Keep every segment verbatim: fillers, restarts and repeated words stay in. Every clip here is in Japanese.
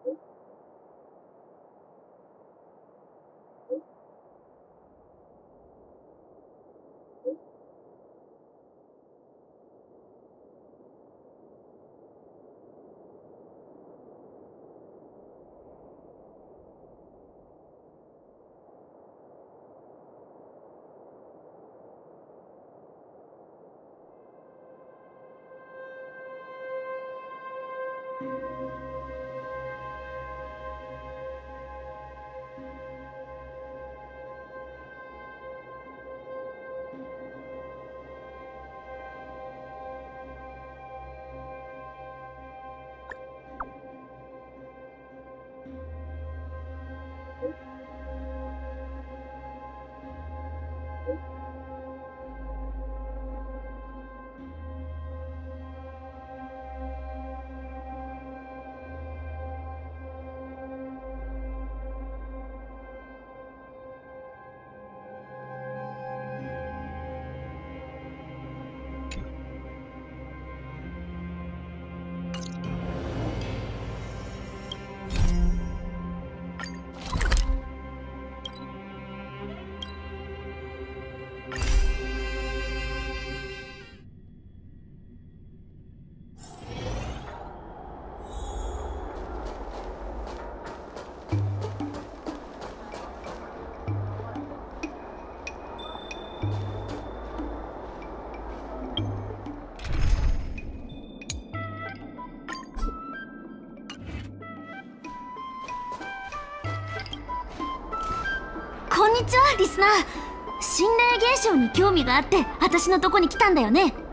こんにちは、リスナー。心霊現象に興味があって私のとこに来たんだよね。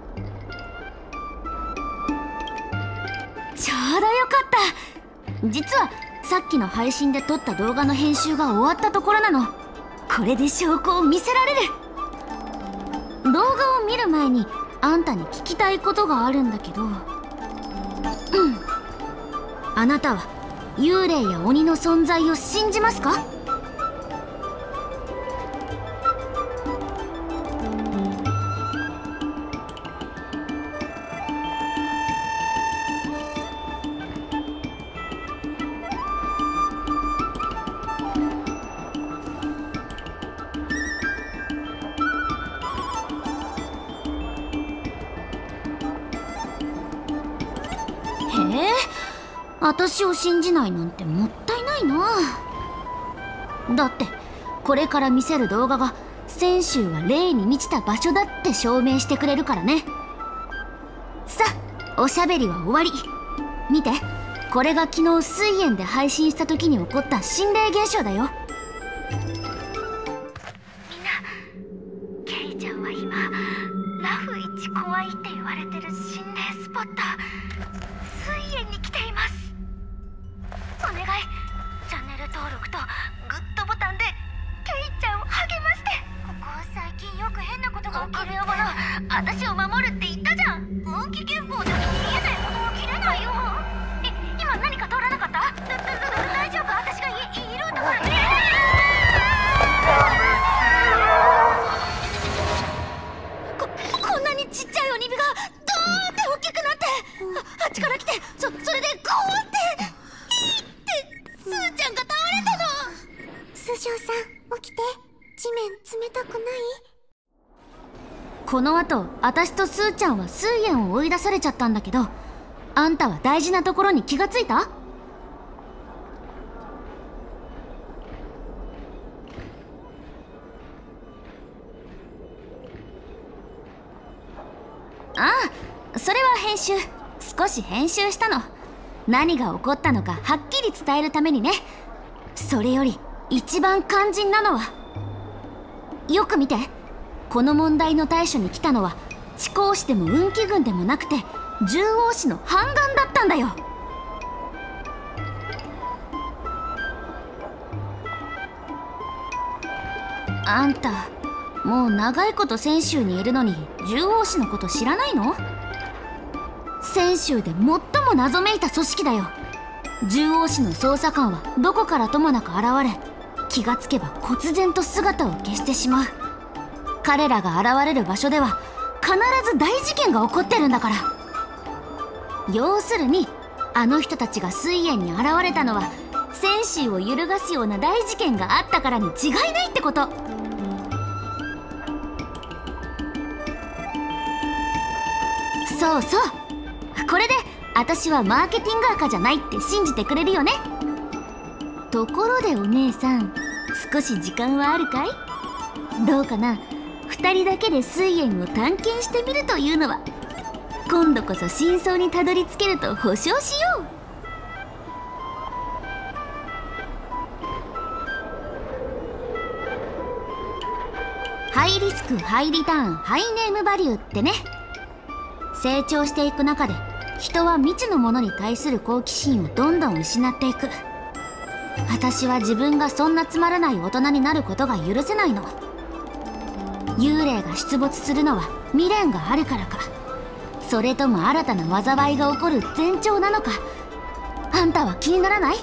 ちょうどよかった。実はさっきの配信で撮った動画の編集が終わったところなの。これで証拠を見せられる。動画を見る前にあんたに聞きたいことがあるんだけど、うん、あなたは幽霊や鬼の存在を信じますか？へえ、私を信じないなんてもったいないな。だってこれから見せる動画が泉州は霊に満ちた場所だって証明してくれるからね。さあ、おしゃべりは終わり。見て、これが昨日水炎で配信した時に起こった心霊現象だよ。 みんな、ケイちゃんは今ラフ一怖いって言われてる心霊スポット水炎に来ています。お願い、チャンネル登録とグッドボタンでケイちゃんを励まして。ここ最近よく変なことが起きるよ。私を守るって言ったじゃん。運気憲法で見えないこと起きれないよ。え、今何か通らなかった？だだだ大丈夫？私がいいるところに。 ここんなにちっちゃい鬼火がドーンって大きくなって、あ、あっちから来て、そそれでゴーンってヒーってスーちゃんが倒れたの。 スジョウさん、起きて。地面冷たくない？ この後私とスーちゃんは水炎を追い出されちゃったんだけど、あんたは大事なところに気がついた？ああ、それは編集。少し編集したの。何が起こったのかはっきり伝えるためにね。それより一番肝心なのは、よく見て。この問題の対処に来たのは地高士でも運気軍でもなくて獣王士の半眼だったんだよ。あんたもう長いこと泉州にいるのに獣王士のこと知らないの？泉州で最も謎めいた組織だよ。獣王士の捜査官はどこからともなく現れ、気がつけば忽然と姿を消してしまう。彼らが現れる場所では必ず大事件が起こってるんだから。要するにあの人たちが水炎に現れたのは泉州を揺るがすような大事件があったからに違いないってこと。そうそう、これで私はマーケティング赤じゃないって信じてくれるよね。ところでお姉さん、少し時間はあるかい？どうかな、二人だけで水炎を探検してみるというのは。今度こそ真相にたどり着けると保証しよう。ハイリスクハイリターンハイネームバリューってね。成長していく中で人は未知のものに対する好奇心をどんどん失っていく。私は自分がそんなつまらない大人になることが許せないの。幽霊が出没するのは未練があるからか、それとも新たな災いが起こる前兆なのか、あんたは気にならない？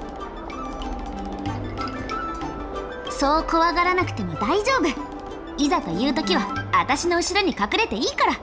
そう怖がらなくても大丈夫。いざという時は私の後ろに隠れていいから。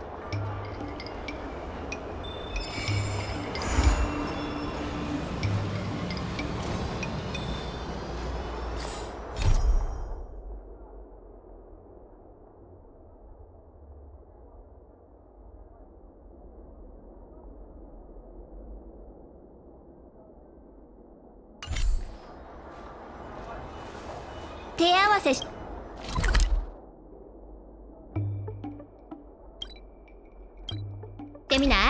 手合わせしってみない？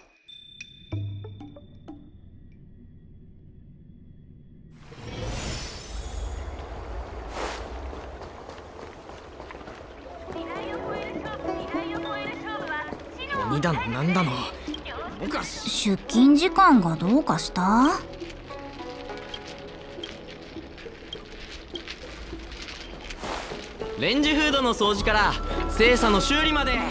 鬼だのなんだの、僕は出勤時間がどうかした？ レンジフードの掃除から精査の修理まで。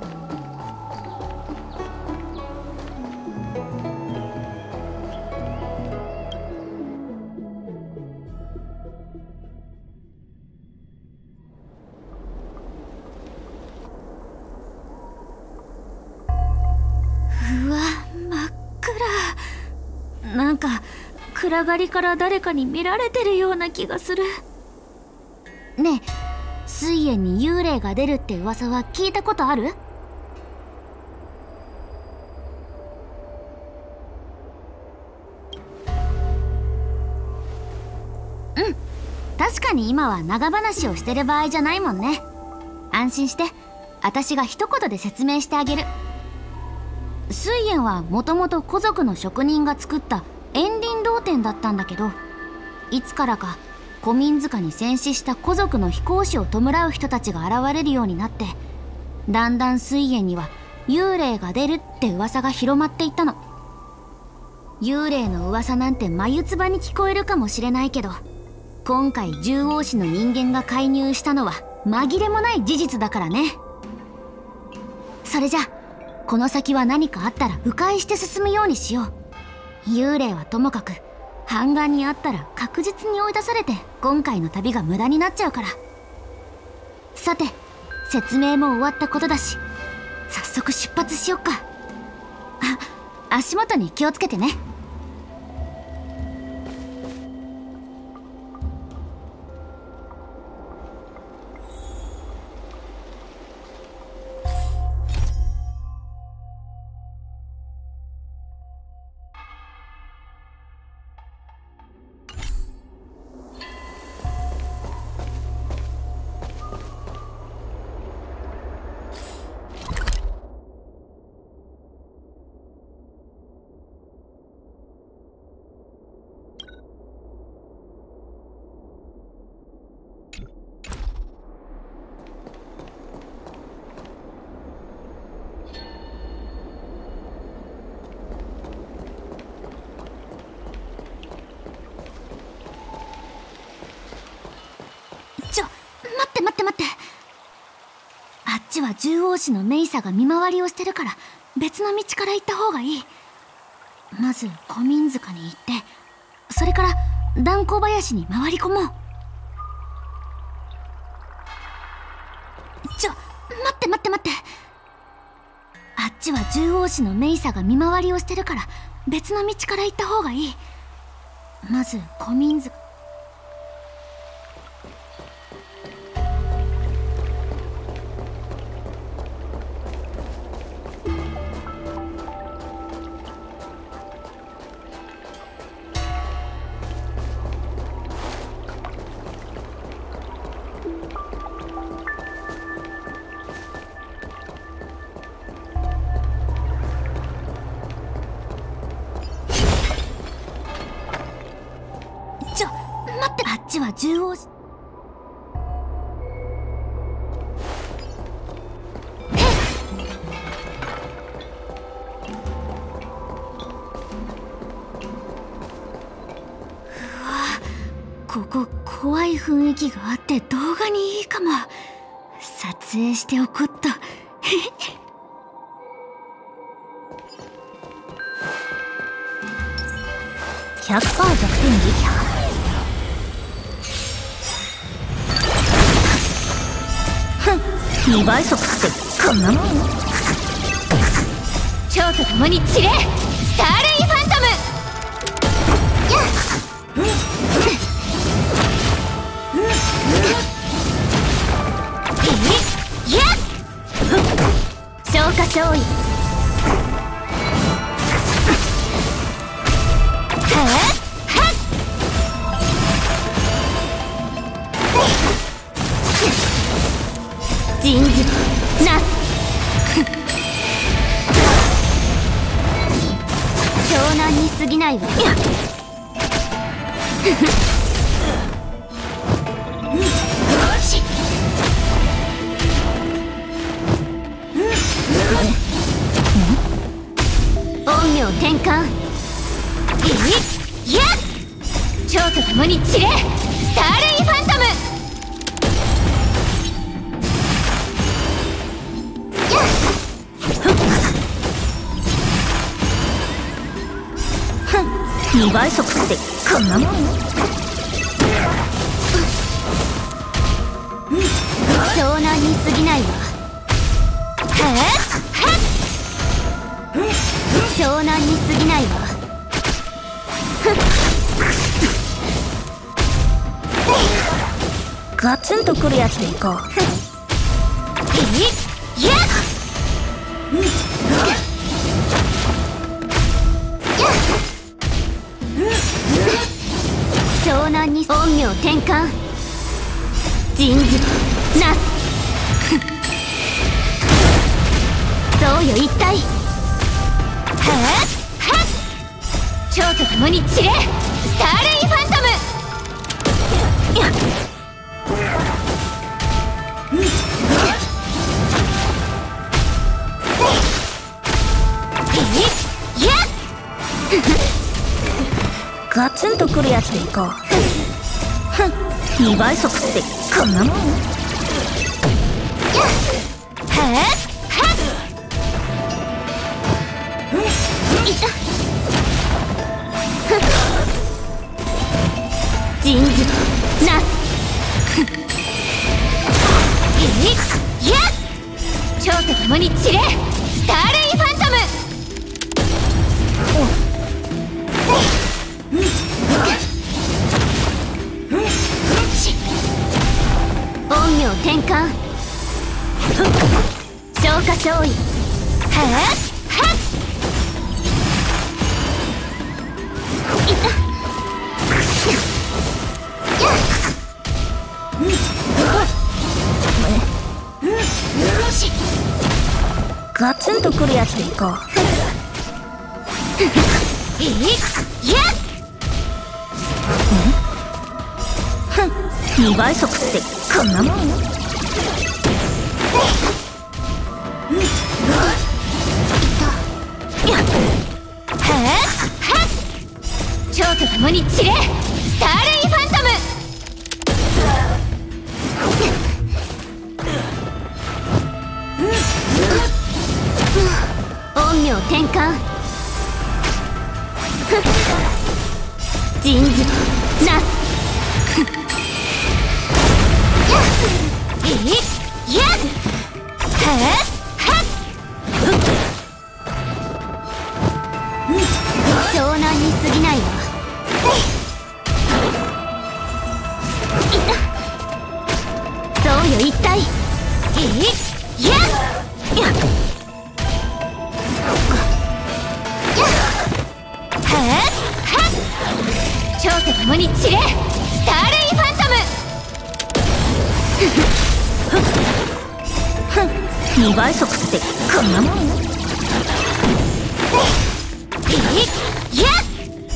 うわ、真っ暗。なんか暗がりから誰かに見られてるような気がする。ねえ、水炎に幽霊が出るって噂は聞いたことある？うん、確かに今は長話をしてる場合じゃないもんね。安心して、私が一言で説明してあげる。水炎はもともと古族の職人が作った炎輪導天だったんだけど、いつからか古民塚に戦死した古族の飛行士を弔う人たちが現れるようになって、だんだん水炎には幽霊が出るって噂が広まっていったの。幽霊の噂なんて眉唾に聞こえるかもしれないけど、今回獣王氏の人間が介入したのは紛れもない事実だからね。それじゃこの先は何かあったら迂回して進むようにしよう。幽霊はともかく半眼にあったら確実に追い出されて今回の旅が無駄になっちゃうから。さて、説明も終わったことだし早速出発しよっか。あ、足元に気をつけてね。は獣王氏のメイサが見回りをしてるから別の道から行った方がいい。まず古民塚に行って、それから断交林に回り込もう。ちょ、待って待って待って。あっちは獣王氏のメイサが見回りをしてるから別の道から行った方がいい。まず小人数。ちょ、待って。あっちは縦横し。うわ、ここ怖い雰囲気があって動画にいいかも。撮影しておこっと。ひゃくパーセント 弱点撃破。にばい速ってこんなもん。 蝶と共に散れ、スターレイファントム。やっ消化勝利。人事なす。湘南に過ぎないわ。陰陽転換。いやっ蝶と共に散れ、スターレイファントム。 にばい速ってこんなもん。 湘南に過ぎないわ。湘南に過ぎないわ。 ガツンとくるやつでいこう。 いやっ湘南に陰陽転換。人事なす。そうよ一体。蝶と共に散れ、スターレイファントム。 ガツンとくるやつでいこう。にばい速ってこんなもん。 人事なす。やっ蝶と共に散れ、スターレイファントム。陰陽転換。消化勝利。 ガツンとくるやつでいこう。にばい速ってこんなもん。 蝶と共に散れ、スターレイファントム。陰陽転換。人事なす。やっと共に散れ、スターレイファントム。にばい速ってこんなもん？いっやっ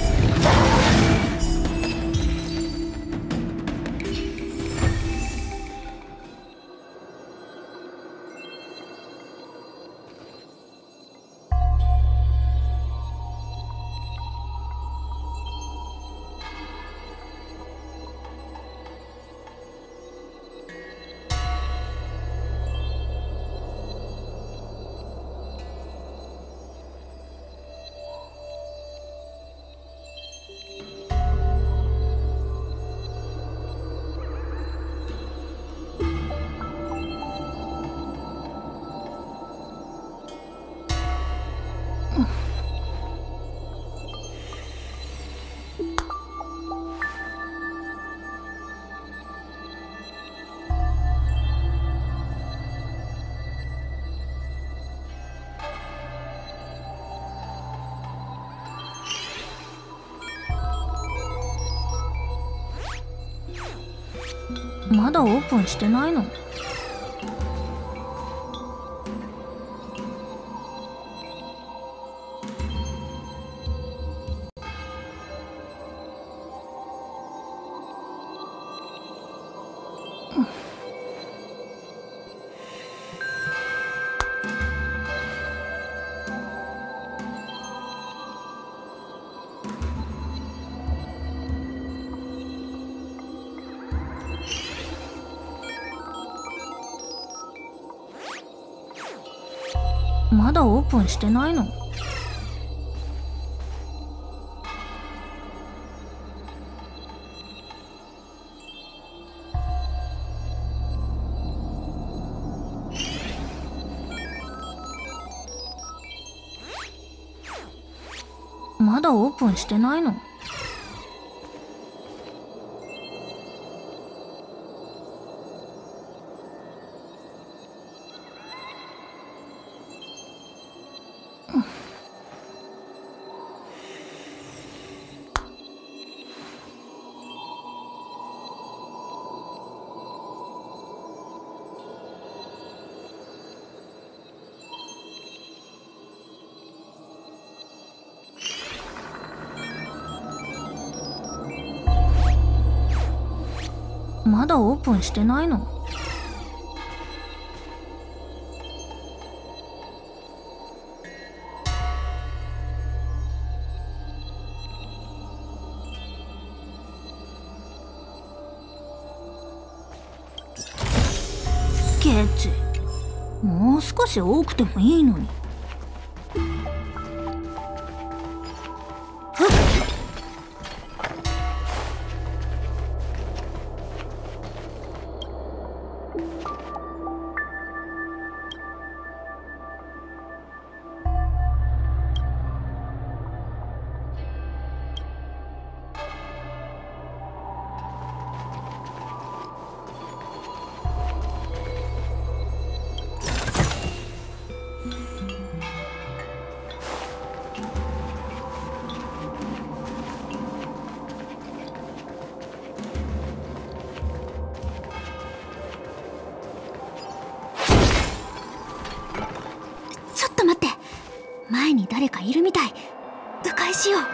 まだオープンしてないの？まだオープンしてないの？まだオープンしてないの？まだオープンしてないの？ケチ、もう少し多くてもいいのに。前に誰かいるみたい。迂回しよう。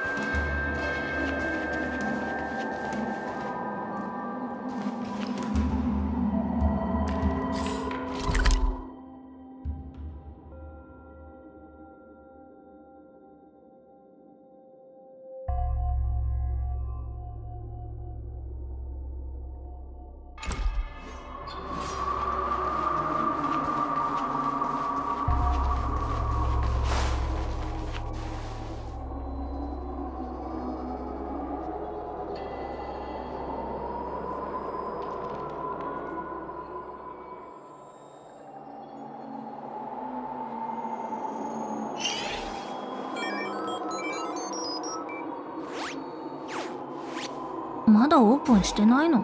まだオープンしてないの？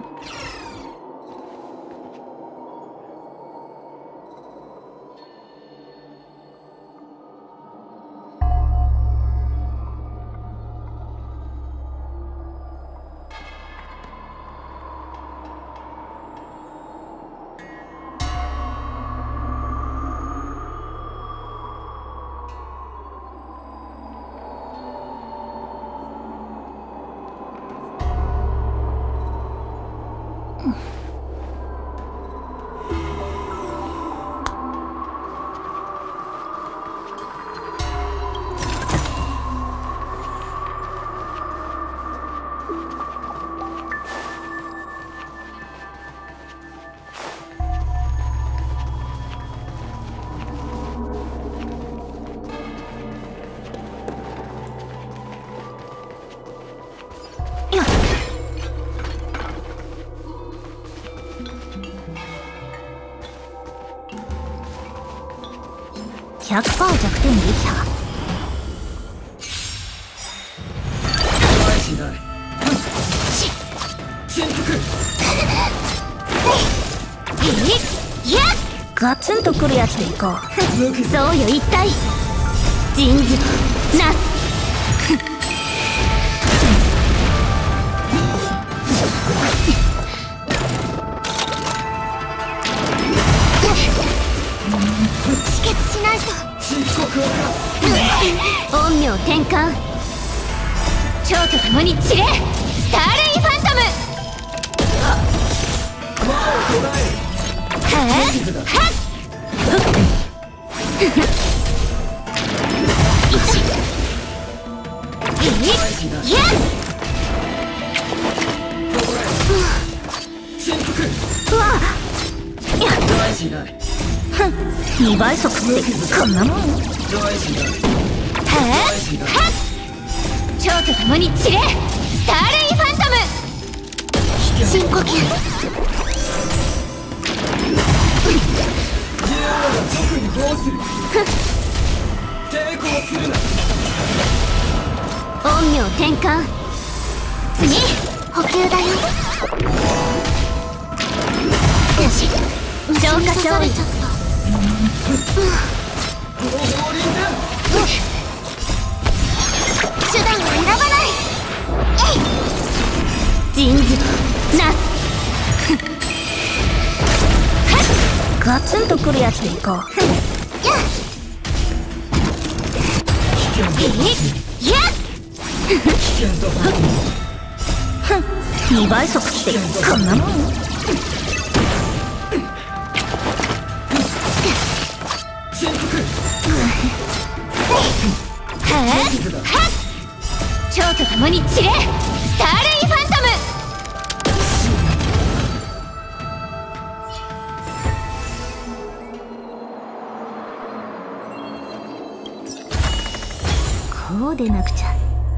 ひゃくパーセント 弱点撃破。 しない振幅いやガツンとくるやつでいこう。そうよ一体人事なす止血しないと。 深刻を陰陽転換蝶と共に散れスターレイファントムはっはっいやうわにばい速ってこんなもん。はっはっ蝶と共に散れスターレイファントム深呼吸。 直にどうする抵抗するな陰陽転換次補給だよ。よし浄化勝利。手段を選ばない人事なすガツンとくるやつでいこう。いやにばい速ってこんなもん。はっはっ蝶と共に散れスターレイファントムこうでなくちゃ。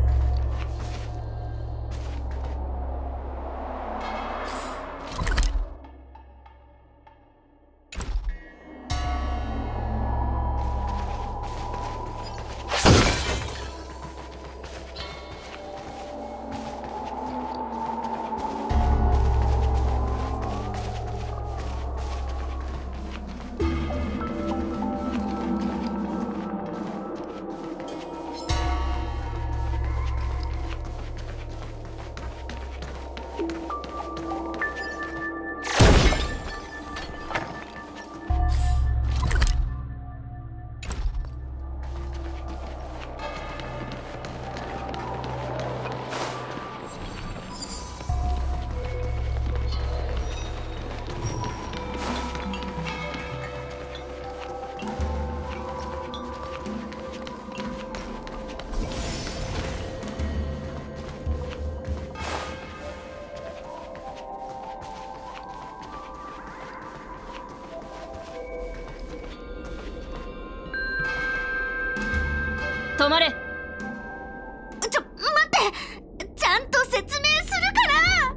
止まれ。ちょ待ってちゃんと説明するから。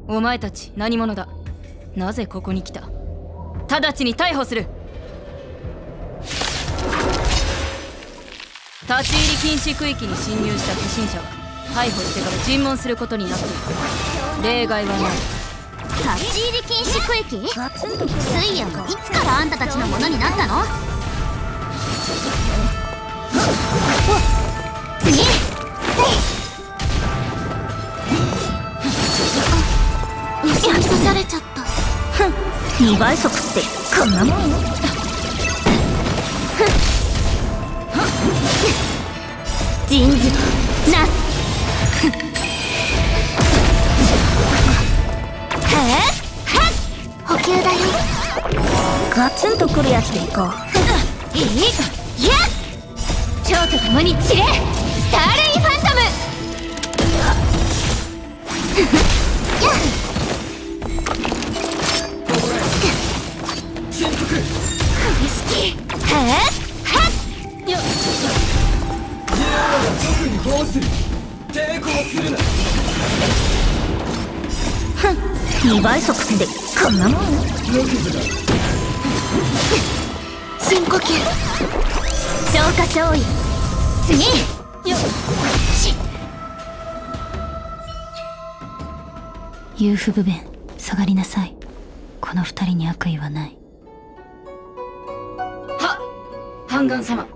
お前たち何者だ。なぜここに来た。直ちに逮捕する。立ち入り禁止区域に侵入した不審者は逮捕してから尋問することになっている。例外はない。立ち入り禁止区域？水炎はいつからあんたたちのものになったの？次虫に刺されちゃった。ふんにばい速ってこんなもん。人事なすはっはっ補給だよ。ガツンとくるやつでいこう。いいやっ蝶と共に散れスターレイファントム風式はっはっよっ直にどうする抵抗するなふんにばい速ってこんなもん。 無傷だ深呼吸。消化勝利。次よし。 遊夫不便、下がりなさい。この二人に悪意はない。 はっ、ハンガン様。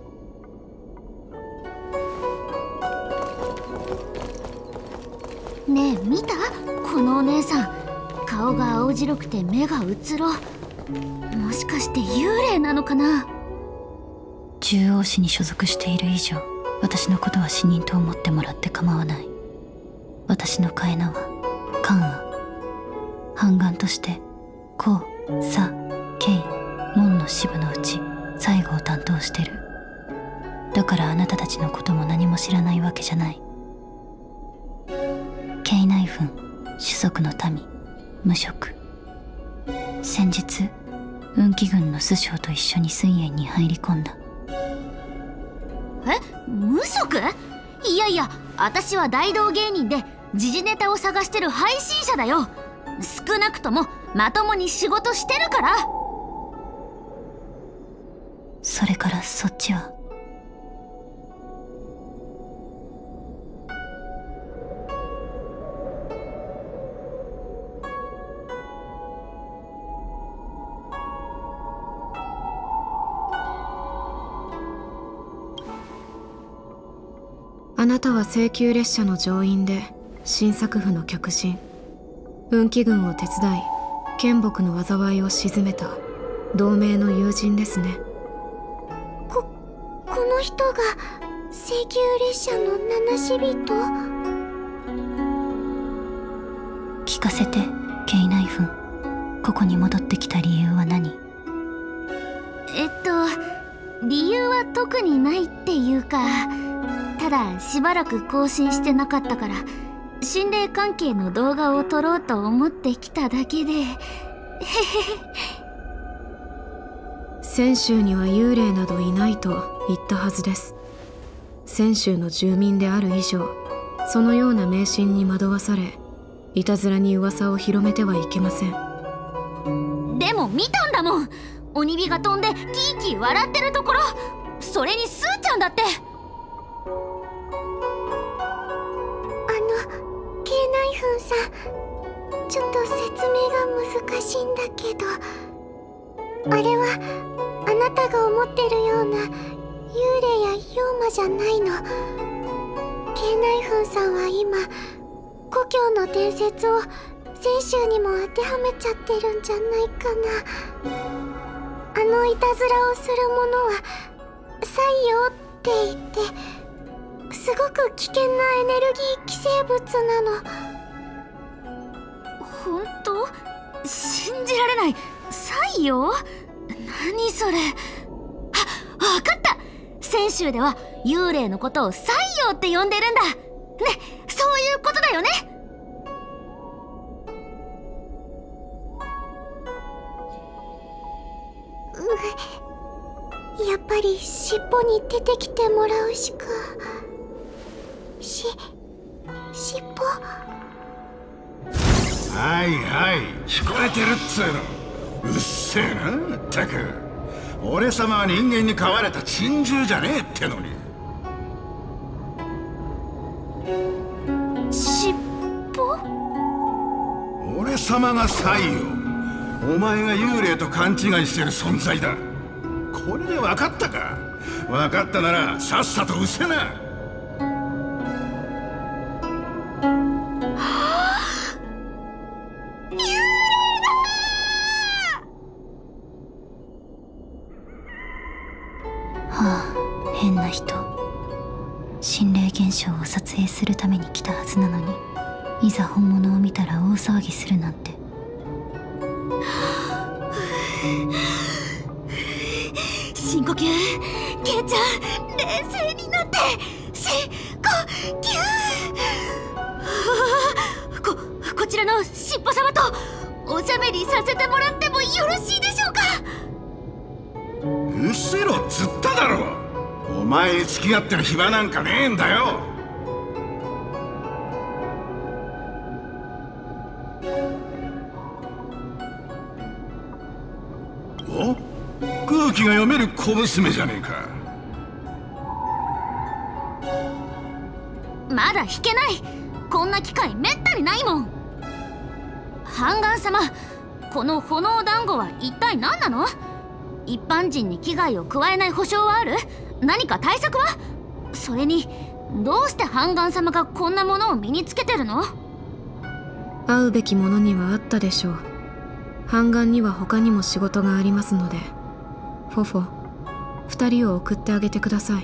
ねえ見た？このお姉さん、顔が青白くて目がうつろ。もしかして幽霊なのかな？ 獣王市に所属している以上、私のことは死人と思ってもらって構わない。私のカエナはカンア。半眼としてコウ、サ、ケイ、モンの支部のうち最後を担当してる。だからあなたたちのことも何も知らないわけじゃない。ケイナイフン、種族の民、無職。先日運気軍の師匠と一緒に水炎に入り込んだ。 え、無職？いやいや、私は大道芸人で時事ネタを探してる配信者だよ。少なくともまともに仕事してるから。 それからそっちは？ あなたは請求列車の乗員で新作府の客人、運気軍を手伝い剣木の災いを鎮めた同盟の友人ですね。 ここの人が請求列車の名なし人？ 聞かせて、ケイナイフン。ここに戻ってきた理由は何？ えっと理由は特にないっていうか、ただしばらく更新してなかったから心霊関係の動画を撮ろうと思ってきただけで。へへへ。 泉州には幽霊などいないと言ったはずです。泉州の住民である以上、そのような迷信に惑わされ、いたずらに噂を広めてはいけません。 でも見たんだもん。鬼火が飛んでキーキー笑ってるところ。それにスーちゃんだって。 ケイナイフンさん、ちょっと説明が難しいんだけど、あれはあなたが思ってるような幽霊や妖魔じゃないの。ケイナイフンさんは今故郷の伝説を泉州にも当てはめちゃってるんじゃないかな。あのいたずらをする者は採用って言ってすごく危険なエネルギー寄生物なの。 本当？信じられない。採用？何それ。あ、わかった。泉州では幽霊のことを採用って呼んでるんだね。そういうことだよね。 うん、やっぱり尻尾に出てきてもらうしか。し、尻尾。 はいはい、聞こえてるっつうの。うっせえな、まったく。俺様は人間に飼われた珍獣じゃねえってのに。 尻尾？ 俺様が採用、お前が幽霊と勘違いしてる存在だ。これで分かったか？分かったならさっさと失せな。 変な人。心霊現象を撮影するために来たはずなのに、いざ本物を見たら大騒ぎするなんて。 深呼吸。ケイちゃん、冷静になって。深呼吸。ここちらのしっぽ様とおしゃべりさせてもらってもよろしいでしょうか？ うせろっつっただろ。お前に付き合ってる暇なんかねえんだよ。お？グ空気が読める小娘じゃねえか。 まだ引けない。こんな機会めったにないもん。半眼様、この炎団子は一体何なの？一般人に危害を加えない保証はある？何か対策は？それにどうして半眼様がこんなものを身につけてるの？ 会うべきものにはあったでしょう。半眼には他にも仕事がありますので、フォフォ、二人を送ってあげてください。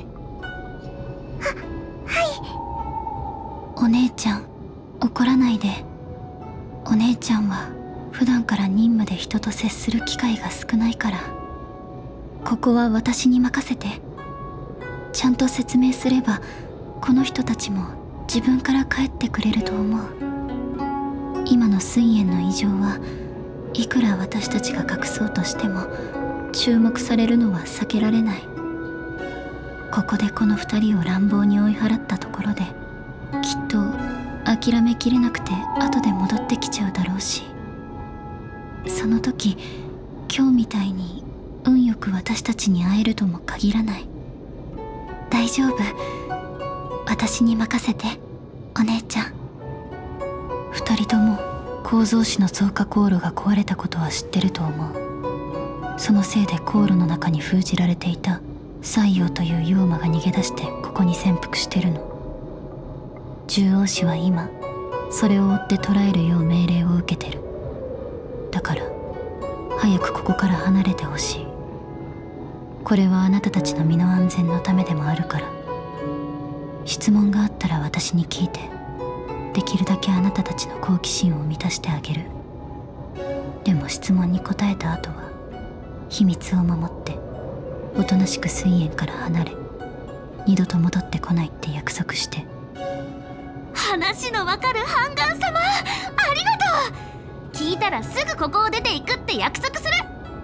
お姉ちゃん、怒らないで。お姉ちゃんは普段から任務で人と接する機会が少ないから、ここは私に任せて。ちゃんと説明すればこの人たちも自分から帰ってくれると思う。今の水炎の異常はいくら私たちが隠そうとしても注目されるのは避けられない。ここでこの二人を乱暴に追い払ったところで、きっと諦めきれなくて後で戻ってきちゃうだろうし、その時今日みたいに運よく私たちに会えるとも限らない。大丈夫、私に任せてお姉ちゃん。二人とも構造紙の増加航路が壊れたことは知ってると思う。そのせいで航路の中に封じられていた西洋という妖魔が逃げ出してここに潜伏してるの。獣王子は今それを追って捕らえるよう命令を受けてる。だから早くここから離れてほしい。これはあなたたちの身の安全のためでもあるから。質問があったら私に聞いて、できるだけあなたたちの好奇心を満たしてあげる。でも質問に答えた後は秘密を守っておとなしく水炎から離れ、二度と戻ってこないって約束して。 話のわかる半眼様、ありがとう。聞いたらすぐここを出ていくって約束する。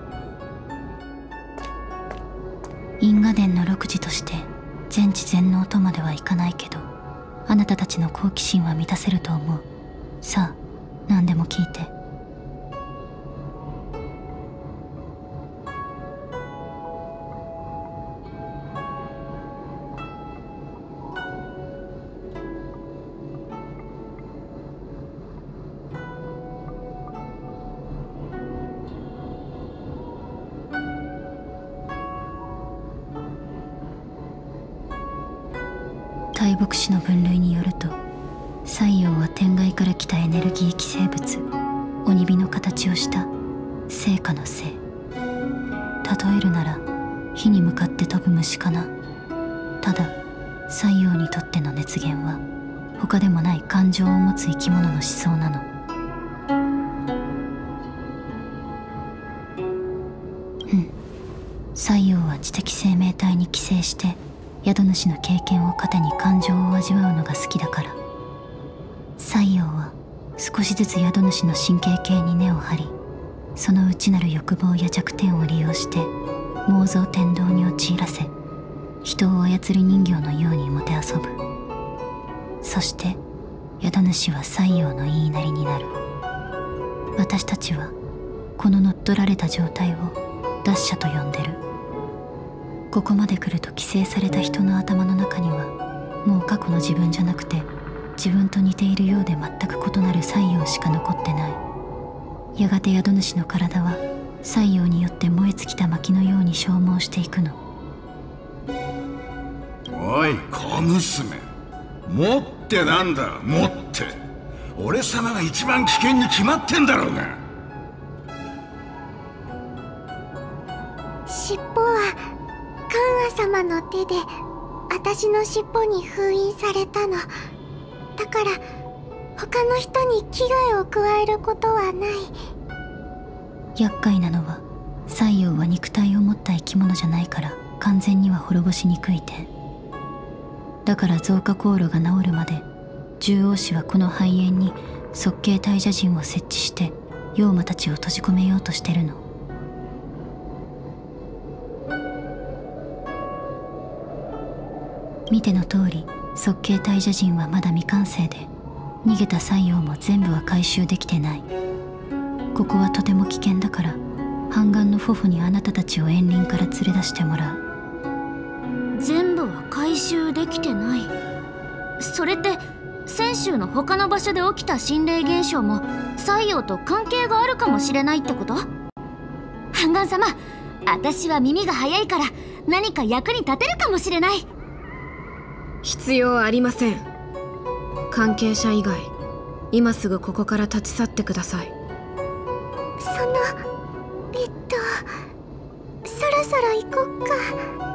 因果殿の六時として全知全能とまではいかないけど、あなたたちの好奇心は満たせると思う。さあ何でも聞いて。大牧師の分類によると、西洋は天外から来たエネルギー寄生物鬼火の形をした聖火の聖。例えるなら火に向かって飛ぶ虫かな。ただ西洋にとっての熱源は他でもない感情を持つ生き物の思想なの。うん西洋は知的生命体に寄生して宿主の経験を糧に感情を味わうのが好きだから。西洋は少しずつ宿主の神経系に根を張り、その内なる欲望や弱点を利用して妄想天道に陥らせ、人を操る人形のようにもてあそぶ。そして宿主は西洋の言いなりになる。私たちはこの乗っ取られた状態を奪者と呼んでる。ここまで来ると寄生された人の頭の中にはもう過去の自分じゃなくて、自分と似ているようで全く異なる西洋しか残ってない。やがて宿主の体は西洋によって燃え尽きた薪のように消耗していくの。 おい小娘、もってなんだもって。俺様が一番危険に決まってんだろうが。 尻尾はカンア様の手で私の尻尾に封印されたの。だから他の人に危害を加えることはない。 厄介なのは西洋は肉体を持った生き物じゃないから完全には滅ぼしにくい点。だから増加航路が治るまで獣王子はこの肺炎に側形大蛇陣を設置して妖魔たちを閉じ込めようとしてるの。見ての通り側形大蛇陣はまだ未完成で、逃げた西洋も全部は回収できてない。ここはとても危険だから半眼のフォフにあなたたちを園林から連れ出してもらう。 全部は回収できてない。それって泉州の他の場所で起きた心霊現象も西洋と関係があるかもしれないってこと？半眼様、私は耳が早いから何か役に立てるかもしれない。 必要ありません。関係者以外今すぐここから立ち去ってください。 そのえっとそろそろ行こっか。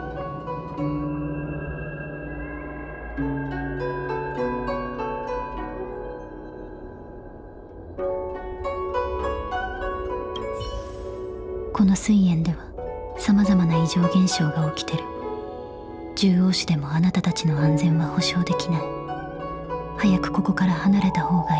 この水園では様々な異常現象が起きてる。獣王市でもあなたたちの安全は保証できない。早くここから離れた方がいい。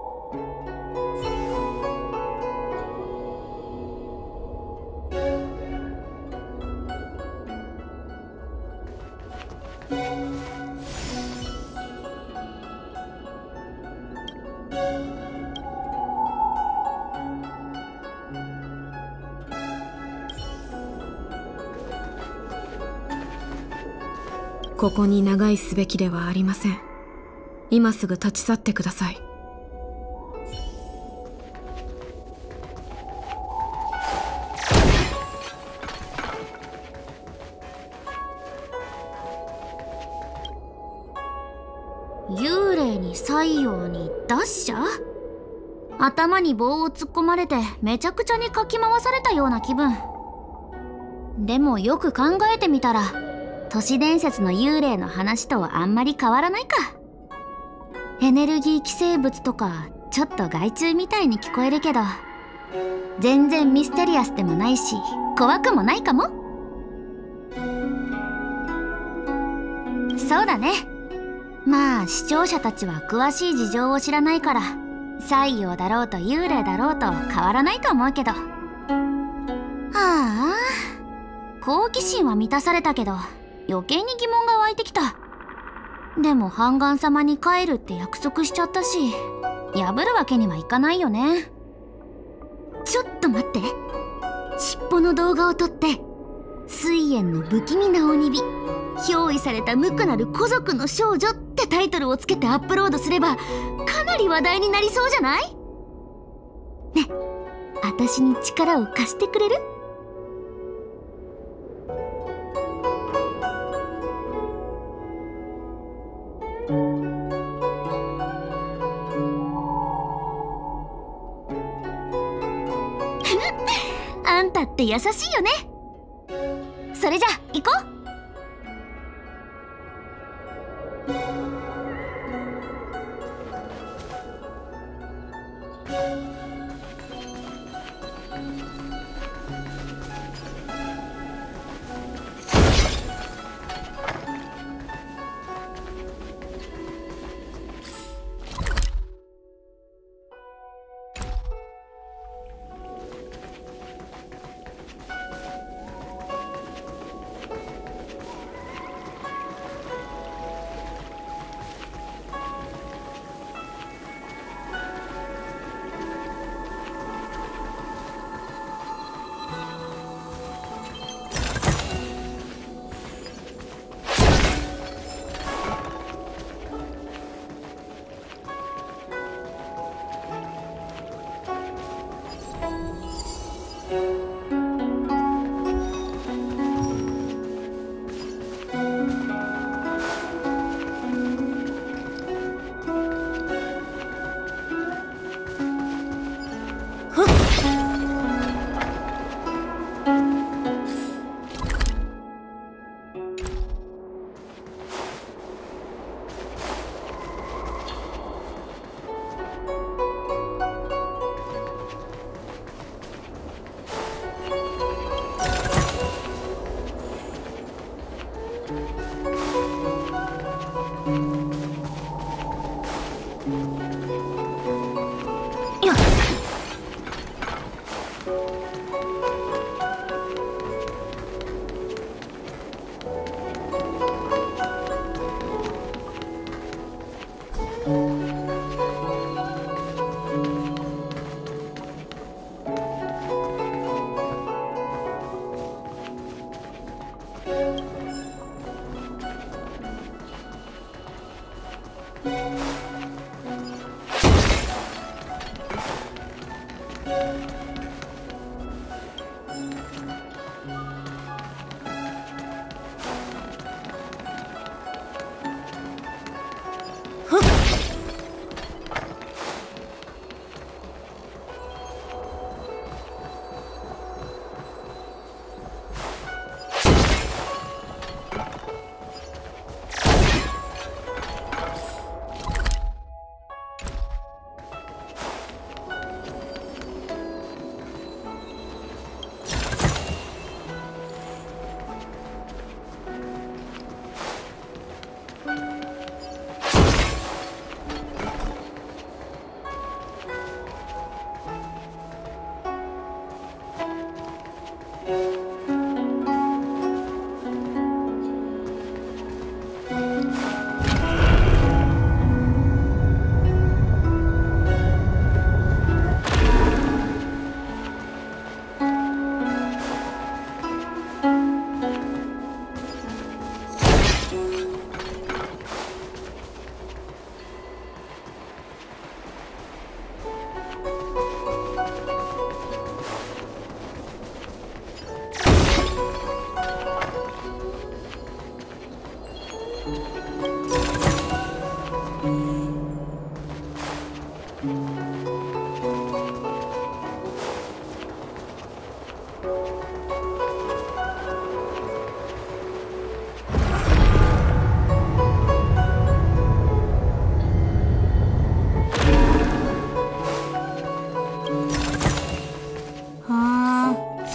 ここに長居すべきではありません。今すぐ立ち去ってください。 幽霊に西洋にダッシャー？頭に棒を突っ込まれてめちゃくちゃにかき回されたような気分。でもよく考えてみたら都市伝説の幽霊の話とはあんまり変わらないか。エネルギー寄生物とかちょっと害虫みたいに聞こえるけど、全然ミステリアスでもないし怖くもないかも。そうだね。まあ視聴者たちは詳しい事情を知らないから西洋だろうと幽霊だろうと変わらないと思うけど。はあ、好奇心は満たされたけど余計に疑問が湧いてきた。でも半眼様に帰るって約束しちゃったし破るわけにはいかないよね。ちょっと待って、尻尾の動画を撮って水燕の不気味な鬼火、憑依された無垢なる古族の少女ってタイトルをつけてアップロードすればかなり話題になりそうじゃない？ね、私に力を貸してくれる？あんたって優しいよね。それじゃ行こう。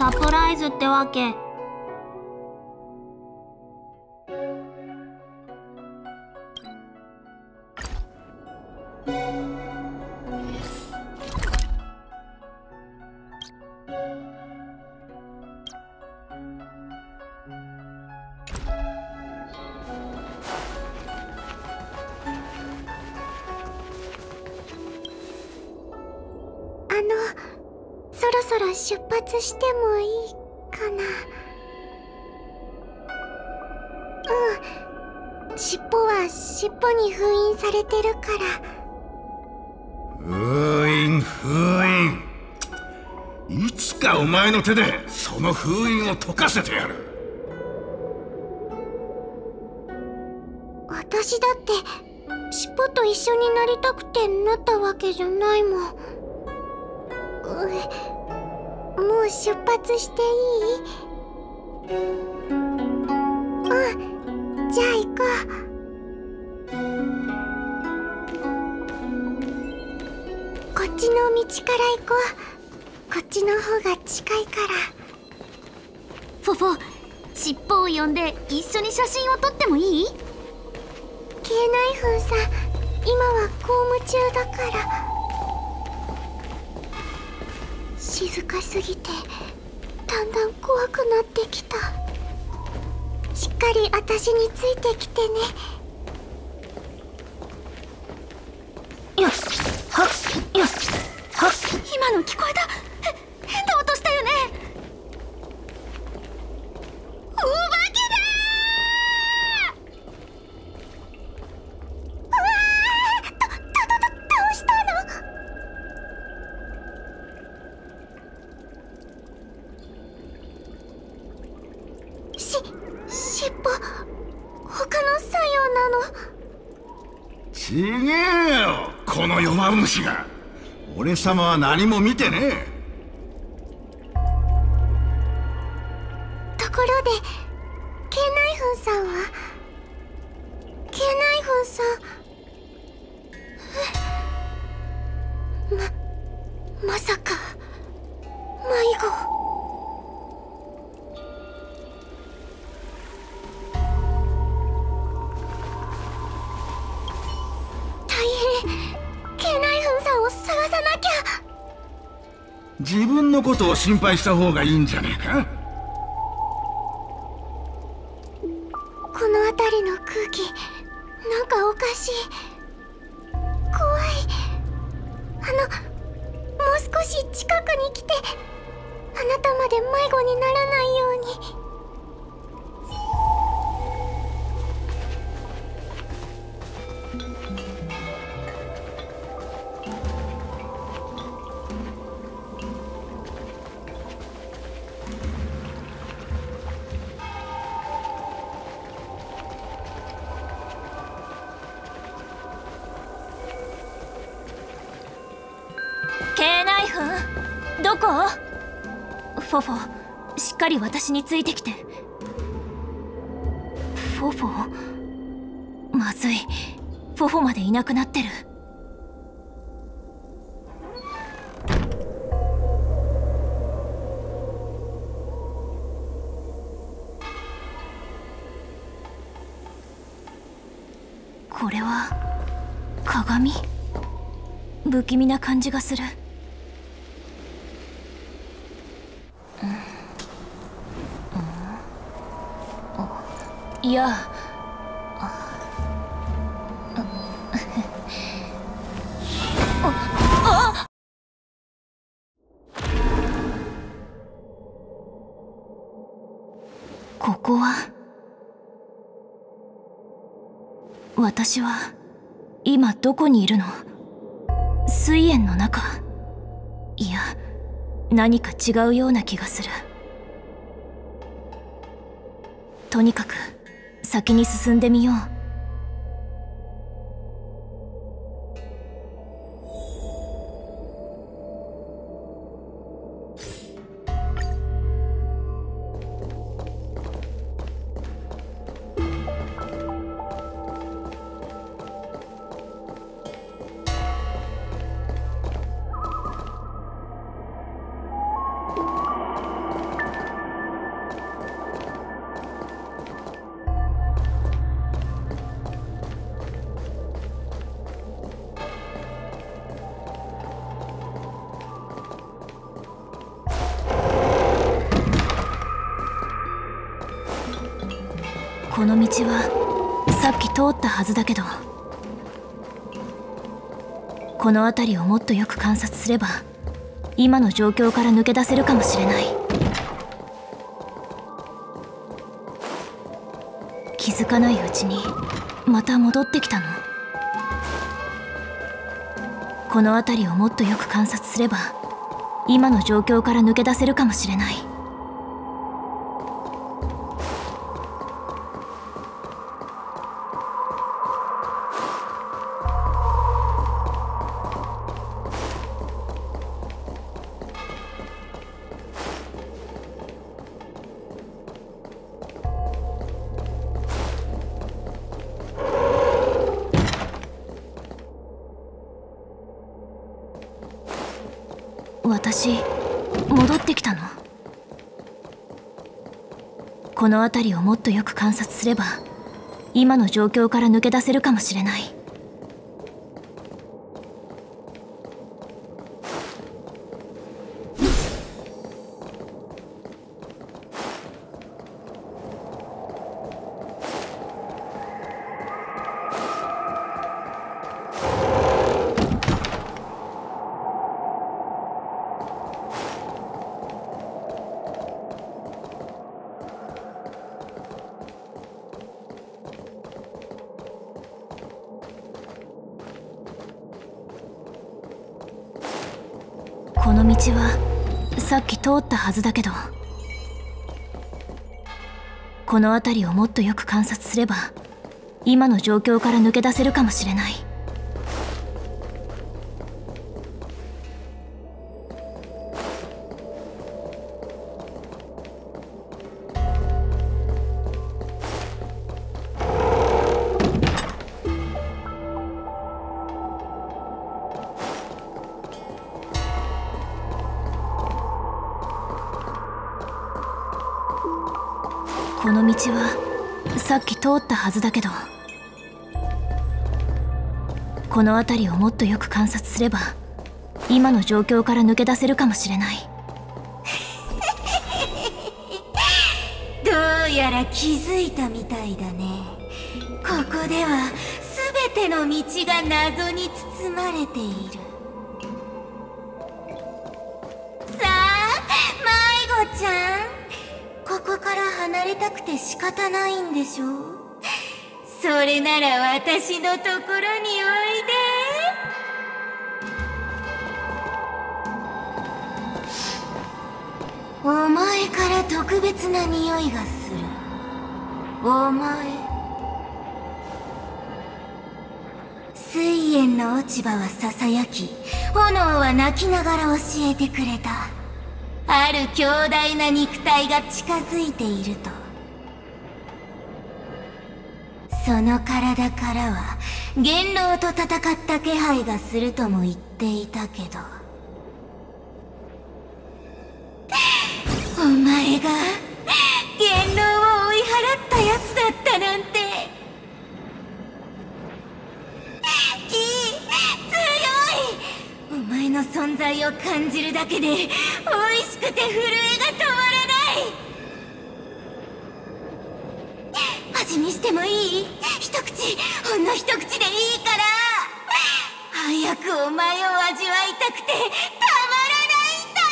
サプライズってわけ。 あの、そろそろ出発してもいいかな。うん、尻尾は尻尾に封印されてるから。 封印封印、いつかお前の手でその封印を解かせてやる。 私だって尻尾と一緒になりたくてなったわけじゃないもん。もう出発していい？うん、じゃあ行こう。こっちの道から行こう。こっちの方が近いから。 フォフォ、尻尾を呼んで一緒に写真を撮ってもいい？ ケーナイフンさん、今は公務中だから。静かすぎてだんだん怖くなってきた。しっかり私についてきてね。 よっはっよっはっ。今の聞こえた。へ変な音したよね。お化けだー！うわー！た、た、た、た、倒したの？ し、尻尾、他の作用なの？ ちげえよ、この弱虫が。俺様は何も見てねえ。 ところで、ケーナイフンさんは？ケーナイフンさん、ま、まさか迷子？ケーナイフンさんを探さなきゃ。 自分のことを心配した方がいいんじゃねえか。 この辺りの空気、なんかおかしい。怖い。あの、もう少し近くに来て、あなたまで迷子にならないように。 ケーナイフン、どこ？フォフォ、しっかり私についてきて。フォフォ？まずい、フォフォまでいなくなってる。これは鏡？不気味な感じがする。いや、ここは、私は今どこにいるの？水煙の中？いや、何か違うような気がする。とにかく先に進んでみよう。 この道はさっき通ったはずだけど、この辺りをもっとよく観察すれば今の状況から抜け出せるかもしれない。気づかないうちにまた戻ってきたの。この辺りをもっとよく観察すれば今の状況から抜け出せるかもしれない。私、戻ってきたの。この辺りをもっとよく観察すれば今の状況から抜け出せるかもしれない。この道はさっき通ったはずだけど、この辺りをもっとよく観察すれば今の状況から抜け出せるかもしれない。この道はさっき通ったはずだけど、この辺りをもっとよく観察すれば今の状況から抜け出せるかもしれない。 どうやら気づいたみたいだね。ここでは全ての道が謎に包まれている。さあ迷子ちゃん、ここから離れたくて仕方ないんでしょう。それなら私のところにおいで。お前から特別な匂いがする。お前、水煙の落ち葉はささやき、炎は泣きながら教えてくれた。ある強大な肉体が近づいていると。その体からは元老と戦った気配がするとも言っていたけど、お前が元老を追い払ったやつだったなんて。いい、強い。お前の存在を感じるだけで美味しくて震えが止まらない。味見してもいい？一口、ほんの一口でいいから。早くお前を味わいたくてたまらないんだ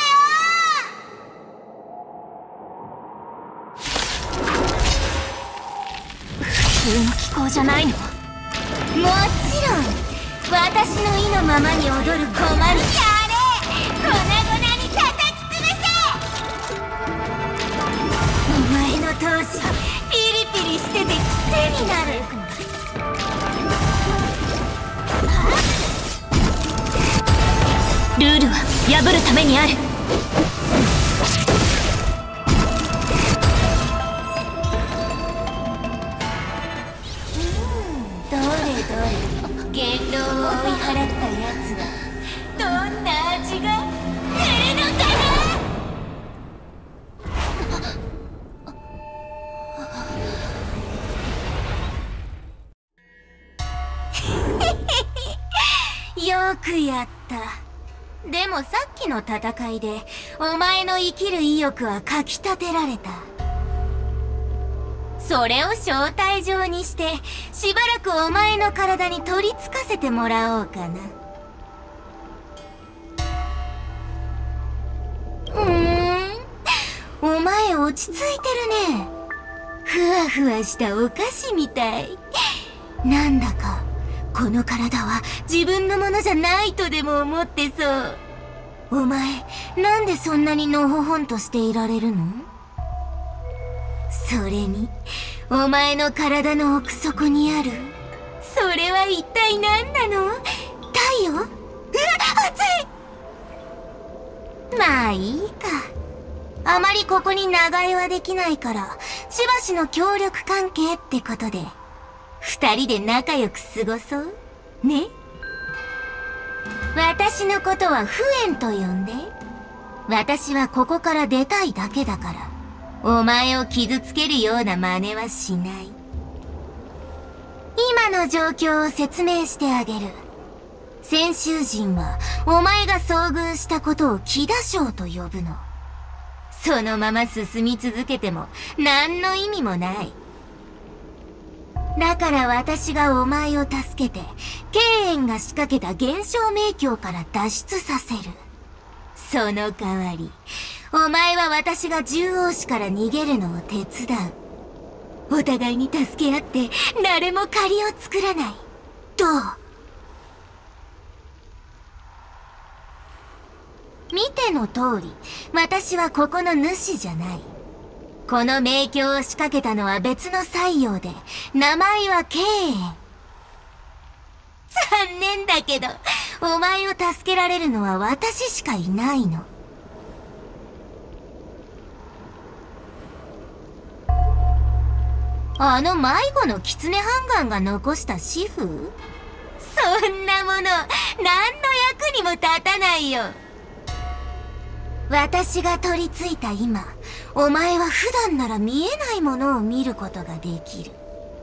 よ。 普通の気候じゃないの？もちろん、私の意のままに踊る困り。やれ、粉々に叩き潰せ。お前の闘志、ピリピリしてて癖になる。 ルールは破るためにある。 どれどれ、元老を追い払ったやつはどんな味がするのかな。よくやった。でもさっきの戦いでお前の生きる意欲はかきたてられた。 それを招待状にしてしばらくお前の体に取り付かせてもらおうかな。ふーん、お前落ち着いてるね。ふわふわしたお菓子みたい。なんだかこの体は自分のものじゃないとでも思ってそう。お前なんでそんなにのほほんとしていられるの？それにお前の体の奥底にあるそれは一体何なの？太陽？うわ、熱い！まあいいか。あまりここに長居はできないからしばしの協力関係ってことで二人で仲良く過ごそうね。私のことはフエンと呼んで。私はここから出たいだけだからお前を傷つけるような真似はしない。今の状況を説明してあげる。先週人はお前が遭遇したことをキダショウと呼ぶの。そのまま進み続けても何の意味もない。だから私がお前を助けてケイエンが仕掛けた現象迷宮から脱出させる。その代わりお前は私が獣王子から逃げるのを手伝う。お互いに助け合って誰も借りを作らない。どう？見ての通り私はここの主じゃない。この迷宮を仕掛けたのは別の採用で名前はケイエン。残念だけどお前を助けられるのは私しかいないの。あの迷子のキツネハンガンが残した紙布？そんなもの何の役にも立たないよ。私が取り付いた今お前は普段なら見えないものを見ることができる。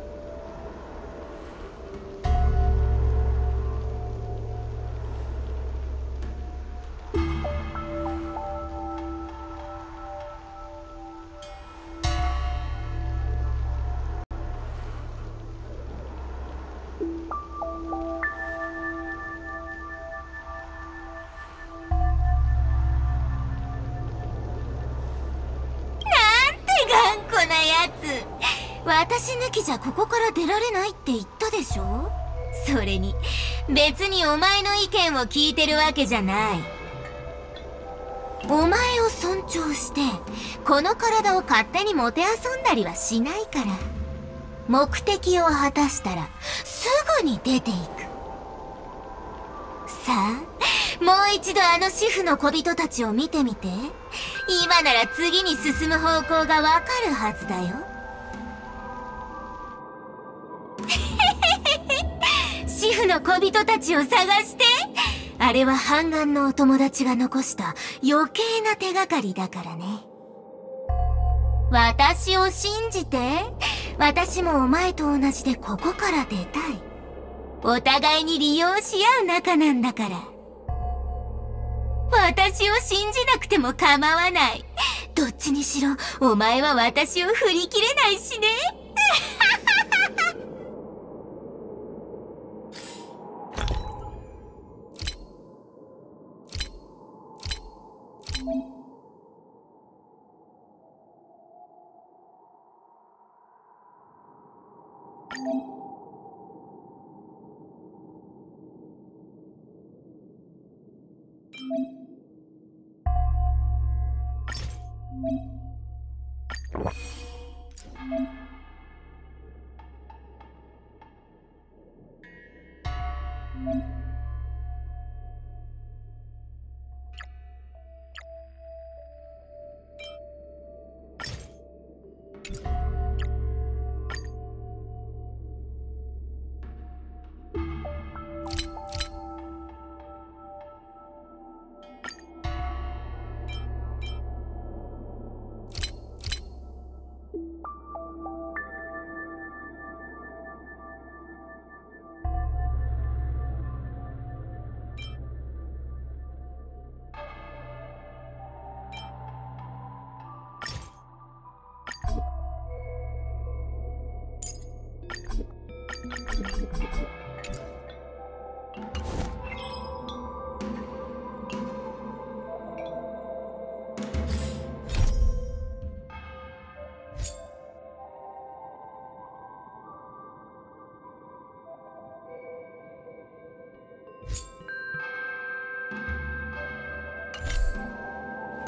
私抜きじゃここから出られないって言ったでしょ。それに別にお前の意見を聞いてるわけじゃない。お前を尊重してこの体を勝手にもてあそんだりはしないから。目的を果たしたらすぐに出ていく。さあもう一度あの主婦の小人たちを見てみて。今なら次に進む方向がわかるはずだよ。主婦の小人たちを探して。あれは半眼のお友達が残した余計な手がかりだからね。私を信じて。私もお前と同じでここから出たい。お互いに利用し合う仲なんだから。私を信じなくても構わない。どっちにしろお前は私を振り切れないしね。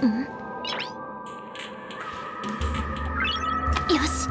よし。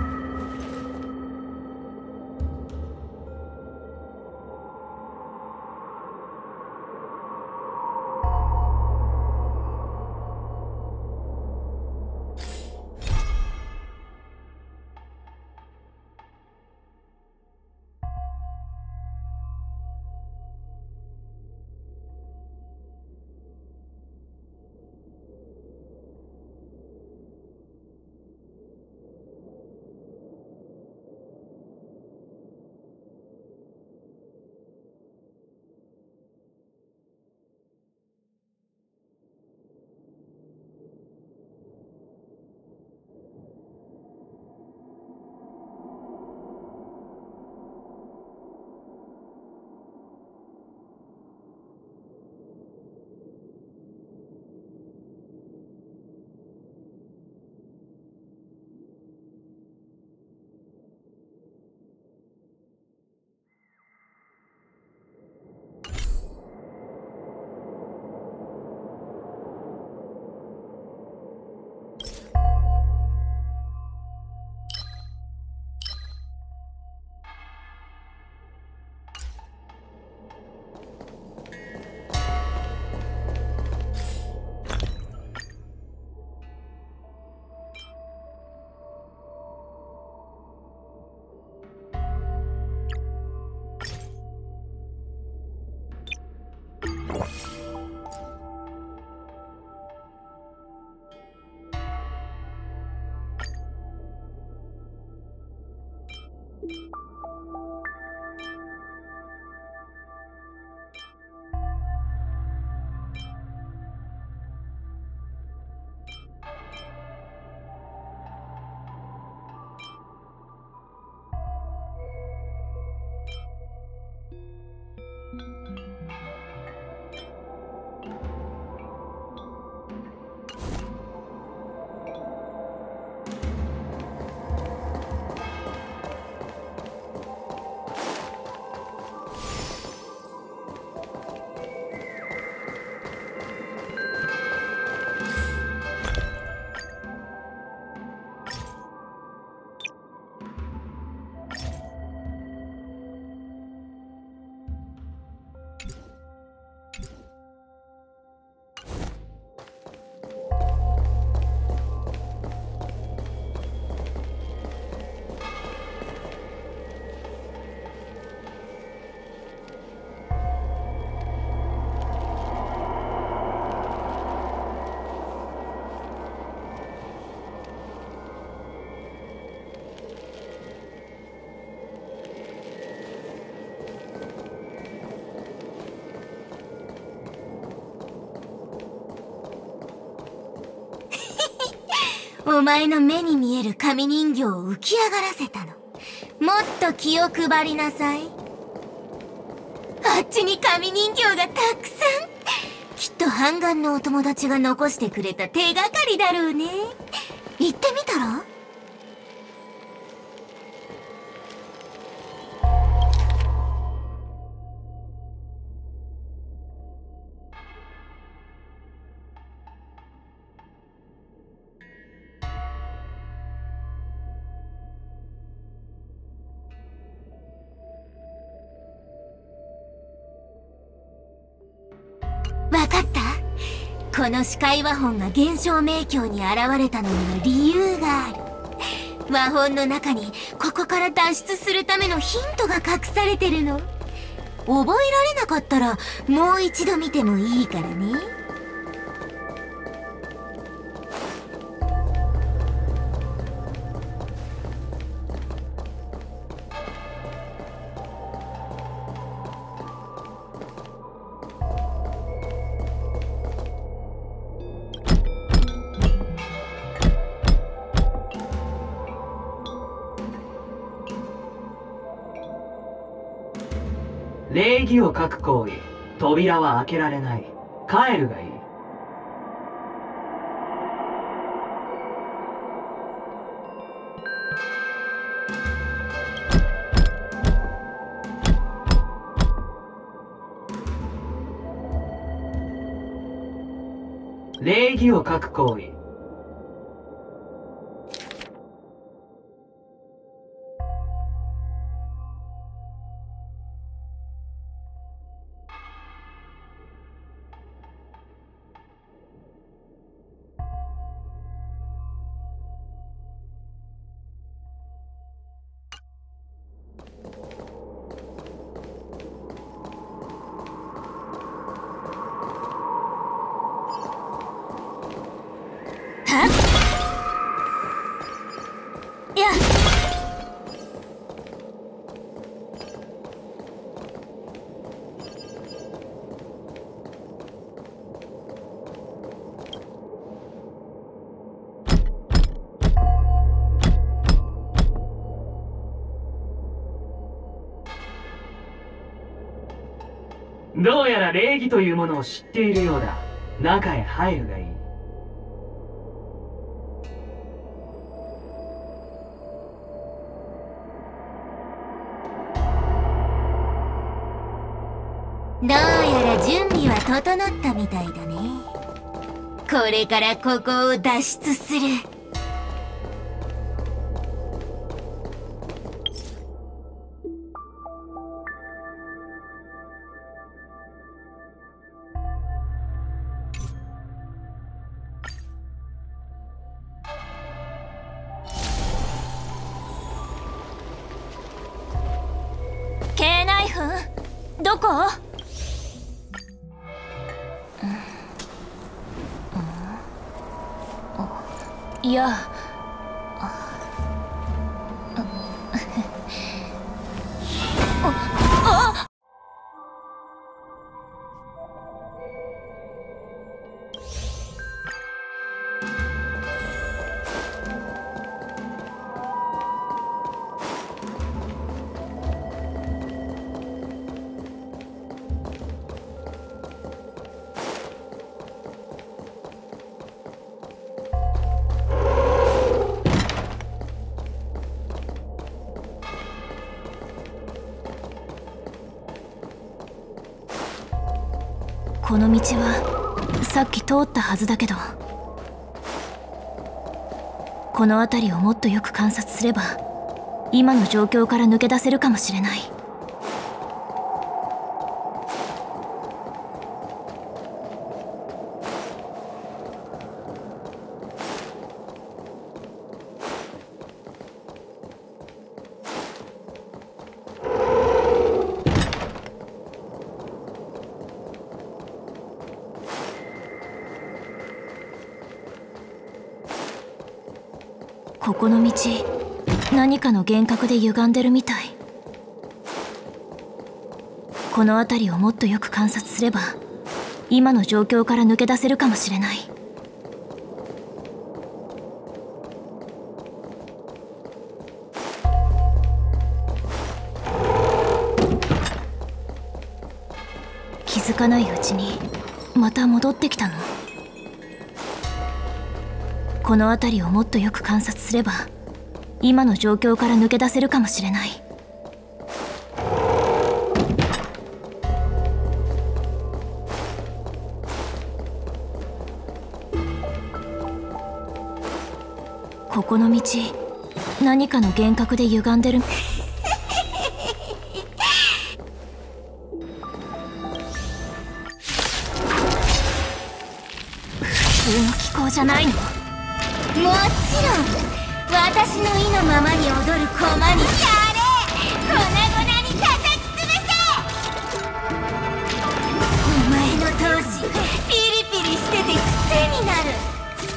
お前の目に見える紙人形を浮き上がらせたの。もっと気を配りなさい。あっちに紙人形がたくさん。きっと半眼のお友達が残してくれた手がかりだろうね。行ってみたら？わかった。この視界和本が現象明鏡に現れたのには理由がある。和本の中にここから脱出するためのヒントが隠されてるの。覚えられなかったらもう一度見てもいいからね。 礼儀を欠く行為、扉は開けられない。帰るがいい。 礼儀を欠く行為。 いや、 どうやら礼儀というものを知っているようだ。中へ入るがいい。 どうやら準備は整ったみたいだね。これからここを脱出する。K ナイフどこ？いや、この道はさっき通ったはずだけど、この辺りをもっとよく観察すれば今の状況から抜け出せるかもしれない。ここの道、何かの幻覚で歪んでるみたい。この辺りをもっとよく観察すれば今の状況から抜け出せるかもしれない。気づかないうちにまた戻ってきたの。この辺りをもっとよく観察すれば今の状況から抜け出せるかもしれない。ここの道、何かの幻覚で歪んでる。普通の気候じゃないの？もちろん私の意のままに踊る駒にやれ！粉々に叩き潰せ！お前の闘志ピリピリしてて癖になる。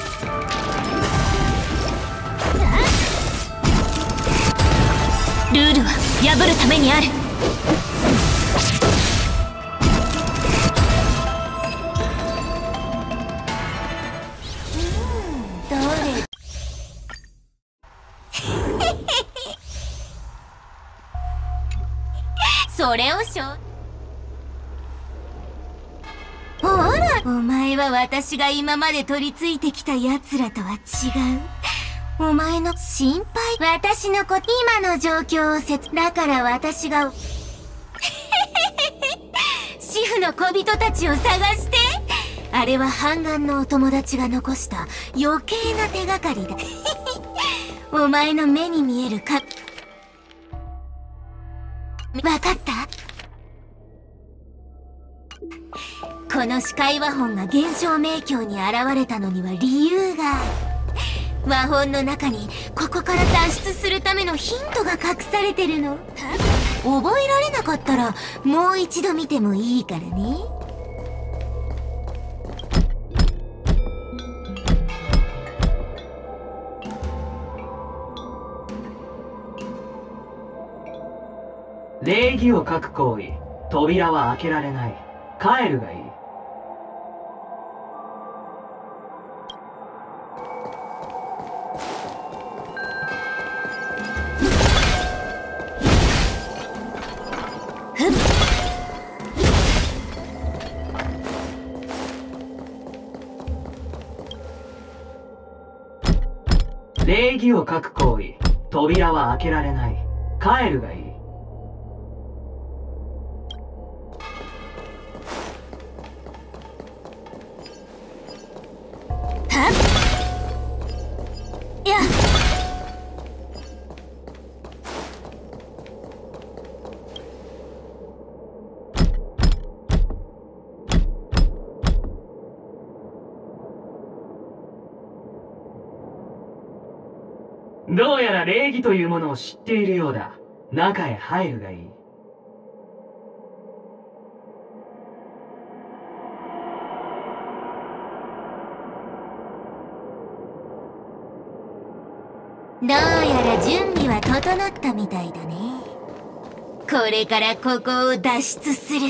ルールは破るためにある。それをしょほら、お前は私が今まで取り付いてきた奴らとは違う。お前の心配、私のこと、今の状況を説、だから私が主婦の小人たちを探して、 あれは半眼のお友達が残した余計な手がかりだ。お前の目に見えるか、わかった？この視界和本が現象明鏡に現れたのには理由がある。和本の中にここから脱出するためのヒントが隠されてるの。覚えられなかったらもう一度見てもいいからね。 礼儀を書く行為。扉は開けられない。帰るがいい。礼儀を書く行為。扉は開けられない。帰るがいい。 いや、 どうやら礼儀というものを知っているようだ。中へ入るがいい。 どうやら準備は整ったみたいだね。これからここを脱出する。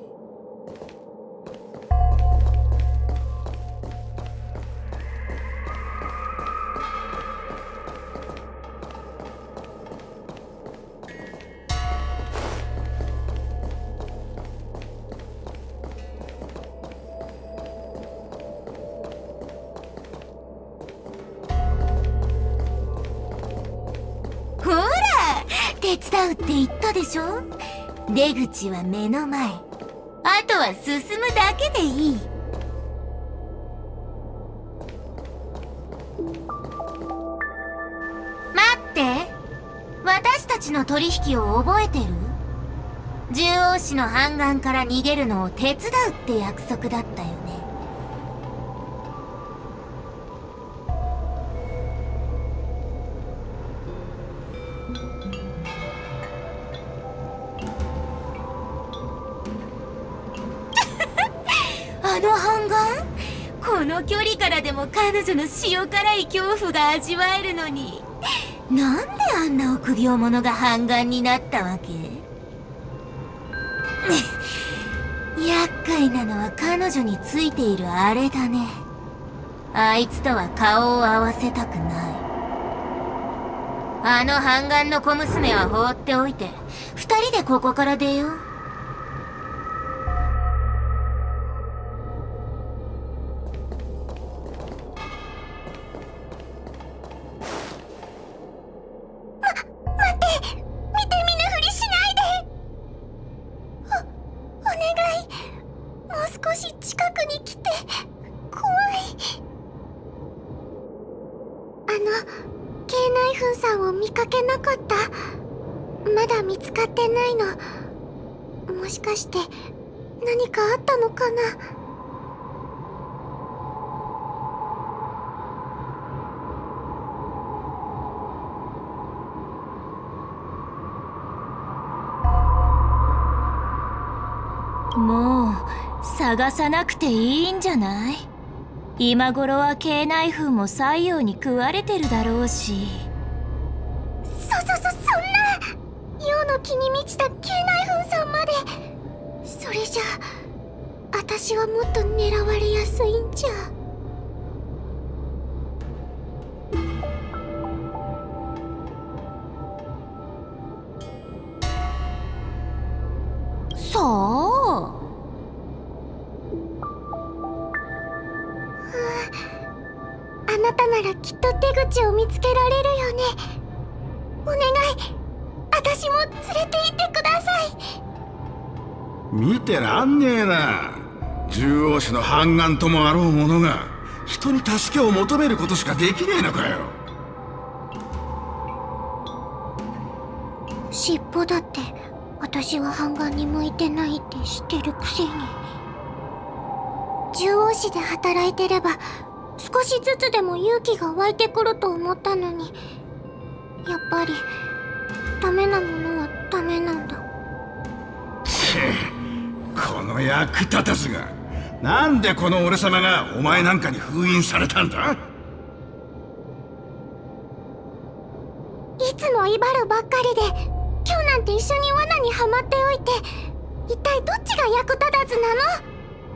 手伝うって言ったでしょ。出口は目の前。あとは進むだけでいい。待って。私たちの取引を覚えてる？獣王氏の半眼から逃げるのを手伝うって約束だったよね。あの半眼？この距離からでも彼女の塩辛い恐怖が味わえるのに、なんであんな臆病者が半眼になったわけ？厄介なのは彼女についているあれだね。あいつとは顔を合わせたくない。あの半眼の小娘は放っておいて、二人でここから出よう。少し近くに来て。怖い。あのケーナイフンさんを見かけなかった？まだ見つかってないの。もしかして何かあったのかな？ もう探さなくていいんじゃない？今頃はケーナイフンも西洋に食われてるだろうし。 そそそそんな、陽の気に満ちたケーナイフンさんまで。それじゃあ私はもっと狙われやすいんじゃ。 さあ、 あなたならきっと出口を見つけられるよね。お願い、私も連れて行ってください。 見てらんねえな。 獣王種の半眼ともあろう者が人に助けを求めることしかできねえのかよ。 尻尾だって私は半眼に向いてないって知ってるくせに。獣王種で働いてれば少しずつでも勇気が湧いてくると思ったのに、やっぱりダメなものはダメなんだ。 チッ、この役立たずが。なんでこの俺様がお前なんかに封印されたんだ？ いつも威張るばっかりで今日なんて一緒に罠にはまっておいて、一体どっちが役立たずなの？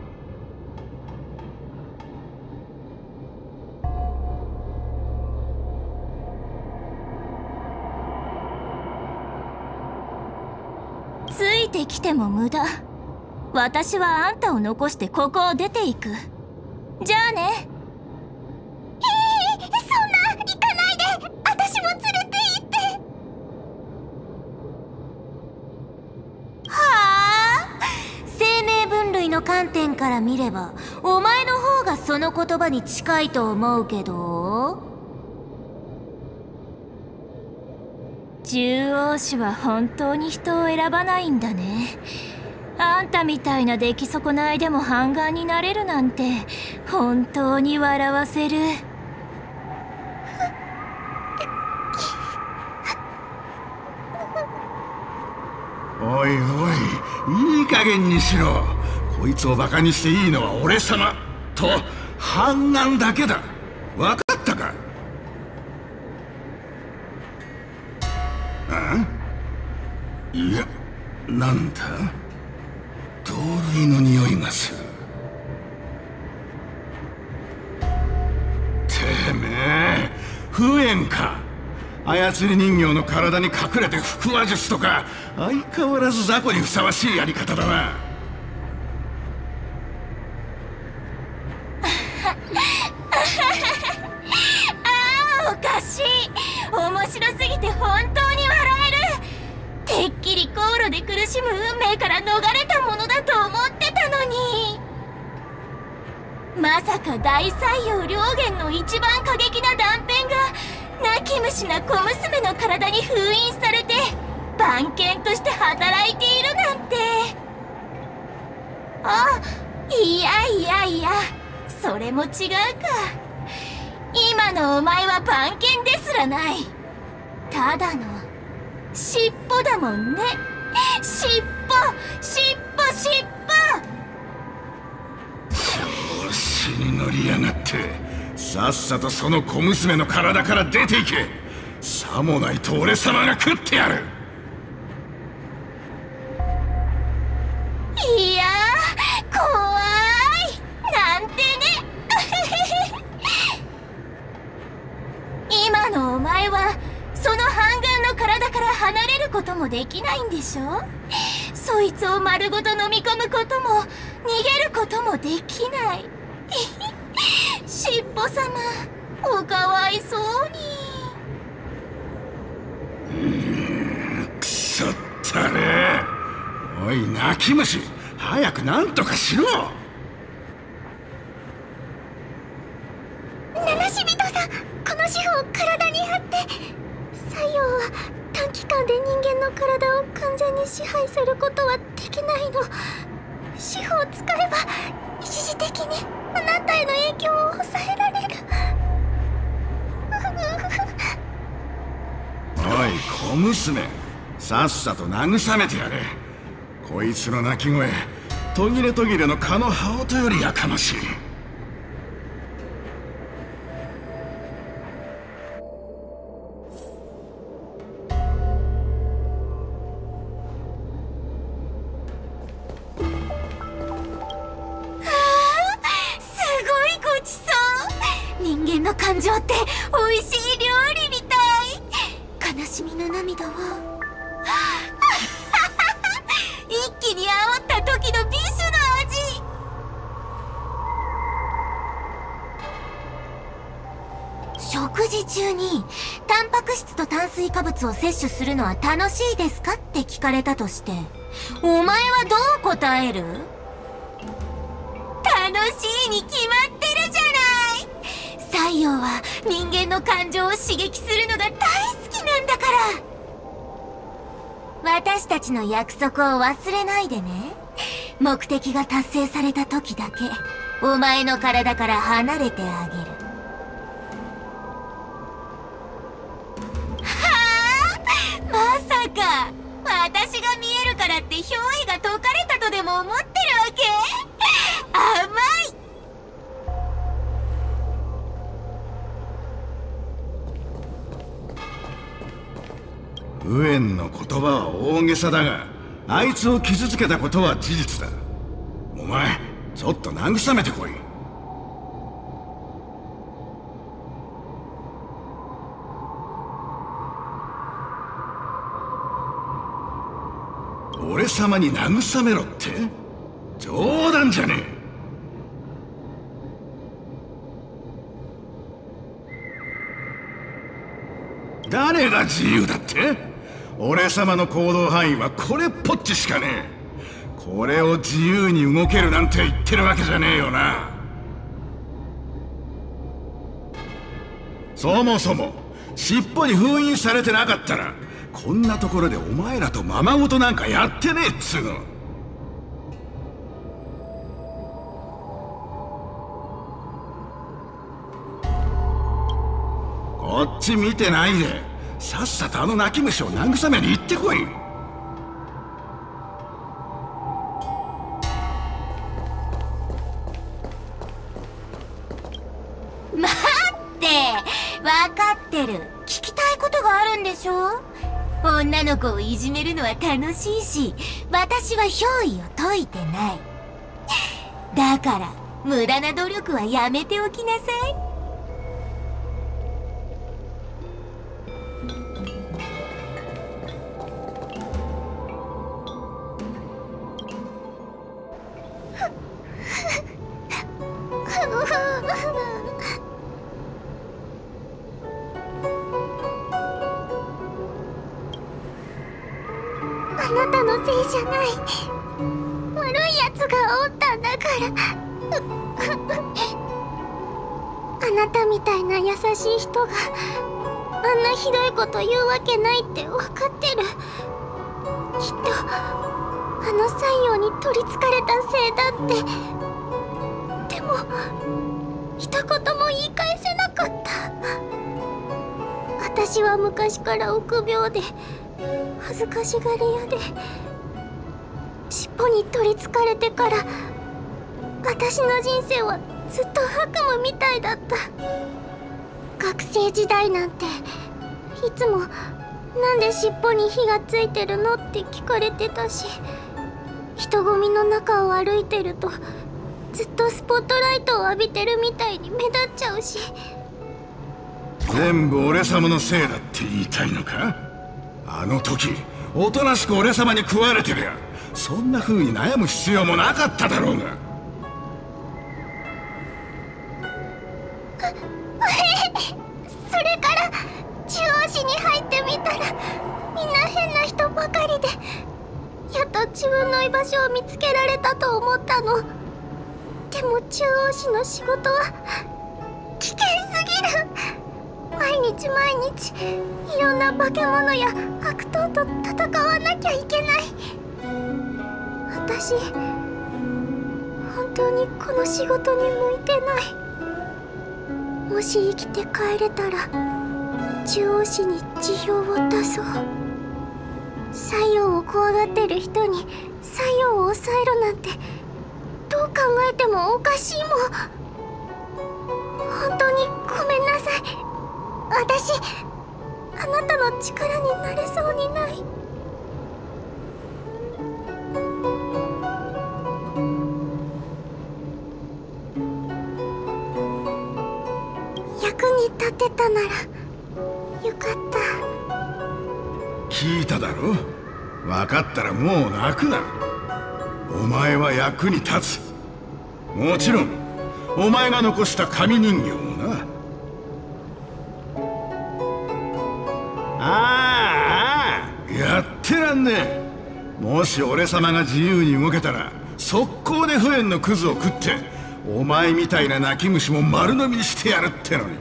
ついてきても無駄。私はあんたを残してここを出ていく。じゃあね。 ええー、そんな、行かないで。私も連れて行って。 はあ？生命分類の観点から見ればお前の方がその言葉に近いと思うけど、獣王種は本当に人を選ばないんだね。あんたみたいな出来損ないでも半眼になれるなんて本当に笑わせる。 おいおい、いい加減にしろ。こいつをバカにしていいのは俺様と半眼だけだ。分かったか？あ？いや、なんだ？同類の匂いがする。てめえ、不縁か。操り人形の体に隠れて腹話術とか、相変わらず雑魚にふさわしいやり方だな。 ああ、おかしい。面白すぎて本当に笑える。てっきり航路で苦しむ運命から逃れたものだと思ってたのに、まさか大採用両元の一番過激な断片が泣き虫な小娘の体に封印されて番犬として働いているなんて。あ、いやいやいや、それも違うか。今のお前は番犬ですらない。ただの尻尾だもんね。尻尾、尻尾、尻尾。 調子に乗りやがって。さっさとその小娘の体から出ていけ。さもないと俺様が食ってやる。 いやー、怖いなんてね。今のお前はその半眼の体から離れることもできないんでしょ。そいつを丸ごと飲み込むことも逃げることもできない。しっぽ様、おかわいそうに。 うーん、くそったれ。おい泣き虫、早くなんとかしろ。 七死人さん、この司法を体に貼って。採用は短期間で人間の体を完全に支配することはできないの。司法を使えば一時的にあなたへの影響を抑えられる。 おい小娘、さっさと慰めてやれ。こいつの泣き声、途切れ途切れの蚊の羽音よりやかましい。 感情って美味しい料理みたい。悲しみの涙を一気に煽った時のビシュの味。食事中にタンパク質と炭水化物を摂取するのは楽しいですかって聞かれたとして、お前はどう答える？ しいに決まってるじゃない。西洋は人間の感情を刺激するのが大好きなんだから。私たちの約束を忘れないでね。目的が達成された時だけお前の体から離れてあげる。まさか私が見えるからって憑依が解かれたとでも思ってるわけ？甘い。 ウエンの言葉は大げさだが、あいつを傷つけたことは事実だ。お前ちょっと慰めてこい。俺様に慰めろって冗談じゃねえ。誰が自由だって？俺様の行動範囲はこれっぽっちしかねえ。これを自由に動けるなんて言ってるわけじゃねえよな。そもそも尻尾に封印されてなかったらこんなところでお前らとままごとなんかやってねえっつうの。こっち見てないでさっさとあの泣き虫を慰めに行ってこい。 待って、分かってる。聞きたいことがあるんでしょ。女の子をいじめるのは楽しいし、私は憑依を解いてない。だから無駄な努力はやめておきなさい。 あなたのせいじゃない。悪いやつがおったんだから。あなたみたいな優しい人があんなひどいこと言うわけないって分かってる。きっとあの西洋に取りつかれたせいだって。でも一言も言い返せなかった。私は昔から臆病で恥ずかしがり屋で、尻尾に取りつかれてから私の人生はずっと悪夢みたいだった。学生時代なんていつも「なんで尻尾に火がついてるの?」って聞かれてたし、人混みの中を歩いてるとずっとスポットライトを浴びてるみたいに目立っちゃうし。 全部俺様のせいだって言いたいのか？あの時おとなしく俺様に食われてりゃそんな風に悩む必要もなかっただろうが。 それから中央市に入ってみたらみんな変な人ばかりで、やっと自分の居場所を見つけられたと思ったの。でも中央市の仕事は危険すぎる。毎日毎日いろんな化け物や悪党と戦わなきゃいけない。私本当にこの仕事に向いてない。もし生きて帰れたら中央市に辞表を出そう。西洋を怖がってる人に西洋を抑えろなんてどう考えてもおかしいもん。本当にごめんなさい。私あなたの力になれそうにない。役に立てたならよかった。 聞いただろ？分かったらもう泣くな。お前は役に立つ。もちろんお前が残した紙人形もな。ああ、やってらんねえ。もし俺様が自由に動けたら速攻でフエンのクズを食ってお前みたいな泣き虫も丸飲みにしてやるってのに。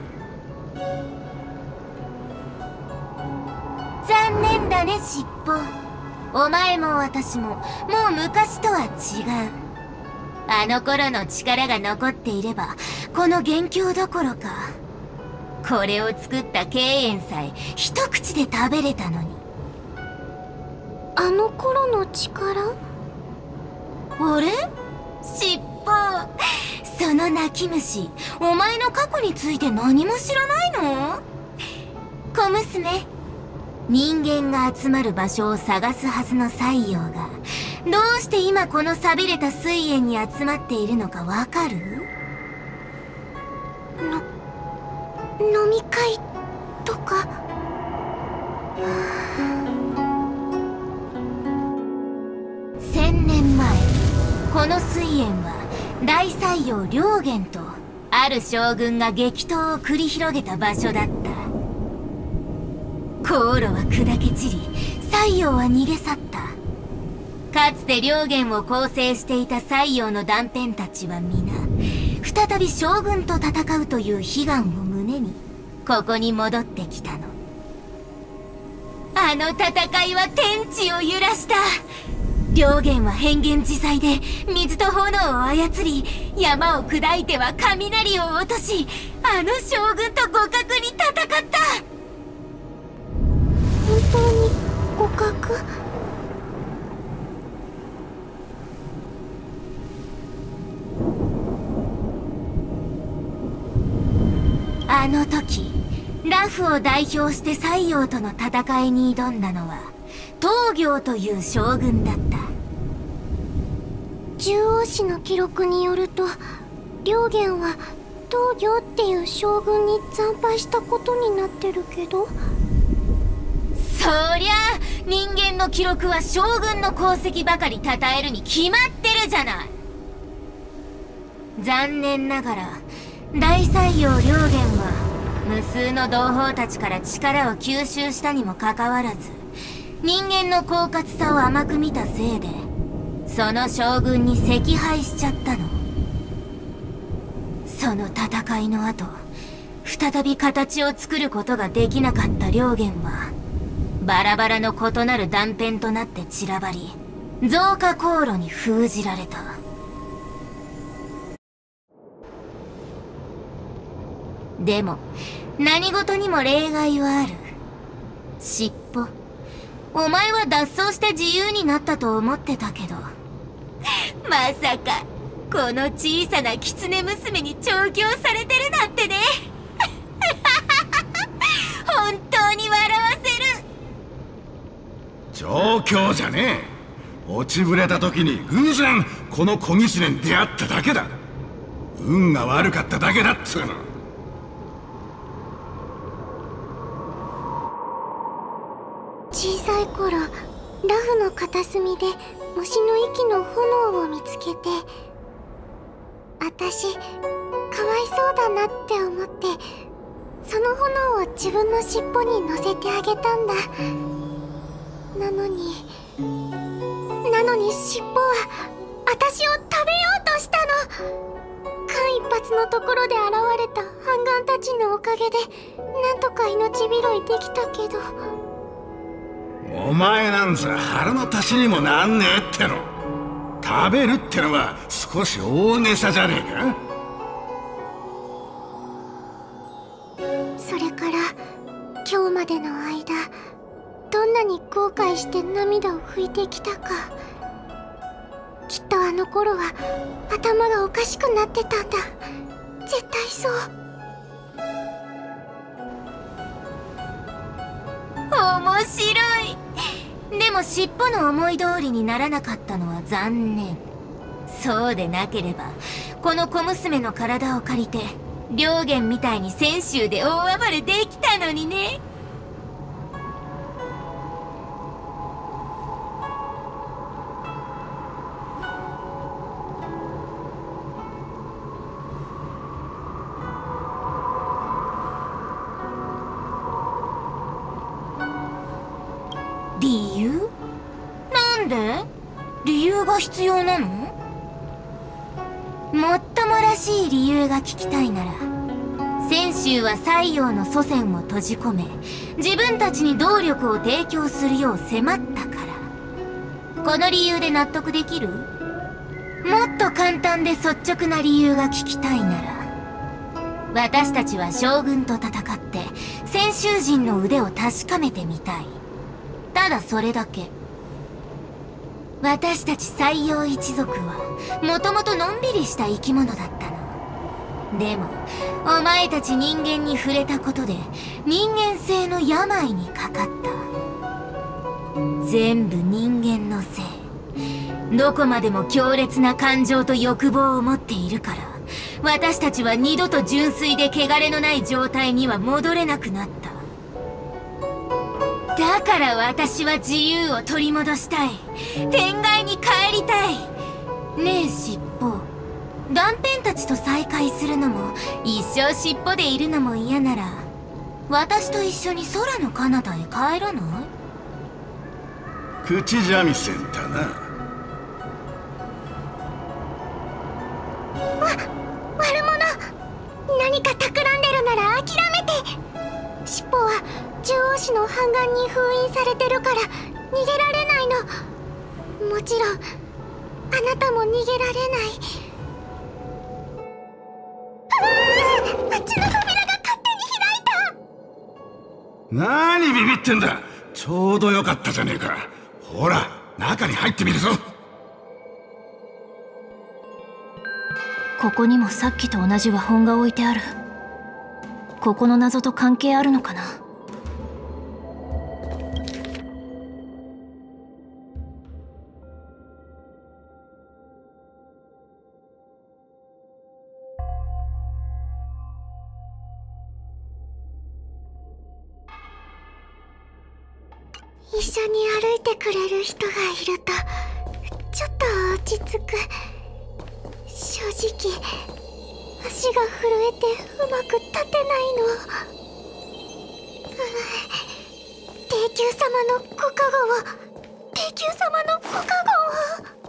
残念だね、尻尾。お前も私ももう昔とは違う。あの頃の力が残っていればこの元凶どころかこれを作った敬遠さえ一口で食べれたのに。 あの頃の力？ あれ？尻尾。その泣き虫、お前の過去について何も知らないの？小娘、人間が集まる場所を探すはずの西洋がどうして今この寂れた水煙に集まっているのかわかる？ の飲み会とか。 千年前、この水煙は大西洋良源とある将軍が激闘を繰り広げた場所だった。航路は砕け散り、西洋は逃げ去った。かつて良源を構成していた西洋の断片たちは皆再び将軍と戦うという悲願を胸にここに戻ってきたの。あの戦いは天地を揺らした。良源は変幻自在で水と炎を操り、山を砕いては雷を落とし、あの将軍と互角に戦った。 本当に互角？ あの時ラフを代表して西洋との戦いに挑んだのは東行という将軍だった。 中央史の記録によると、良源は東行っていう将軍に惨敗したことになってるけど。 そりゃあ人間の記録は将軍の功績ばかり称えるに決まってるじゃない。残念ながら大西洋良源は無数の同胞たちから力を吸収したにもかかわらず、人間の狡猾さを甘く見たせいでその将軍に惜敗しちゃったの。その戦いの後、再び形を作ることができなかった良源はバラバラの異なる断片となって散らばり、増加航路に封じられた。でも何事にも例外はある。尻尾、お前は脱走して自由になったと思ってたけど、まさかこの小さな狐娘に調教されてるなんてね。本当に笑わせる。 調教じゃねえ。落ちぶれた時に偶然この小狐に出会っただけだ。運が悪かっただけだっつうの。 小さい頃、ラフの片隅で虫の息の炎を見つけて、私かわいそうだなって思って、その炎を自分の尻尾に乗せてあげたんだ。なのになのに尻尾は私を食べようとしたの。間一髪のところで現れた半眼たちのおかげでなんとか命拾いできたけど。 お前なんざ腹の足しにもなんねえっての。食べるってのは少し大げさじゃねえか。 それから今日までの間、どんなに後悔して涙を拭いてきたか。きっとあの頃は頭がおかしくなってたんだ。絶対そう。 面白い。でも尻尾の思い通りにならなかったのは残念。そうでなければこの小娘の体を借りて良源みたいに泉州で大暴れできたのにね。理由？なんで？理由が必要なの？もっともらしい理由が聞きたいなら、泉州は西洋の祖先を閉じ込め、自分たちに動力を提供するよう迫ったから。この理由で納得できる？もっと簡単で率直な理由が聞きたいなら、私たちは将軍と戦って泉州人の腕を確かめてみたい。ただそれだけ。私たち西洋一族はもともとのんびりした生き物だったの。でもお前たち人間に触れたことで人間性の病にかかった。全部人間のせい。どこまでも強烈な感情と欲望を持っているから、私たちは二度と純粋で汚れのない状態には戻れなくなった。だから私は自由を取り戻したい。天外に帰りたい。ねえ尻尾、断片たちと再会するのも一生尻尾でいるのも嫌なら、私と一緒に空の彼方へ帰らない？ 口三味線だな。 わ悪者、何か企んでるなら諦めて。尻尾は中央市の半岸に封印されてるから逃げられないの。もちろんあなたも逃げられない。うわあ、あっちの扉が勝手に開いた。 何ビビってんだ。ちょうどよかったじゃねえか。ほら中に入ってみるぞ。 ここにもさっきと同じ和本が置いてある。ここの謎と関係あるのかな。 一緒に歩いてくれる人がいるとちょっと落ち着く。正直足が震えてうまく立てないの。帝宮様のご加護を、帝宮様のご加護を。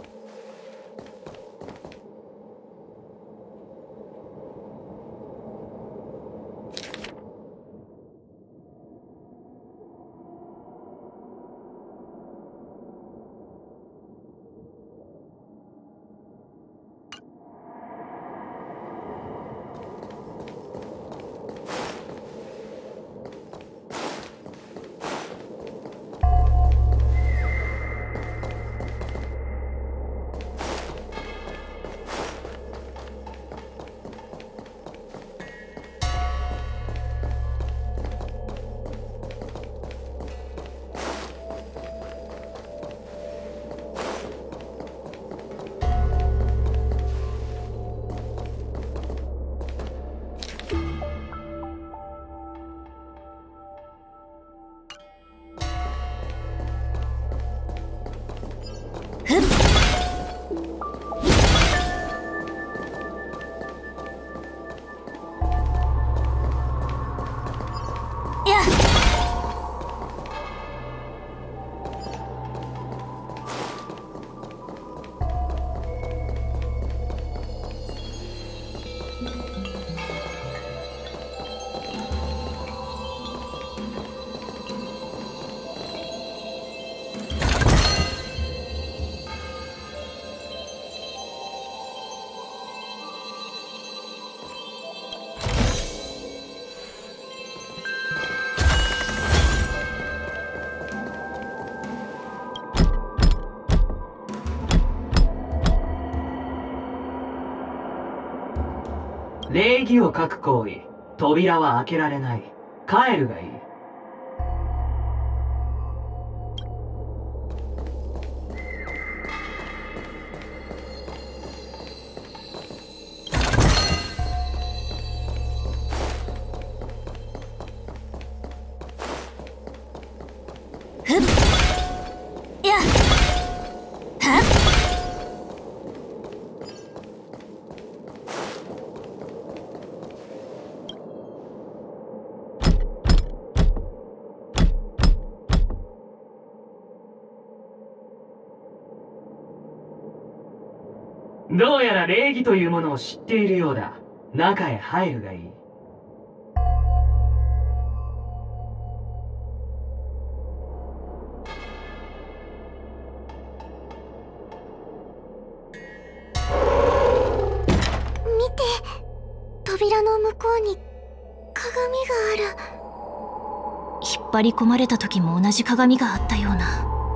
礼儀を欠く行為、扉は開けられない。帰るがいい。 ふっやっはっどうやら礼儀というものを知っているようだ。中へ入るがいい。 見て、扉の向こうに鏡がある。 引っ張り込まれた時も同じ鏡があったような。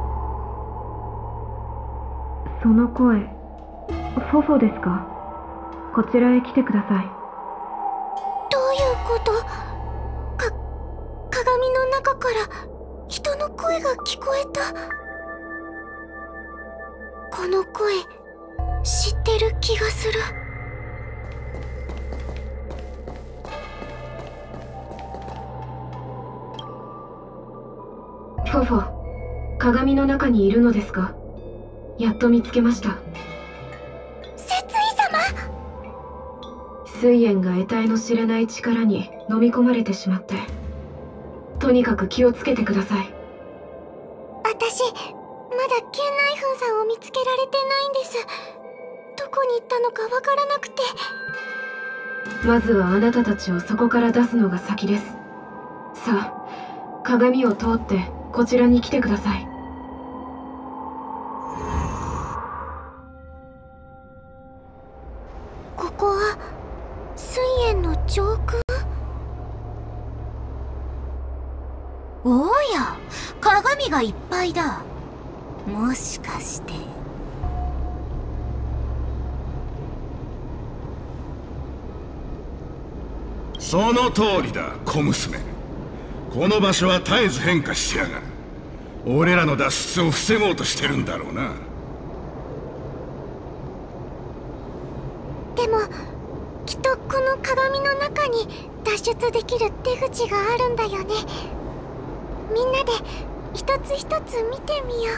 その声、フォフォですか？こちらへ来てください。 どういうこと？か、鏡の中から人の声が聞こえた。この声、知ってる気がする。 フォフォ、鏡の中にいるのですか？やっと見つけました。 節井様！ 水炎が得体の知れない力に飲み込まれてしまって、とにかく気をつけてください。 私、まだケンナイフンさんを見つけられてないんです。どこに行ったのかわからなくて。 まずはあなたたちをそこから出すのが先です。さあ、鏡を通ってこちらに来てください。 ここは水炎の上空？ おや、鏡がいっぱいだ。もしかして。 その通りだ、小娘。この場所は絶えず変化してやがる。俺らの脱出を防ごうとしてるんだろうな。 でもきっとこの鏡の中に脱出できる出口があるんだよね。みんなで一つ一つ見てみよう。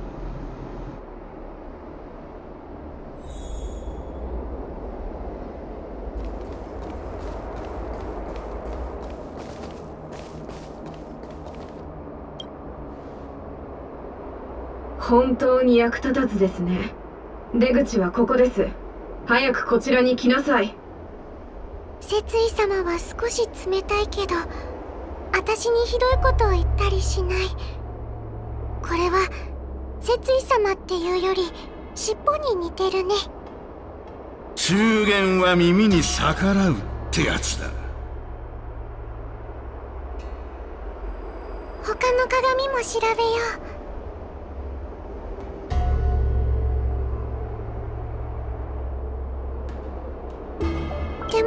本当に役立たずですね。出口はここです。早くこちらに来なさい。 節井様は少し冷たいけど、私にひどいことを言ったりしない。これは節井様っていうより尻尾に似てるね。 中元は耳に逆らうってやつだ。 他の鏡も調べよう。でも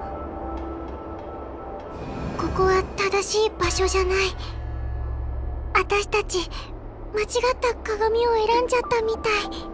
ここは正しい場所じゃない。私たち間違った鏡を選んじゃったみたい。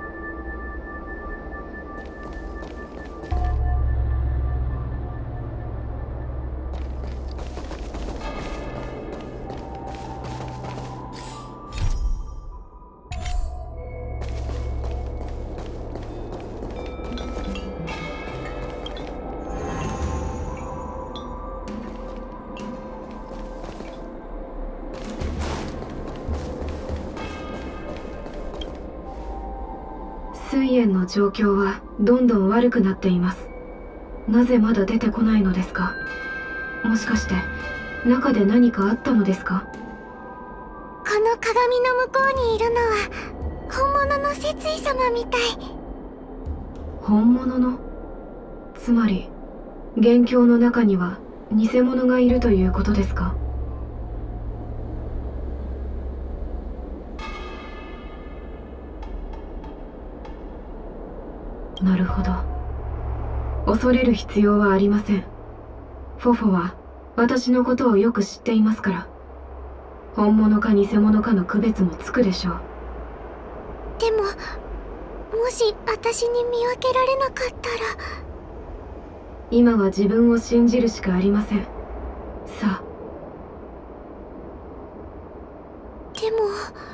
水炎の状況はどんどん悪くなっています。なぜまだ出てこないのですか？もしかして中で何かあったのですか？ この鏡の向こうにいるのは本物の節井様みたい。 本物の？つまり元凶の中には偽物がいるということですか？なるほど。恐れる必要はありません。フォフォは私のことをよく知っていますから、本物か偽物かの区別もつくでしょう。 でももし私に見分けられなかったら。 今は自分を信じるしかありません。さあ。 でも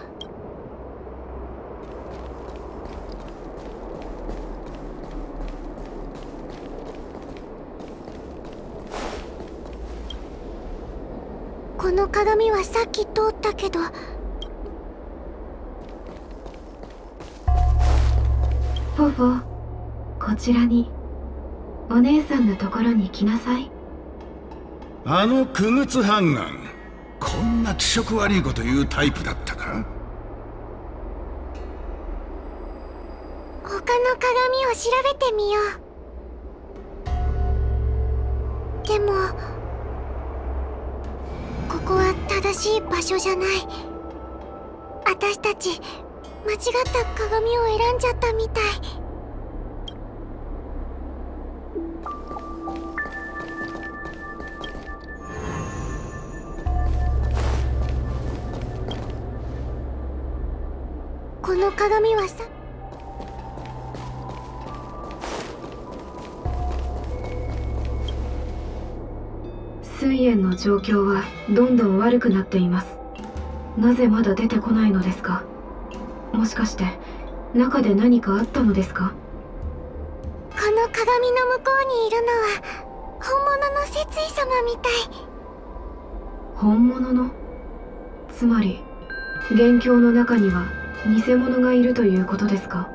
この鏡はさっき通ったけど。 フォフォ、 こちらに。お姉さんのところに来なさい。 あの傀儡判官、こんな気色悪いこと言うタイプだったか？ 他の鏡を調べてみよう。でもここは正しい場所じゃない。私たち間違った鏡を選んじゃったみたい。この鏡はさ、 水炎の状況はどんどん悪くなっています。なぜまだ出てこないのですか？もしかして中で何かあったのですか？ この鏡の向こうにいるのは本物の摂井様みたい。 本物の？つまり元凶の中には偽物がいるということですか？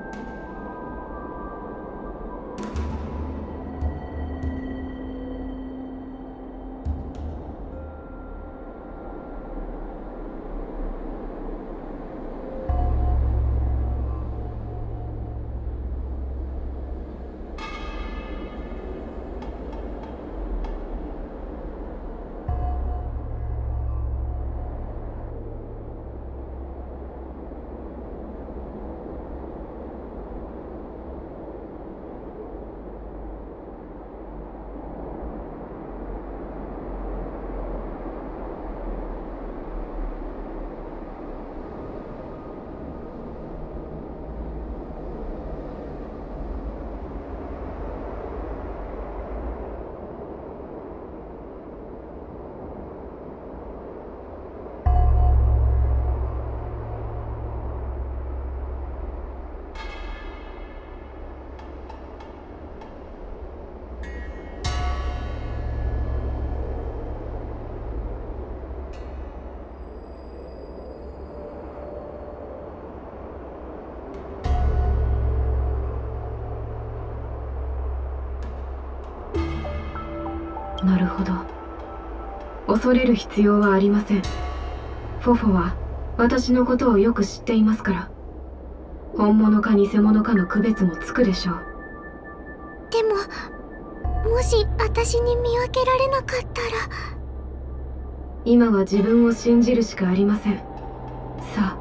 なるほど。恐れる必要はありません。フォフォは私のことをよく知っていますから、本物か偽物かの区別もつくでしょう。 でももし私に見分けられなかったら。 今は自分を信じるしかありません。さあ。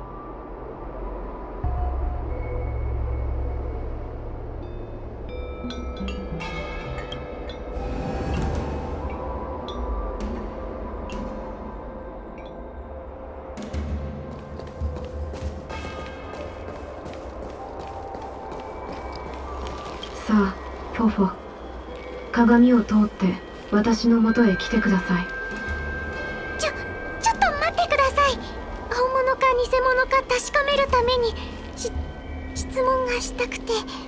さあ、フォフォ。鏡を通って私の元へ来てください。 ちょ、ちょっと待ってください。本物か偽物か確かめるためにし、質問がしたくて。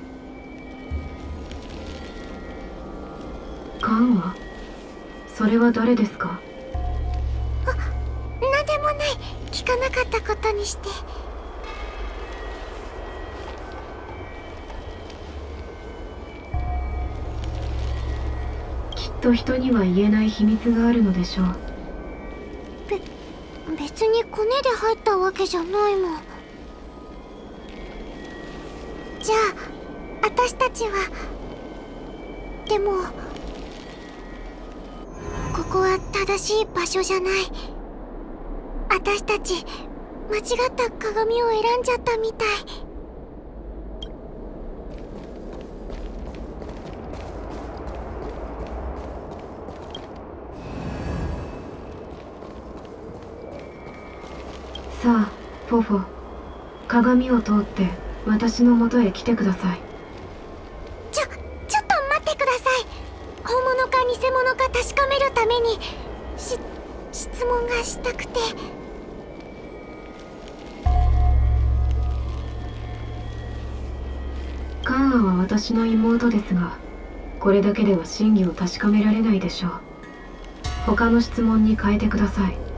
カンは？それは誰ですか？ あ、なんでもない。聞かなかったことにして。 きっと人には言えない秘密があるのでしょう。 べ、別にコネで入ったわけじゃないもん。じゃあ私たちは。でもここは正しい場所じゃない。私たち間違った鏡を選んじゃったみたい。 さあ、フォフォ。鏡を通って私の元へ来てください。 ちょ、ちょっと待ってください。本物か偽物か確かめるためにし、質問がしたくて。 カンアは私の妹ですが、これだけでは真偽を確かめられないでしょう。他の質問に変えてください。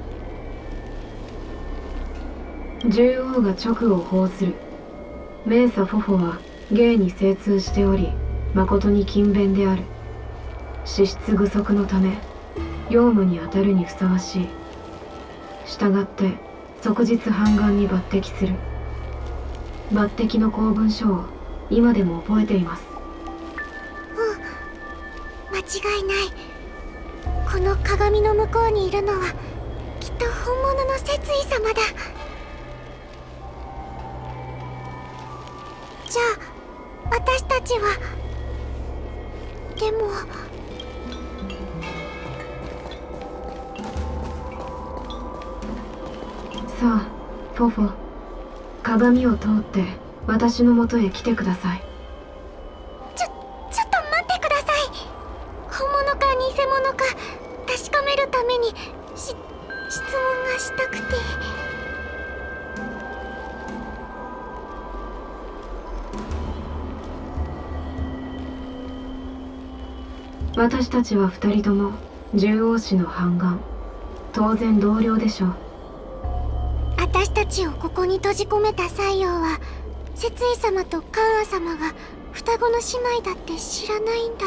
獣王が直を報ずる。メーサ・フォフォは芸に精通しており誠に勤勉である。資質具足のため用務に当たるにふさわしい。従って即日判官に抜擢する。抜擢の公文書を今でも覚えています。 うん、間違いない。この鏡の向こうにいるのはきっと本物の摂井様だ。じゃあ私たちは。でもさあフォフォ、鏡を通って私のもとへ来てください。 ちょちょっと待ってください。本物か偽物か確かめるためにし質問がしたくて。 私たちは二人とも獣王氏の判官、当然同僚でしょう。 私たちをここに閉じ込めた西洋は摂井様とカンア様が双子の姉妹だって知らないんだ。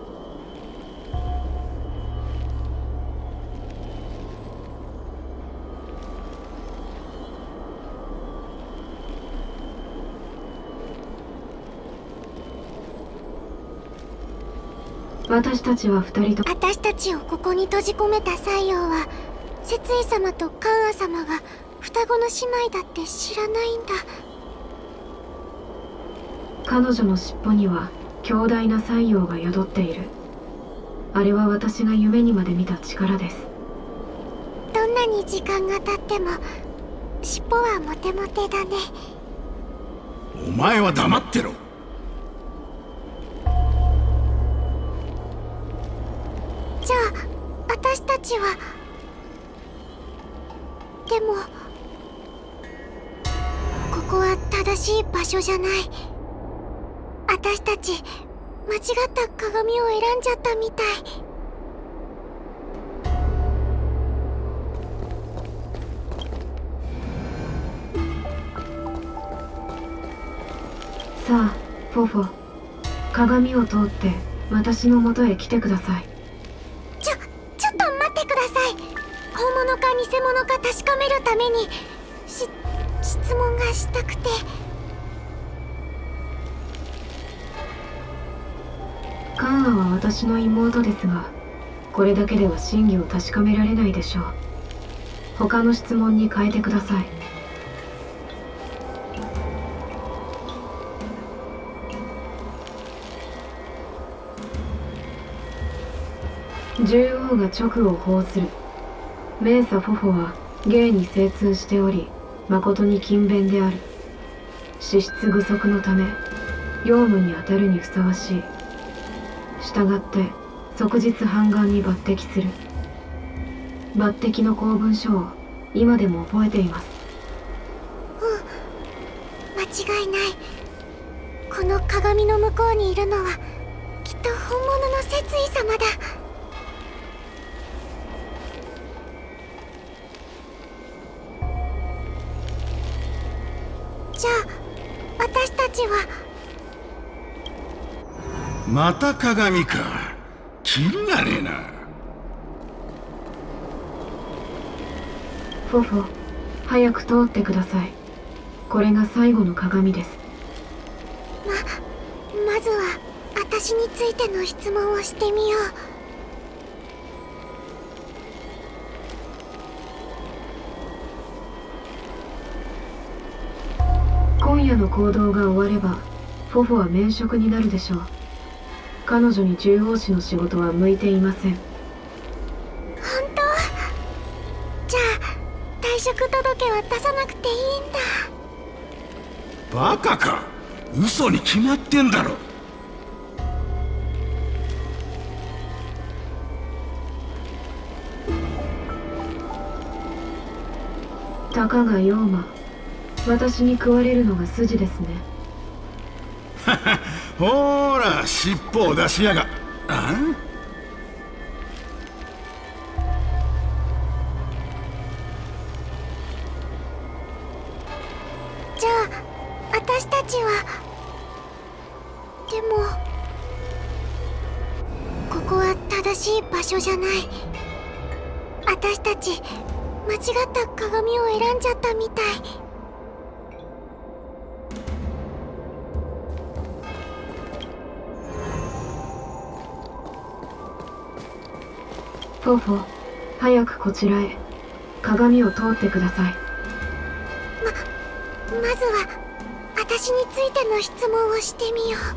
私たちは二人と私たちをここに閉じ込めた西洋は摂井様とカンア様が双子の姉妹だって知らないんだ。 彼女の尻尾には強大な西洋が宿っている。あれは私が夢にまで見た力です。 どんなに時間が経っても尻尾はモテモテだね。 お前は黙ってろ。 じゃあ私たちは。でもここは正しい場所じゃない。私たち間違った鏡を選んじゃったみたい。 さあフォフォ、鏡を通って私のもとへ来てください。 ちょちょっと待ってください。本物か偽物か確かめるためにし質問がしたくて。 カンアは私の妹ですが、これだけでは真偽を確かめられないでしょう。他の質問に変えてください。獣王が直を報する。メーサ・フォフォは芸に精通しており誠に勤勉である。資質具足のため用務に当たるにふさわしい。従って即日判官に抜擢する。抜擢の公文書を今でも覚えています。 うん、間違いない。この鏡の向こうにいるのはきっと本物の摂井様だ。じゃあ私たちは。 また鏡か。キリがねえな。 フォフォ、早く通ってください。これが最後の鏡です。 ままずは私についての質問をしてみよう。今夜の行動が終わればフォフォは免職になるでしょう。彼女に獣王氏の仕事は向いていません。 本当？じゃあ退職届は出さなくていいんだ。 バカか。嘘に決まってんだろ。 たかが妖魔、私に食われるのが筋ですね。 ほーら、尻尾を出しやが。あん？ じゃあ私たちは。 こは正しい場所じゃない。私たち間違った鏡を選んじゃったみたい。 フォフォ、早くこちらへ。鏡を通ってください。 ま、まずは私についての質問をしてみよう。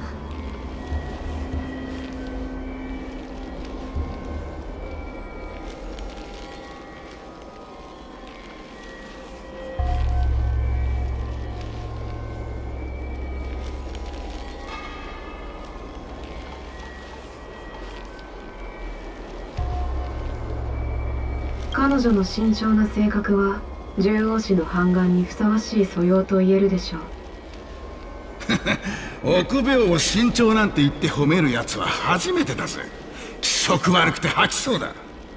彼女の慎重な性格は獣王子の反乱にふさわしい素養と言えるでしょう。臆病を慎重なんて言って褒めるやつは初めてだぜ。気色悪くて吐きそうだ。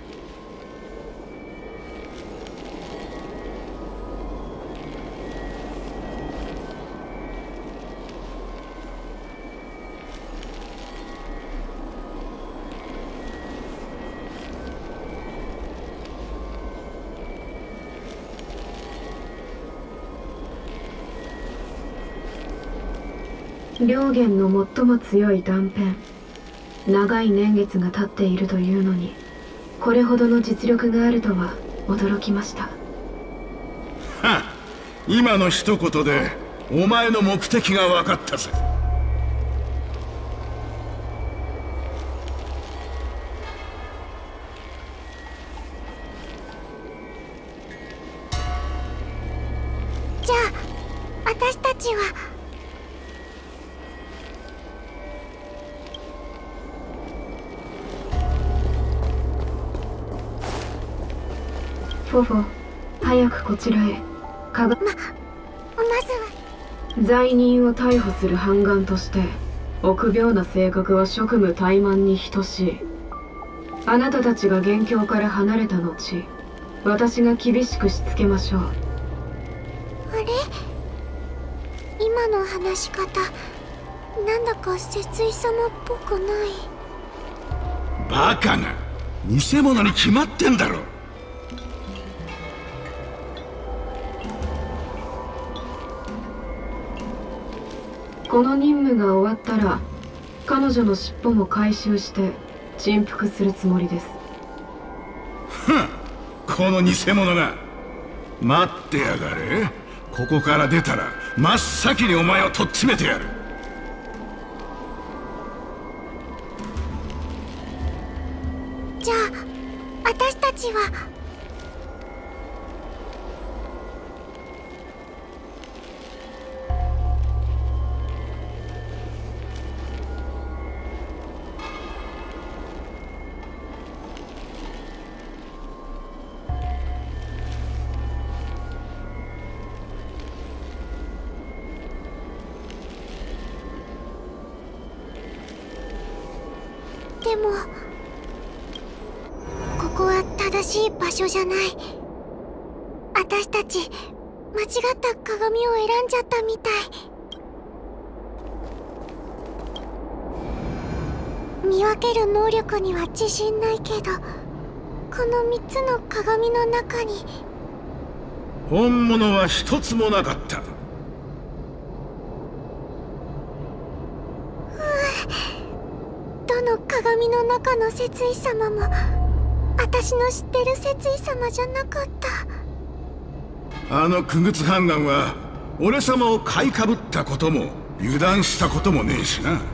両元の最も強い断片。長い年月が経っているというのにこれほどの実力があるとは驚きました。 はっ、今の一言でお前の目的が分かったぜ。 じゃあ私たちはフォフォ、早くこちらへ。かがま、まずは罪人を逮捕する判官として臆病な性格は職務怠慢に等しい。あなたたちが元凶から離れた後、私が厳しくしつけましょう。 あれ、今の話し方なんだか節井様っぽくない。 バカな、偽物に決まってんだろ。 この任務が終わったら彼女の尻尾も回収して沈伏するつもりです。 ふん、この偽物が。待ってやがれ。ここから出たら真っ先にお前をとっちめてやる。 じゃあ私たちはでもここは正しい場所じゃない。私たち間違った鏡を選んじゃったみたい。見分ける能力には自信ないけど、このみっつの鏡の中に本物は一つもなかった。 どの鏡の中の節井様も私の知ってる節井様じゃなかった。 あの傀儡判官は俺様を買いかぶったことも油断したこともねえしな。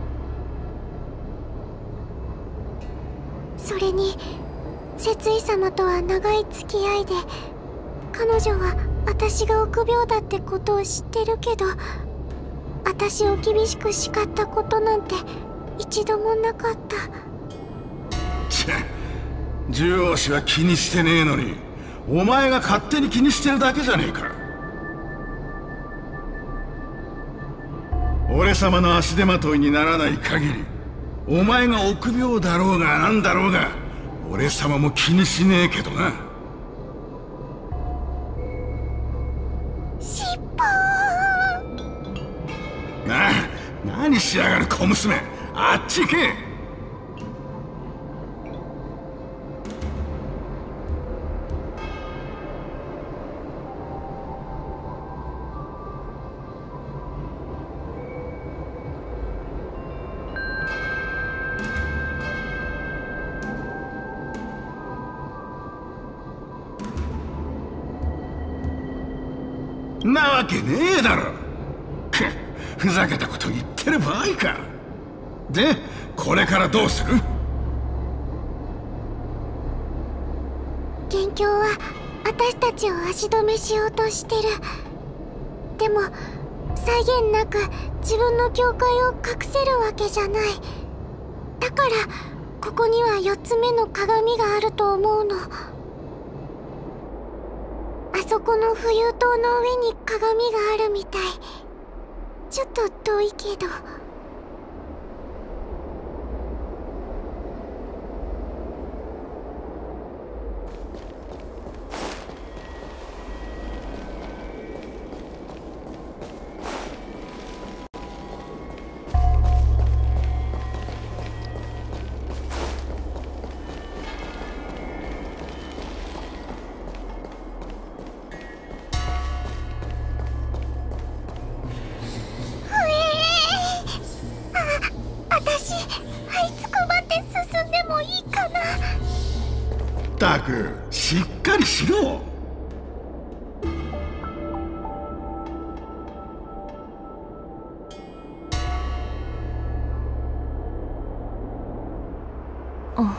それに節井様とは長い付き合いで、彼女は私が臆病だってことを知ってるけど、私を厳しく叱ったことなんて一度もなかった。 チェ、獣王子は気にしてねえのにお前が勝手に気にしてるだけじゃねえか。俺様の足手まといにならない限り、お前が臆病だろうがなんだろうが俺様も気にしねえけどな。 尻尾。 なあ、何しやがる小娘。あっち行け。 なわけねえだろ。くっ、ふざけたこと言ってる場合か。で、これからどうする？ 元凶は私たちを足止めしようとしてる。でも際限なく自分の境界を隠せるわけじゃない。だからここにはよっつめの鏡があると思うの。あそこの浮遊塔の上に鏡があるみたい。ちょっと遠いけど。 ったくしっかりしろ。 あ、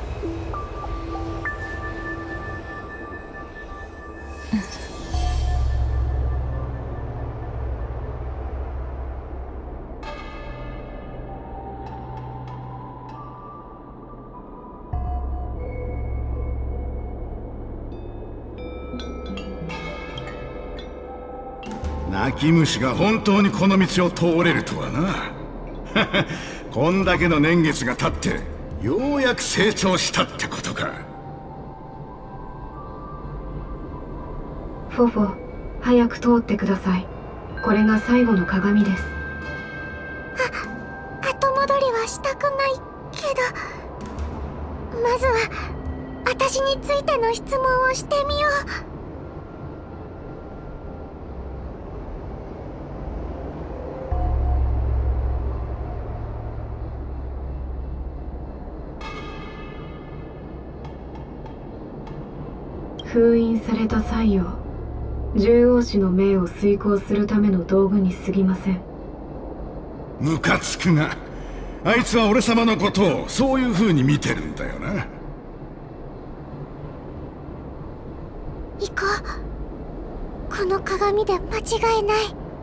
泣き虫が本当にこの道を通れるとはな。こんだけの年月が経ってようやく成長したってことか。 フォフォ、早く通ってください。これが最後の鏡です。 あ、後戻りはしたくないけど、まずは私についての質問をしてみよう。 封印された太陽、獣王子の命を遂行するための道具に過ぎません。 ムカつくが、あいつは俺様のことをそういう風に見てるんだよな。 行こう。この鏡で間違いない。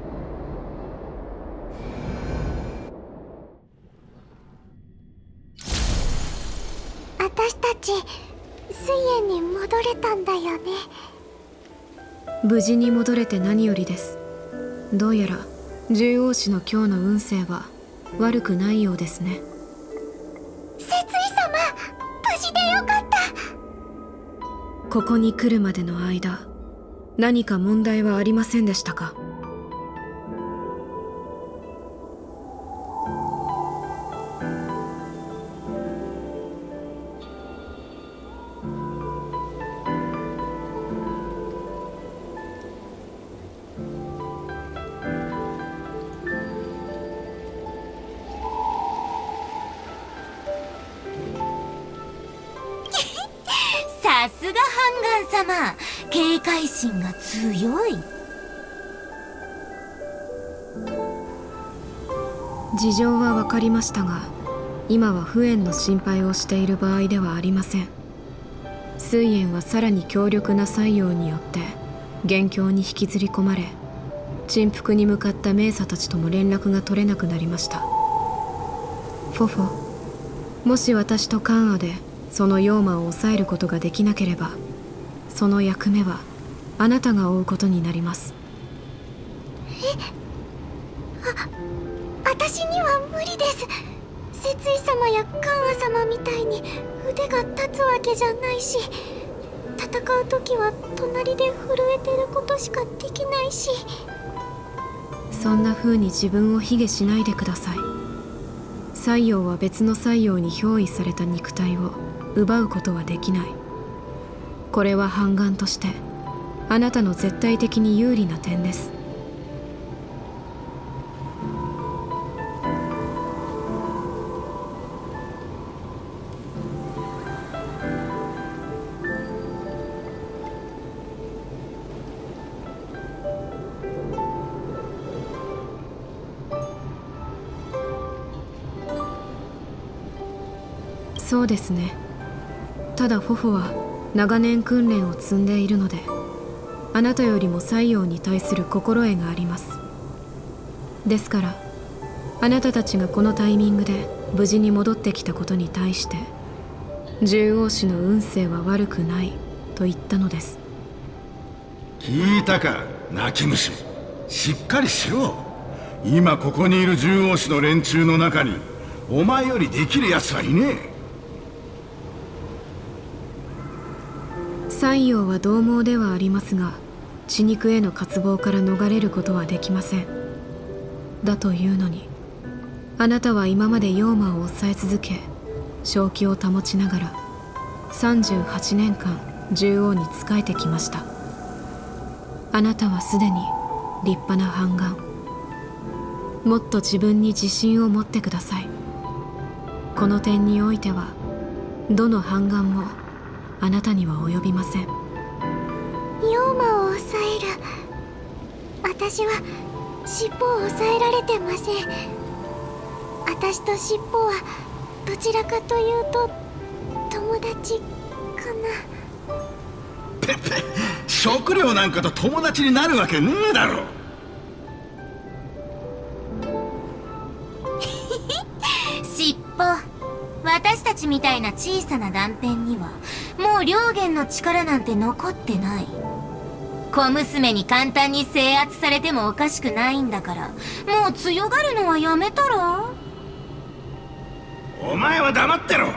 私たち水炎に戻れたんだよね。 無事に戻れて何よりです。どうやら獣王子の今日の運勢は悪くないようですね。 節井様、無事でよかった。 ここに来るまでの間、何か問題はありませんでしたか？ さすが半眼様、警戒心が強い。 事情は分かりましたが、今は不縁の心配をしている場合ではありません。水炎はさらに強力な採用によって元凶に引きずり込まれ、沈伏に向かった冥査たちとも連絡が取れなくなりました。フォフォ、もし私とカンアでその妖魔を抑えることができなければ、その役目はあなたが負うことになります。 え？あ、私には無理です。節井様やカンア様みたいに腕が立つわけじゃないし、戦う時は隣で震えてることしかできないし。 そんな風に自分を卑下しないでください。採用は別の採用に憑依された肉体を奪うことはできない。これは半眼としてあなたの絶対的に有利な点です。 そうですね。ただホフは長年訓練を積んでいるので、あなたよりも西洋に対する心得があります。ですからあなたたちがこのタイミングで無事に戻ってきたことに対して、獣王氏の運勢は悪くないと言ったのです。 聞いたか、泣き虫。しっかりしろ。今ここにいる獣王氏の連中の中にお前よりできる奴はいねえ。 西洋は獰猛ではありますが、血肉への渇望から逃れることはできません。だというのに、あなたは今まで妖魔を抑え続け、正気を保ちながらさんじゅうはちねんかん獣王に仕えてきました。あなたはすでに立派な半眼。もっと自分に自信を持ってください。この点においてはどの半眼もあなたには及びません。 妖魔を抑える。私は尻尾を抑えられてません。私と尻尾はどちらかというと友達かな。 ペッペ、食料なんかと友達になるわけねえだろ。 尻尾。私たちみたいな小さな断片にはもう両元の力なんて残ってない。小娘に簡単に制圧されてもおかしくないんだから、もう強がるのはやめたら。 お前は黙ってろ。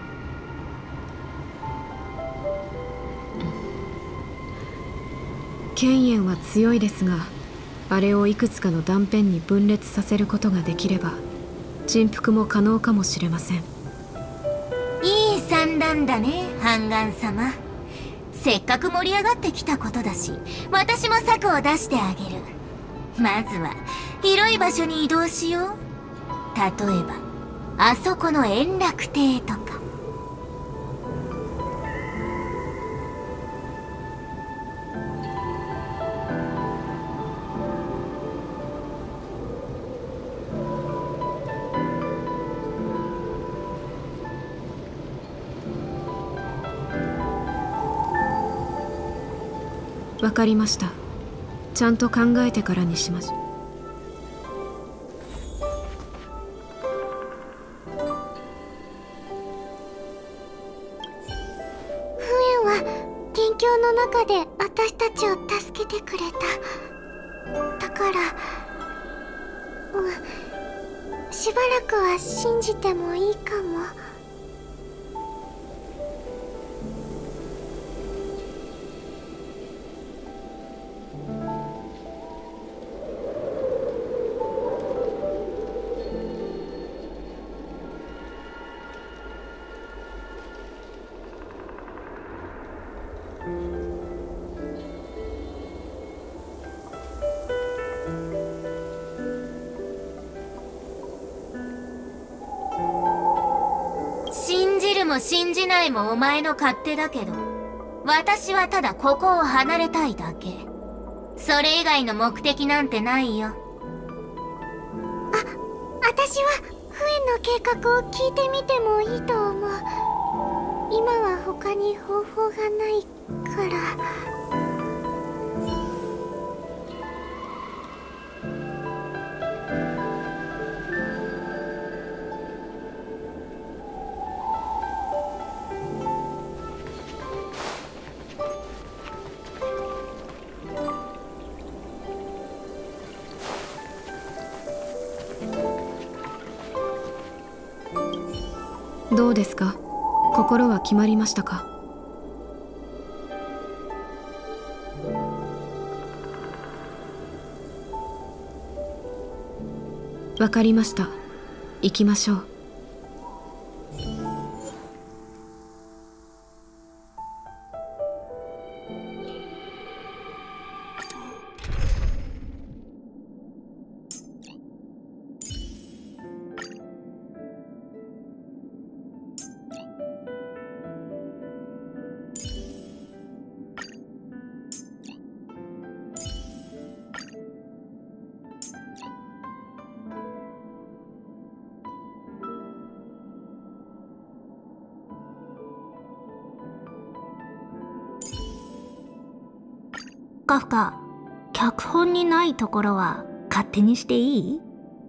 剣炎は強いですが、あれをいくつかの断片に分裂させることができれば沈伏も可能かもしれません。 いい算段だね、半眼様。せっかく盛り上がってきたことだし、私も策を出してあげる。まずは広い場所に移動しよう。例えばあそこの円楽亭とか。 わかりました。ちゃんと考えてからにしましょう。 フエンは元凶の中で私たちを助けてくれた。だからうん、しばらくは信じてもいいかも。 信じるも信じないもお前の勝手だけど、私はただここを離れたいだけ。それ以外の目的なんてないよ。 あ、私はフエンの計画を聞いてみてもいいと思う。今は他に方法がないから。 どうですか？心は決まりましたか？わかりました。行きましょう。 カフカ、脚本にないところは勝手にしていい？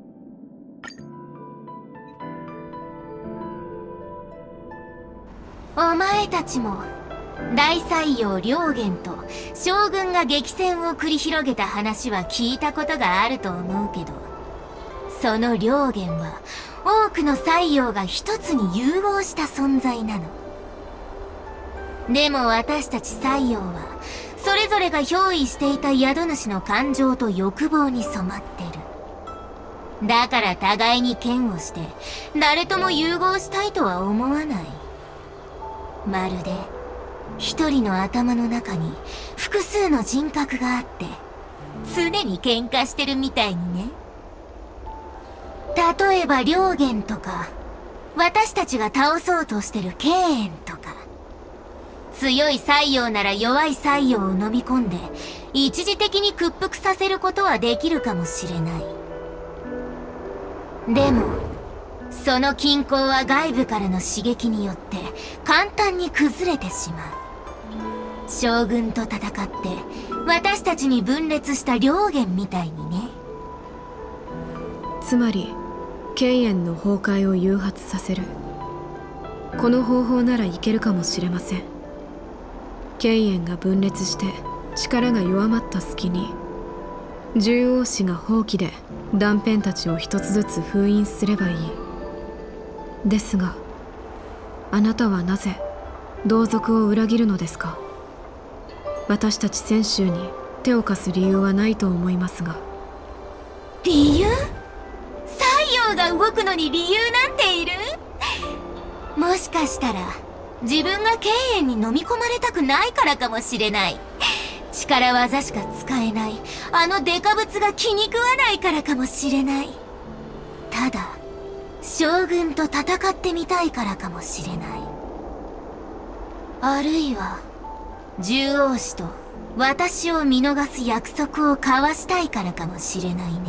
お前たちも大西洋両元と将軍が激戦を繰り広げた話は聞いたことがあると思うけど、その両元は多くの西洋が一つに融合した存在なの。でも私たち西洋はそれぞれが憑依していた宿主の感情と欲望に染まってる。だから互いに嫌悪して誰とも融合したいとは思わない。まるで一人の頭の中に複数の人格があって常に喧嘩してるみたいにね。例えば両元とか、私たちが倒そうとしてる敬遠とか、強い西洋なら弱い西洋を飲み込んで一時的に屈服させることはできるかもしれない。でもその均衡は外部からの刺激によって簡単に崩れてしまう。将軍と戦って私たちに分裂した両元みたいにね。 つまり敬遠の崩壊を誘発させる。この方法ならいけるかもしれません。敬遠が分裂して力が弱まった隙に獣王子が放棄で断片たちを一つずつ封印すればいい。ですがあなたはなぜ同族を裏切るのですか？私たち泉州に手を貸す理由はないと思いますが。 理由？西洋が動くのに理由なんている？もしかしたら自分が敬遠に飲み込まれたくないからかもしれない。力技しか使えないあのデカブツが気に食わないからかもしれない。ただ将軍と戦ってみたいからかもしれない。あるいは獣王子と私を見逃す約束を交わしたいからかもしれないね。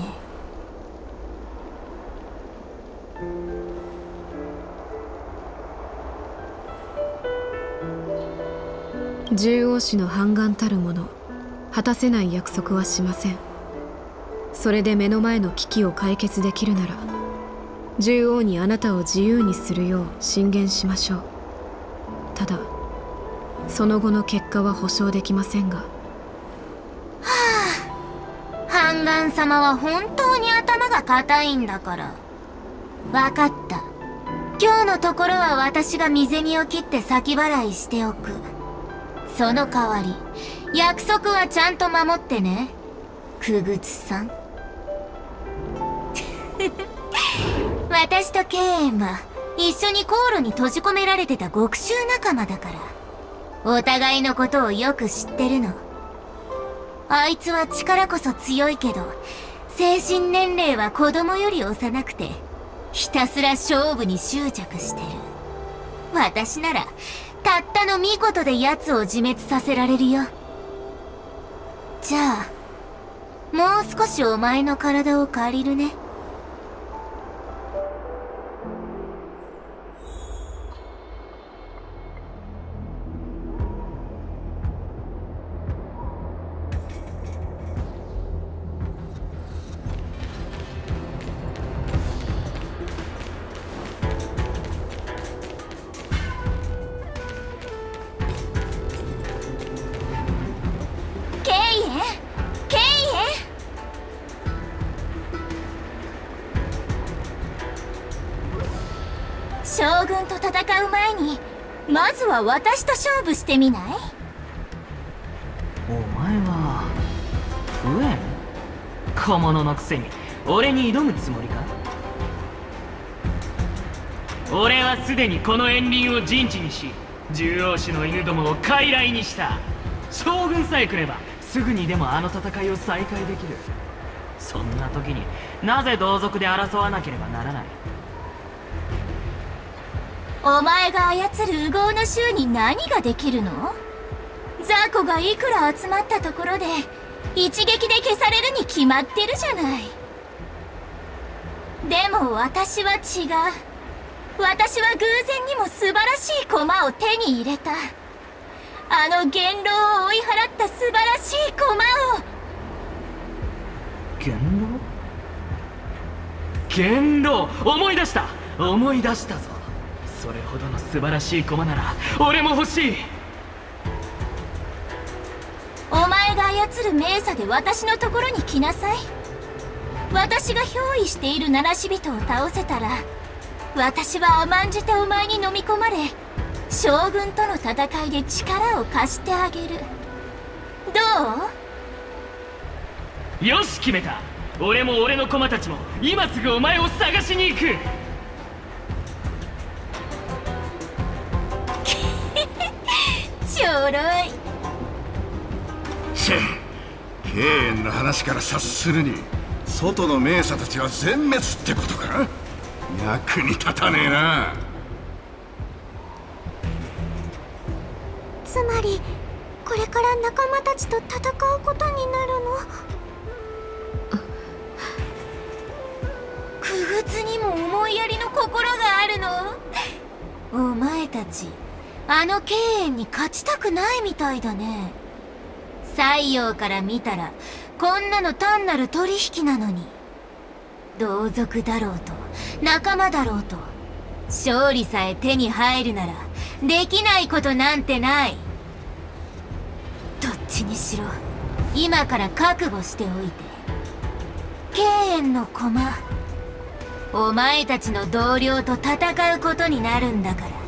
獣王子の半眼たるもの、果たせない約束はしません。それで目の前の危機を解決できるなら獣王にあなたを自由にするよう進言しましょう。ただその後の結果は保証できませんが。はあ、半眼様は本当に頭が固いんだから。わかった。今日のところは私が身銭を切って先払いしておく。その代わり約束はちゃんと守ってね、くぐつさん。私と敬遠は一緒に航路に閉じ込められてた獄衆仲間だから、お互いのことをよく知ってるの。あいつは力こそ強いけど精神年齢は子供より幼くてひたすら勝負に執着してる。私ならたったの巫女で奴を自滅させられるよ。じゃあもう少しお前の体を借りるね。将軍と戦う前にまずは私と勝負してみない？ お前はフエン？小物のくせに俺に挑むつもりか？俺はすでにこの園林を陣地にし獣王子の犬どもを傀儡にした。将軍さえ来ればすぐにでもあの戦いを再開できる。そんな時になぜ同族で争わなければならない？ お前が操る烏合の衆に何ができるの？雑魚がいくら集まったところで一撃で消されるに決まってるじゃない。でも私は違う。私は偶然にも素晴らしい駒を手に入れた。 あの元老を追い払った素晴らしい駒を。 元老？元老、思い出した、思い出したぞ。それほどの素晴らしい駒なら俺も欲しい。 お前が操る冥砂で私のところに来なさい。私が憑依している七死人を倒せたら、私は甘んじてお前に飲み込まれ、将軍との戦いで力を貸してあげる。どう？よし、決めた。俺も俺の駒たちも今すぐお前を探しに行く。 ちょろい。 チェ敬遠の話から察するに、外の名査たちは全滅ってことか？役に立たねえな。 つまりこれから仲間たちと戦うことになるの？ くぐつにも思いやりの心があるの？お前たちあの敬遠に勝ちたくないみたいだね。西洋から見たらこんなの単なる取引なのに、同族だろうと仲間だろうと、勝利さえ手に入るならできないことなんてない。どっちにしろ今から覚悟しておいて。敬遠の駒、お前たちの同僚と戦うことになるんだから。は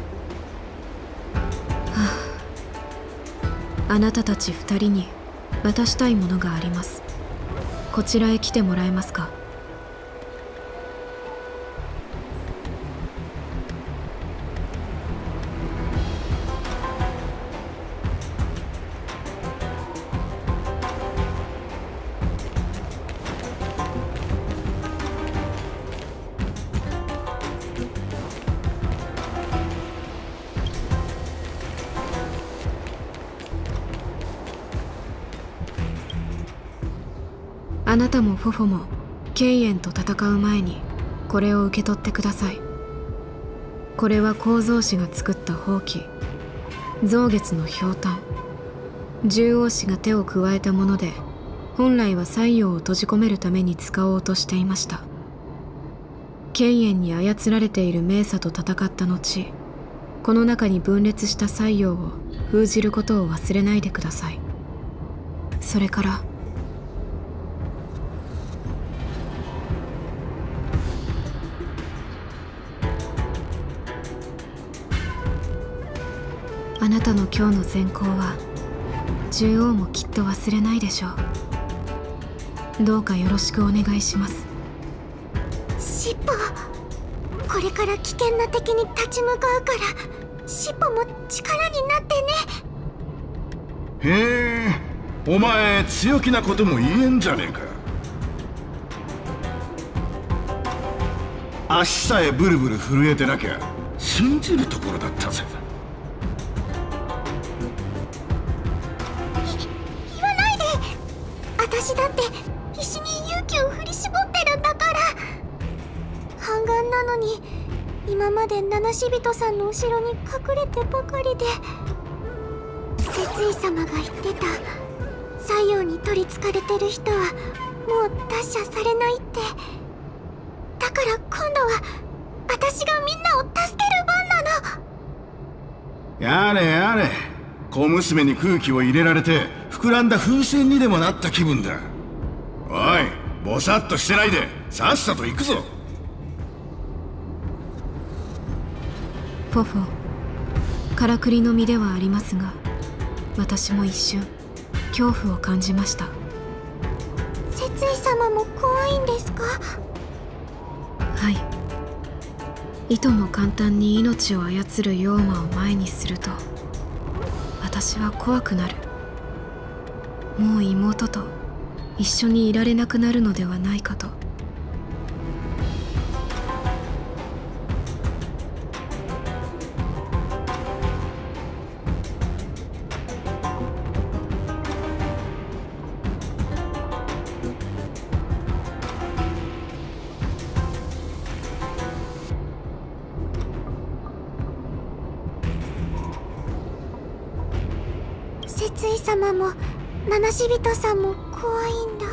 あ、あなたたち二人に渡したいものがあります。こちらへ来てもらえますか？あなたもフォフォも敬遠と戦う前にこれを受け取ってください。これは構造師が作った宝器、増月の氷炭。獣王氏が手を加えたもので、本来は西洋を閉じ込めるために使おうとしていました。敬遠に操られている冥砂と戦った後、この中に分裂した西洋を封じることを忘れないでください。それからあなたの今日の善行は獣王もきっと忘れないでしょう。どうかよろしくお願いします。 尻尾、これから危険な敵に立ち向かうから尻尾も力になってね。 へえ、お前強気なことも言えんじゃねえか。足さえブルブル震えてなきゃ信じるところだったぜ。 私だって必死に勇気を振り絞ってるんだから。半眼なのに今まで七死人さんの後ろに隠れてばかりで。節井様が言ってた西洋に取りつかれてる人はもう脱者されないって。だから今度は私がみんなを助ける番なの。 やれやれ、小娘に空気を入れられて膨らんだ風船にでもなった気分だ。おい、ぼさっとしてないでさっさと行くぞ。 フォフォ、からくりの身ではありますが、私も一瞬恐怖を感じました。 節井様も怖いんですか？ はい。いとも簡単に命を操る妖魔を前にすると私は怖くなる。もう妹と一緒にいられなくなるのではないかと。 節井様も七死人さんも怖いんだ。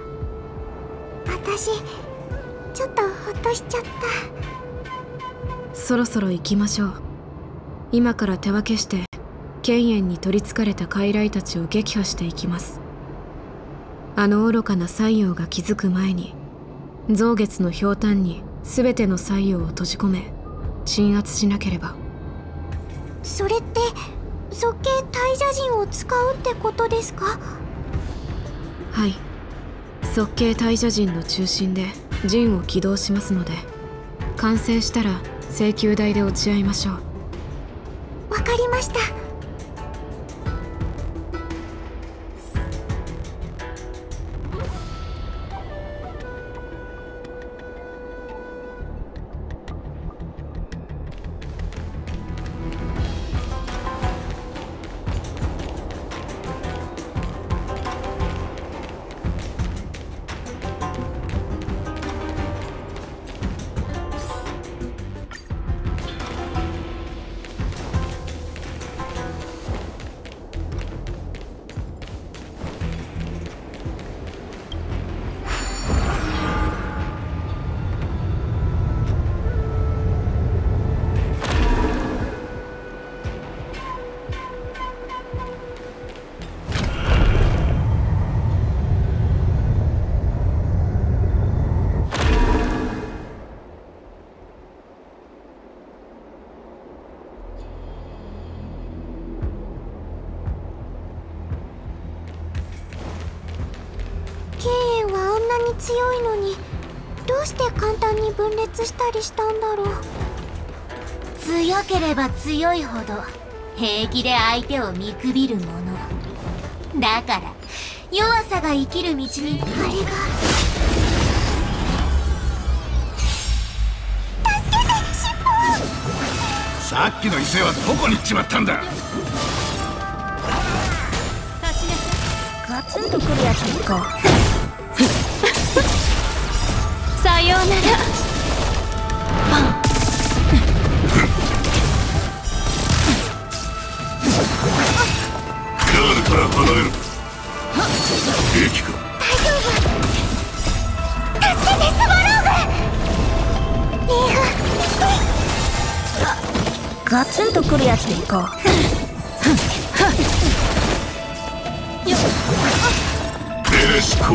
私ちょっとほっとしちゃった。 そろそろ行きましょう。今から手分けして剣炎に取りつかれた傀儡たちを撃破していきます。あの愚かな西洋が気づく前に増月のひょうたんに全ての西洋を閉じ込め鎮圧しなければ。 それって側系大蛇陣を使うってことですか？ はい、側系大蛇陣の中心で陣を起動しますので、完成したら請求台で落ち合いましょう。 わかりました。強いのにどうして簡単に分裂したりしたんだろう。 強ければ強いほど平気で相手を見くびるものだから、弱さが生きる道にあれが。 助けて、尻尾。 さっきの伊勢はどこに行っちまったんだ。 ガツンとくるやつか。 さようなら。パン。 ガールから離れる。平気か。 大丈夫。助けて、スワローグ。リーフ。ガツンとくるやつでいこう。 よっ。ベレシコ。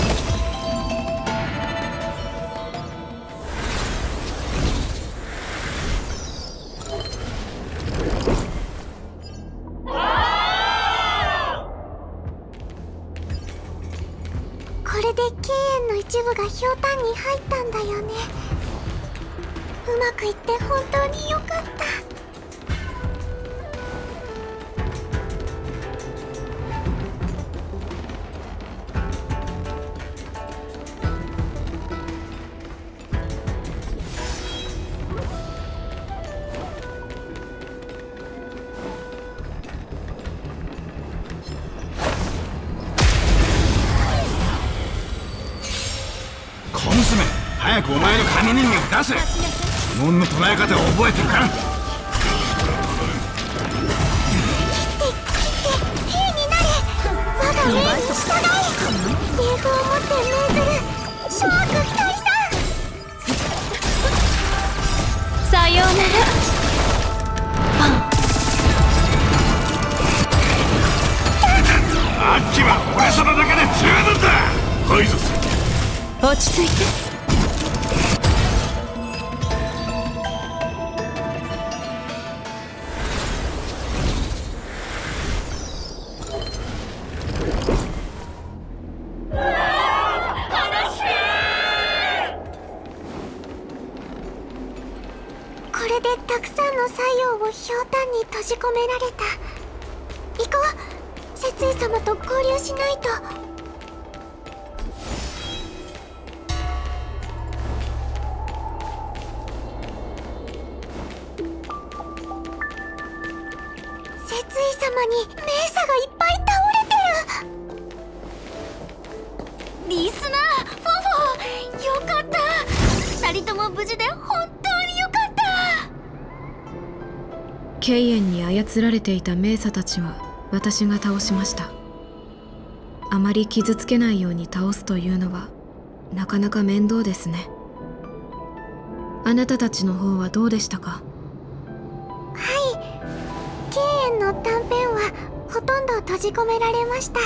これで敬遠の一部がひょうたんに入ったんだよね。うまくいって本当によかった。 早くお前の神人形を出せ。呪文の唱え方を覚えてるか。 切って切って兵になれ。我が命に従い。リーフを持って命ずる諸悪退散。 さようなら。パン。 あっちは俺様だけで十分だ。排除する。 落ち着いて。 これでたくさんの作用をひょうたんに閉じ込められた。行こう。節井様と交流しないと。節井様にメーサがいっぱい倒れてる。 リスナー、フォフォ、よかった。二人とも無事で本当によかった。 敬遠に操られていたメーサたちは私が倒しました。あまり傷つけないように倒すというのはなかなか面倒ですね。あなたたちの方はどうでしたか？ はい、敬遠の断片はほとんど閉じ込められました。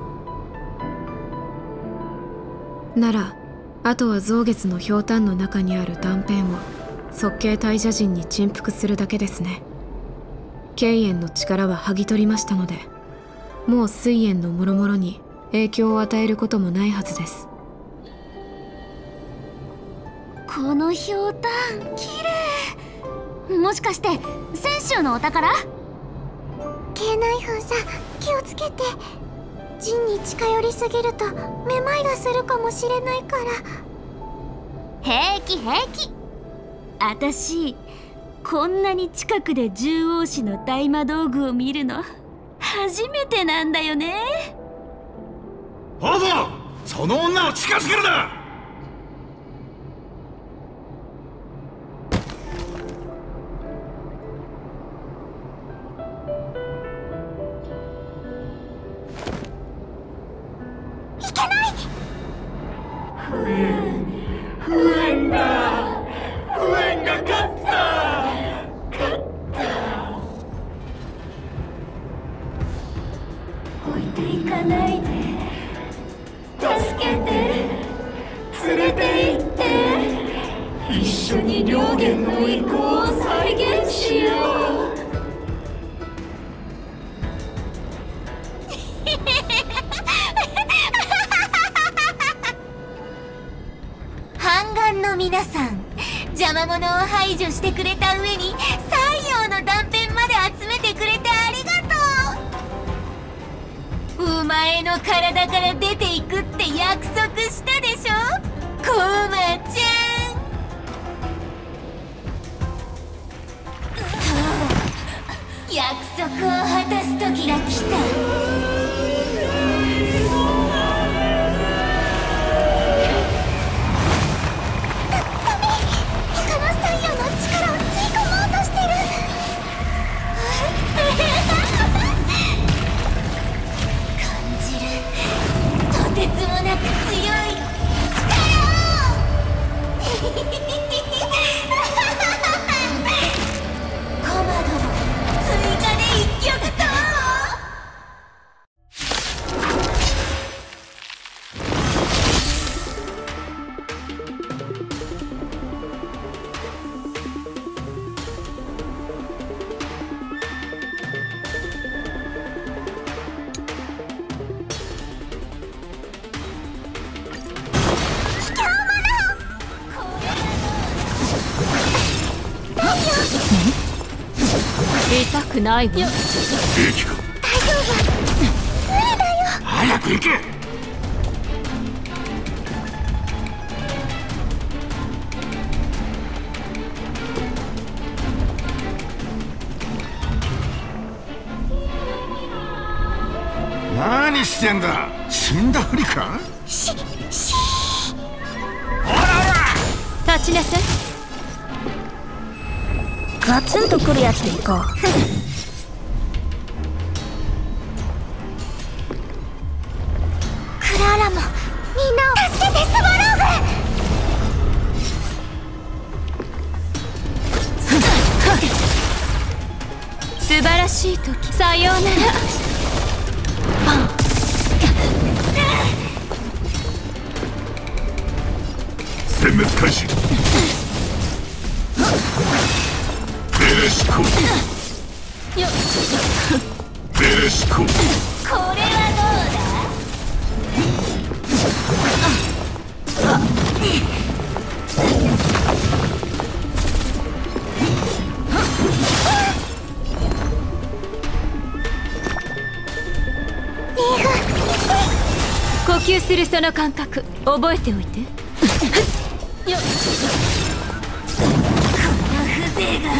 ならあとは増月のひょうたんの中にある断片を側系大蛇陣に沈伏するだけですね。敬遠の力は剥ぎ取りましたので、もう水炎のもろもろに影響を与えることもないはずです。 このひょうたん綺麗。もしかして泉州のお宝？ 京内粉さん、気をつけて。陣に近寄りすぎるとめまいがするかもしれないから。 平気平気。あたしこんなに近くで獣王子の大魔道具を見るの初めてなんだよね。 ほぞ、その女を近づけるな。 いけない。 フエンがフエンが勝った勝った置いていかないで、助けて、連れて行って、一緒に両元の意向を再現しよう。 半眼の皆さん、邪魔者を排除してくれた上に西洋の断片まで集めてくれてありがとう。お前の体から出ていくって約束したでしょ、コウマちゃん。そう、約束を果たす時が来た。とてつもなく強い力をコマドも追加で一曲と。 痛くないわ。 平気か？ 大丈夫、無理だよ。 早く行け。何してんだ、死んだふりか？ し、しほらほら、 立ちなさい。 ガツンとくるやつでいこう。クラーラもみんなを助けて、スワローグ。素晴らしい時、さようなら。 殲滅開始。ベレシコよっ、 ベレシコ。 これはどうだ？ 呼吸するその感覚覚えておいて。よっ、 この風情が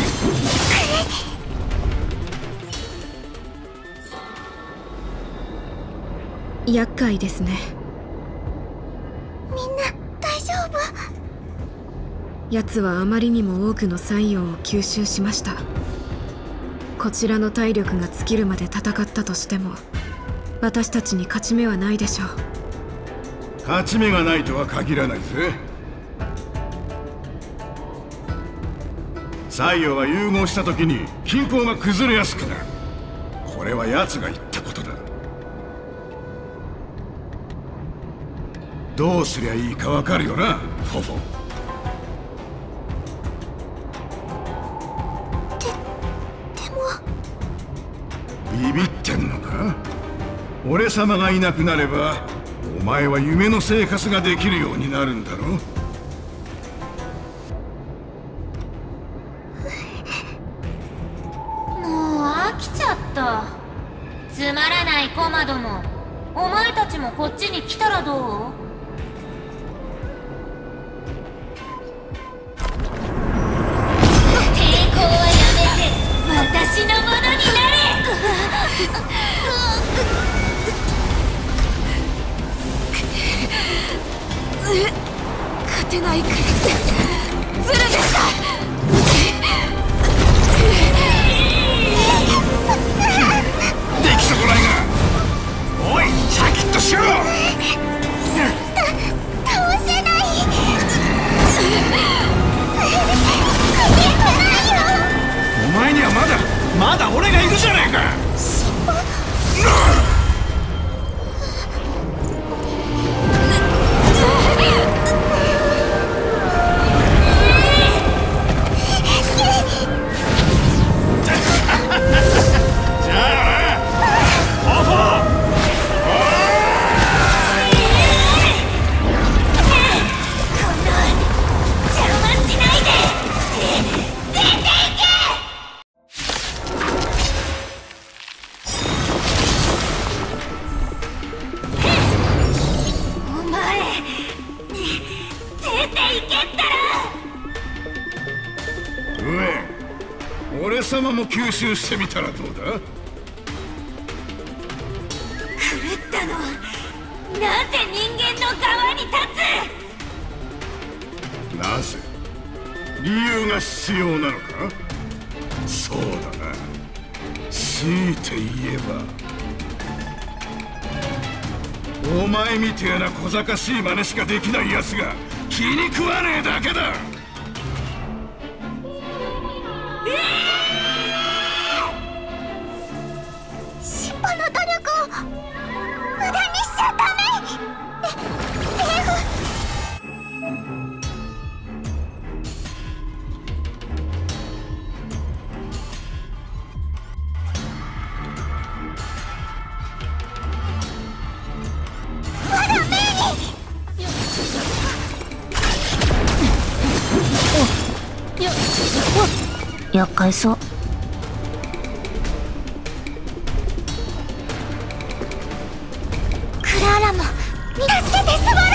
厄介ですね。 みんな大丈夫？ 奴はあまりにも多くの山陽を吸収しました。 こちらの体力が尽きるまで戦ったとしても私たちに勝ち目はないでしょう。 勝ち目がないとは限らないぜ。西洋は融合した時に均衡が崩れやすくなる。これは奴が言ったことだ。どうすりゃいいかわかるよな、フォフォ。 で、でもビビってんのか？俺様がいなくなればお前は夢の生活ができるようになるんだろ。 もう飽きちゃった。つまらないコマども、お前たちもこっちに来たらどう？抵抗はやめて私のものになれ。 勝てないくらいずるでした。 でき損ないが。おい、シャキッとしろ。 倒せない。 お前にはまだまだ俺がいるじゃねえか。俺様も吸収してみたらどうだ？ 狂ったのはなぜ人間の側に立つ？ なぜ？理由が必要なのか？そうだな。強いて言えばお前みてえな小賢しい真似しかできない奴が気に食わねえだけだ。 尻尾の努力を無駄にしちゃダメ。レフ。まだメイ厄介そう。 クラーラも助けてスワロ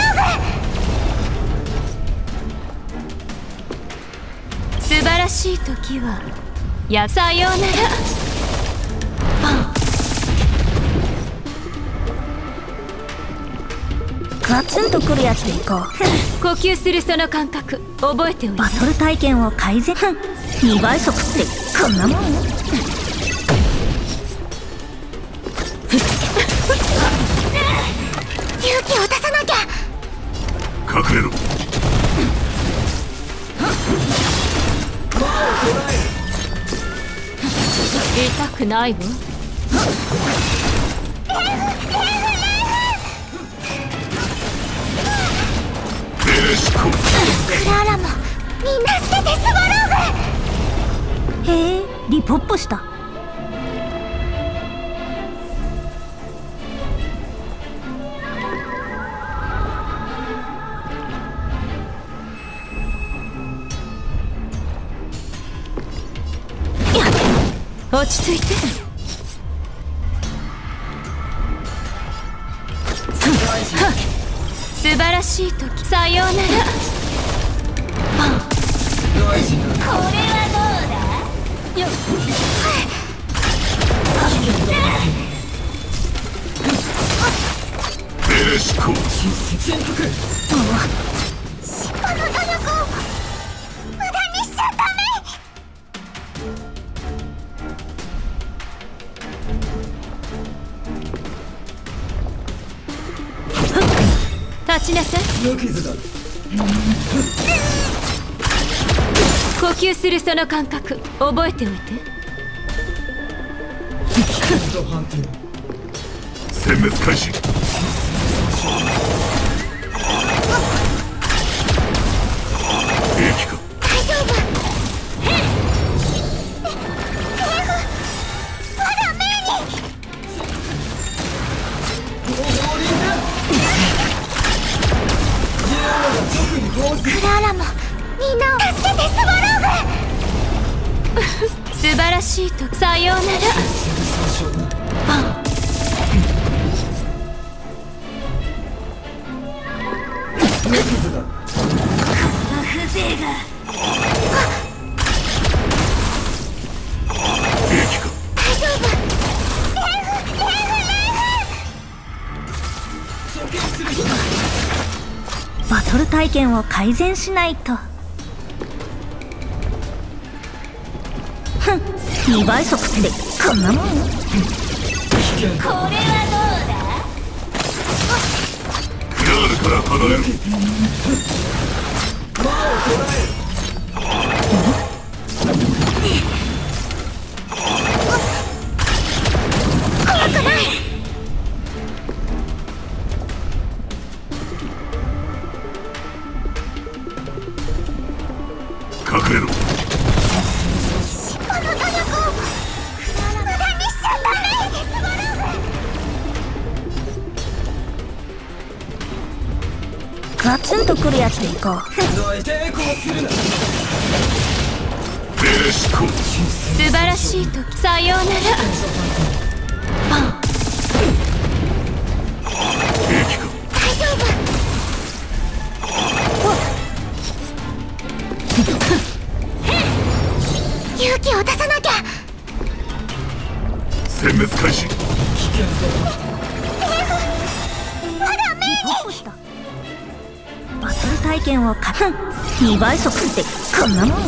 ーグ。 素晴らしい時はやさようなら。パン。 ガツンとくるやつでいこう。 呼吸するその感覚覚えておいて。 バトル体験を改善。にばい速ってこんなもんよ。 勇気を出さなきゃ。 隠れろ。 痛くないわ。 クラーラもみんな捨ててスワローグ。 へえ、リポップした。 落ち着いて。素晴らしい時さようなら。パン。これはどうだ？よっ。 ベレシコ。 尻尾の努力を無駄にしちゃダメ。 待ちなさい。 無傷だ。 呼吸するその感覚覚えておいて。 判定。 殲滅開始。平気か。 大丈夫。まだメイに。クラーラもみんなを助けてスワローグ。 素晴らしいとさようなら。パン。 無傷だ。 風情が。 平気か。 大丈夫。レイフレイフレイフ。バトル体験を改善しないと。ふん、にばい速ってでこんなもん。これはどうだ。 クラールから離れる。 怖くない。 隠れろ。 この努力を無駄にしちゃダメ。スワローグ。ガツンとくるやつでいこう。 抵抗するな。 命令執行。 素晴らしいとさようなら。パン。 平気か。 大丈夫。勇気を出さなきゃ。 殲滅開始。 まだメイに。バトル体験をかにばい速ってこんなもん。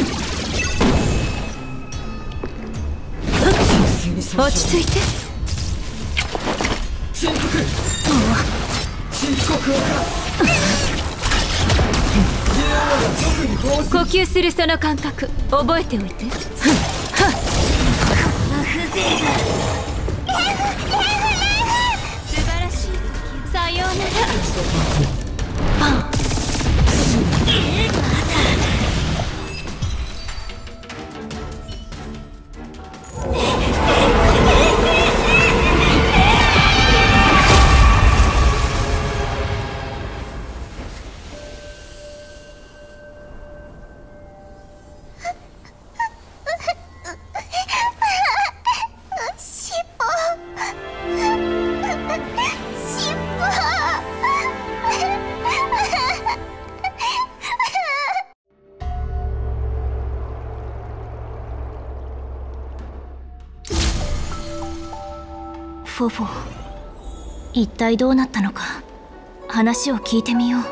落ち着いて。 振幅。深刻をか。 呼吸するその感覚覚えておいて。素晴らしい。さようなら。パン。 フォフォ、一体どうなったのか話を聞いてみよう。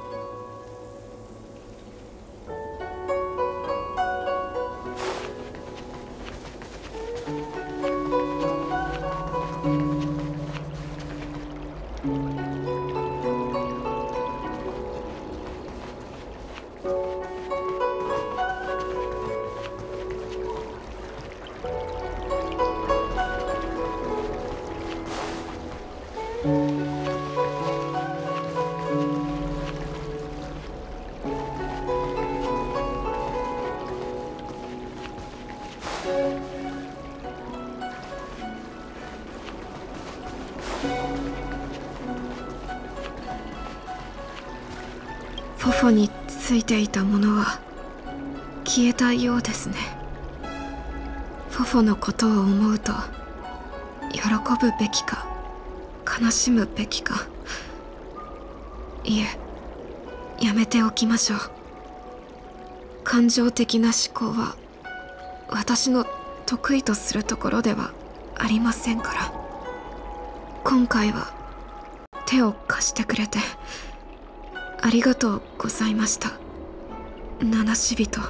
フォフォについていたものは消えたようですね。フォフォのことを思うと喜ぶべきか悲しむべきか、いえ、やめておきましょう。感情的な思考は私の得意とするところではありませんから。今回は手を貸してくれてありがとうございました、七死人。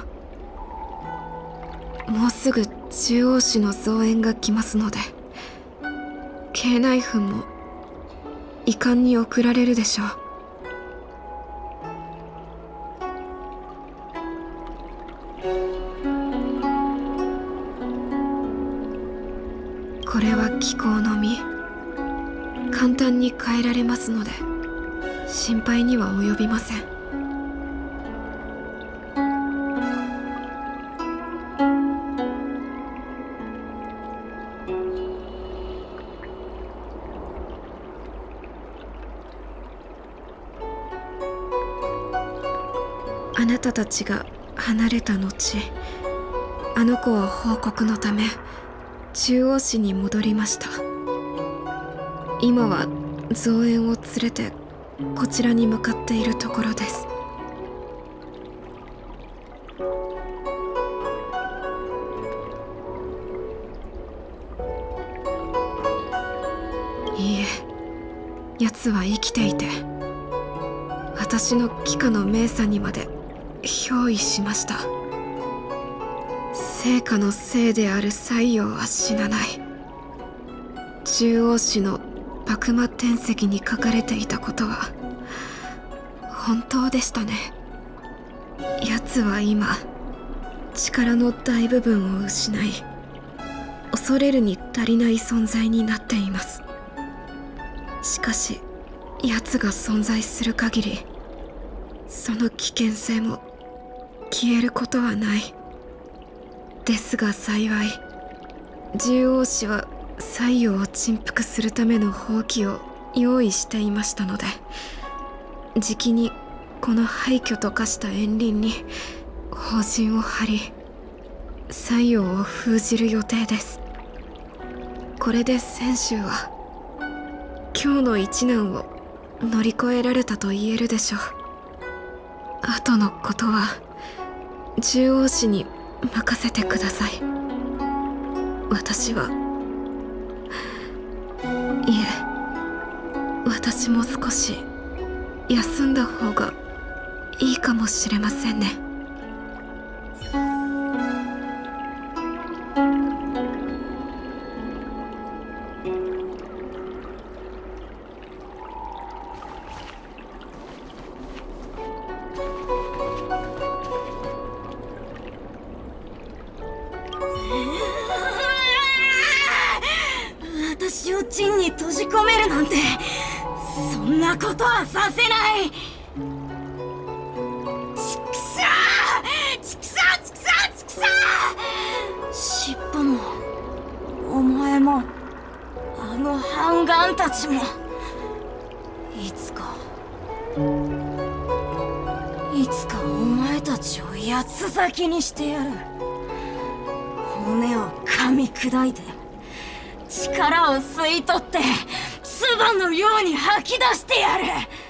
もうすぐ中央市の増援が来ますので、京内粉も遺憾に送られるでしょう。 法の実、簡単に変えられますので心配には及びません。あなたたちが離れた後、あの子は報告のため中央市に戻りました。今は増援を連れてこちらに向かっているところです。いいえ、奴は生きていて私の帰化の命さにまで憑依しました。聖火のせいである西洋は死なない。中央市の幕魔天石に書かれていたことは本当でしたね。奴は今力の大部分を失い、恐れるに足りない存在になっています。しかし奴が存在する限り、その危険性も消えることはない。ですが幸い、獣王氏は西洋を沈伏するための箒を用意していましたので、じきにこの廃墟と化した園林に砲陣を張り、西洋を封じる予定です。これで泉州は今日の一難を乗り越えられたと言えるでしょう。後のことは獣王氏に任せてください。私はいえ、私も少し休んだ方がいいかもしれませんね。 私を陣に閉じ込めるなんて、そんなことはさせない。ちくしょうちくしょうちくしょうちくしょう。尻尾もお前もあの半眼たちも、いつかいつかお前たちを八つ裂きにしてやる。骨を噛み砕いて力を吸い取って唾のように吐き出してやる。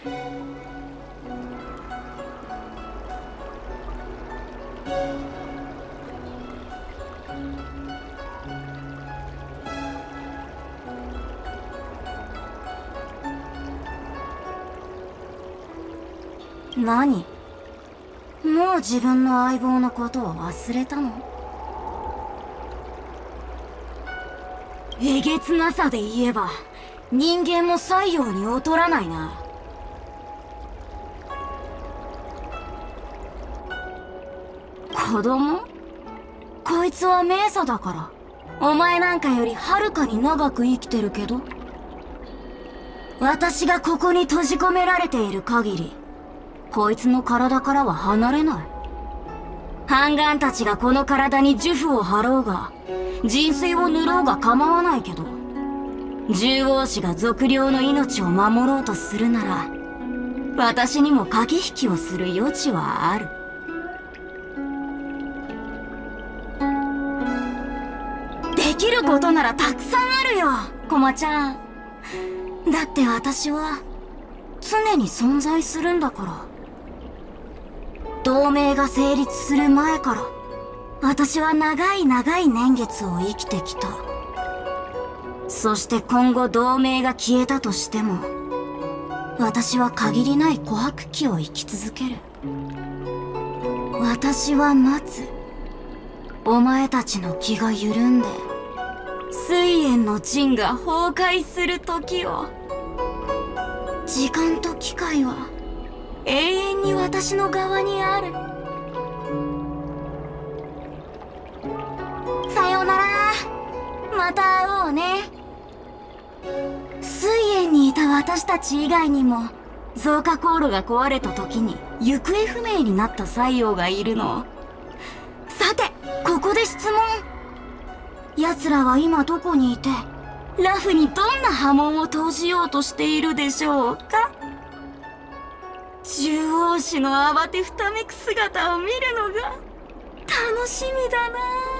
何？もう自分の相棒のことを忘れたの？えげつなさで言えば人間も西洋に劣らないな。子供？こいつは冥査だから、お前なんかよりはるかに長く生きてるけど、私がここに閉じ込められている限り、こいつの体からは離れない。半眼たちがこの体に呪符を貼ろうが、人水を塗ろうが構わないけど、獣王氏が賊領の命を守ろうとするなら、私にも駆け引きをする余地はある。できることならたくさんあるよ、コマちゃん。だって私は常に存在するんだから。同盟が成立する前から私は長い長い年月を生きてきた。そして今後同盟が消えたとしても、私は限りない琥珀期を生き続ける。私は待つ。お前たちの気が緩んで水炎の陣が崩壊する時を。時間と機会は永遠に私の側にある。さようなら。また会おうね。 私たち以外にも増加航路が壊れた時に行方不明になった西洋がいるの。さてここで質問。奴らは今どこにいて、ラフにどんな波紋を投じようとしているでしょうか。獣王子の慌てふためく姿を見るのが楽しみだな。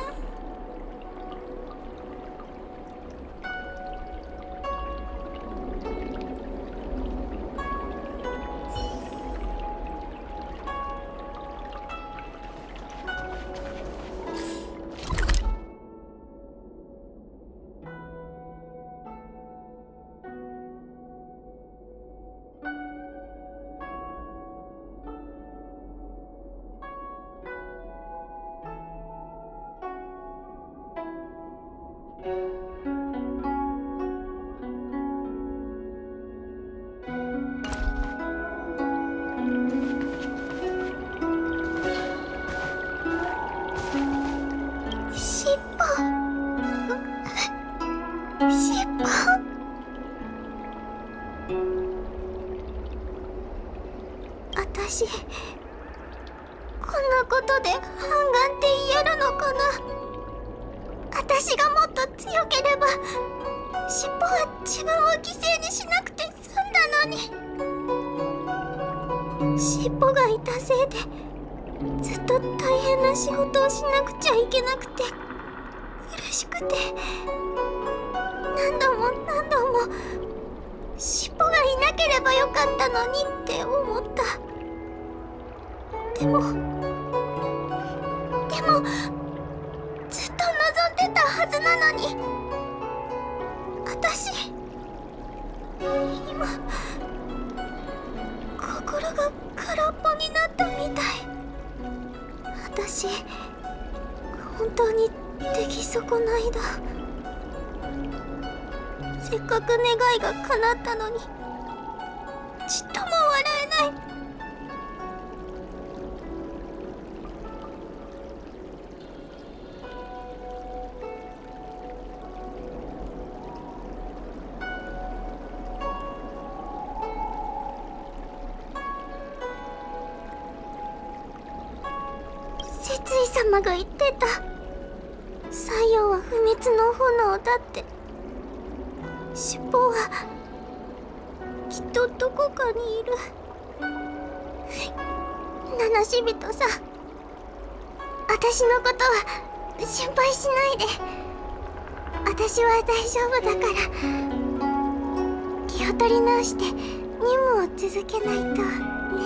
私こんなことで半眼って言えるのかな。私がもっと強ければ尻尾は自分を犠牲にしなくて済んだのに。尻尾がいたせいでずっと大変な仕事をしなくちゃいけなくて苦しくて、何度も何度も尻尾がいなければよかったのにって思った。でもでもずっと望んでたはずなのに、私今心が空っぽになったみたい。私本当に出来損ないだ。せっかく願いが叶ったのにちっとも笑えない。節井様が言ってた。西洋は不滅の炎だって。尻尾はきっとどこかにいる。七死人さん、私のことは心配しないで。私は大丈夫だから。気を取り直して任務を続けないとね。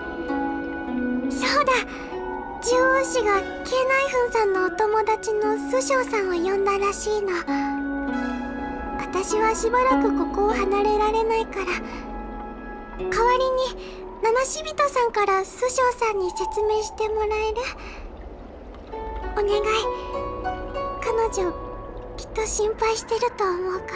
そうだ、獣王子がケイナイフンさんのお友達のスショウさんを呼んだらしいの。私はしばらくここを離れられないから、代わりに七死人さんからスショウさんに説明してもらえる？お願い。彼女きっと心配してると思うから。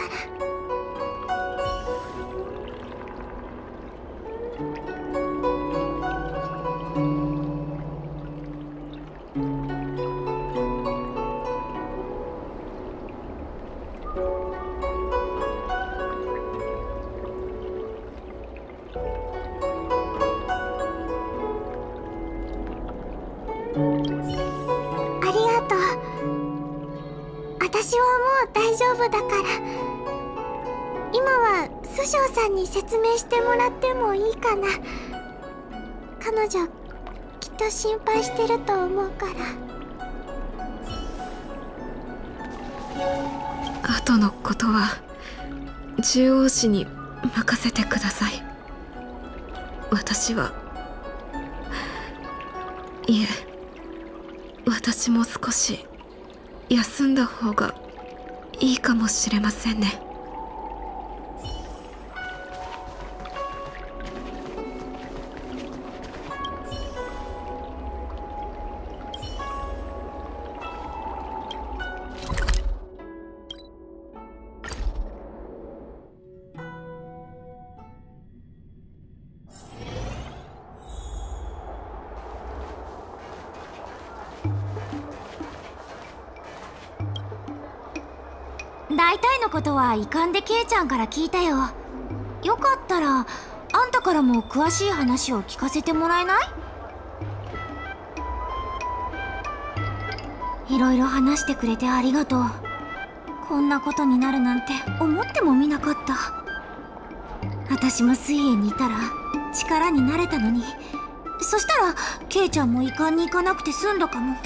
私はもう大丈夫だから。今はスショウさんに説明してもらってもいいかな。彼女きっと心配してると思うから。 あとのことは獣王子に任せてください。私はいえ、私も少し休んだ方がいいかもしれませんね。 大体のことは遺憾でケイちゃんから聞いたよ。 よかったらあんたからも詳しい話を聞かせてもらえない？いろいろ話してくれてありがとう。こんなことになるなんて思ってもみなかった。私も水泳にいたら力になれたのに。そしたらケイちゃんも遺憾に行かなくて済んだかも。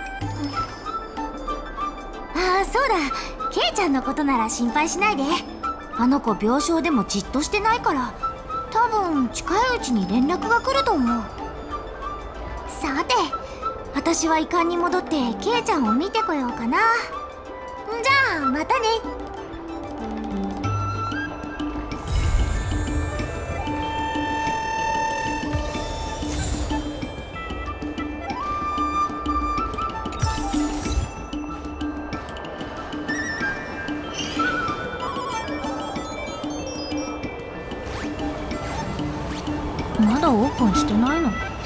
ああ、そうだ、ケイちゃんのことなら心配しないで。あの子病床でもじっとしてないから、多分近いうちに連絡が来ると思う。さて、私は遺憾に戻ってケイちゃんを見てこようかな。じゃあまたね。 まだオープンしてないの？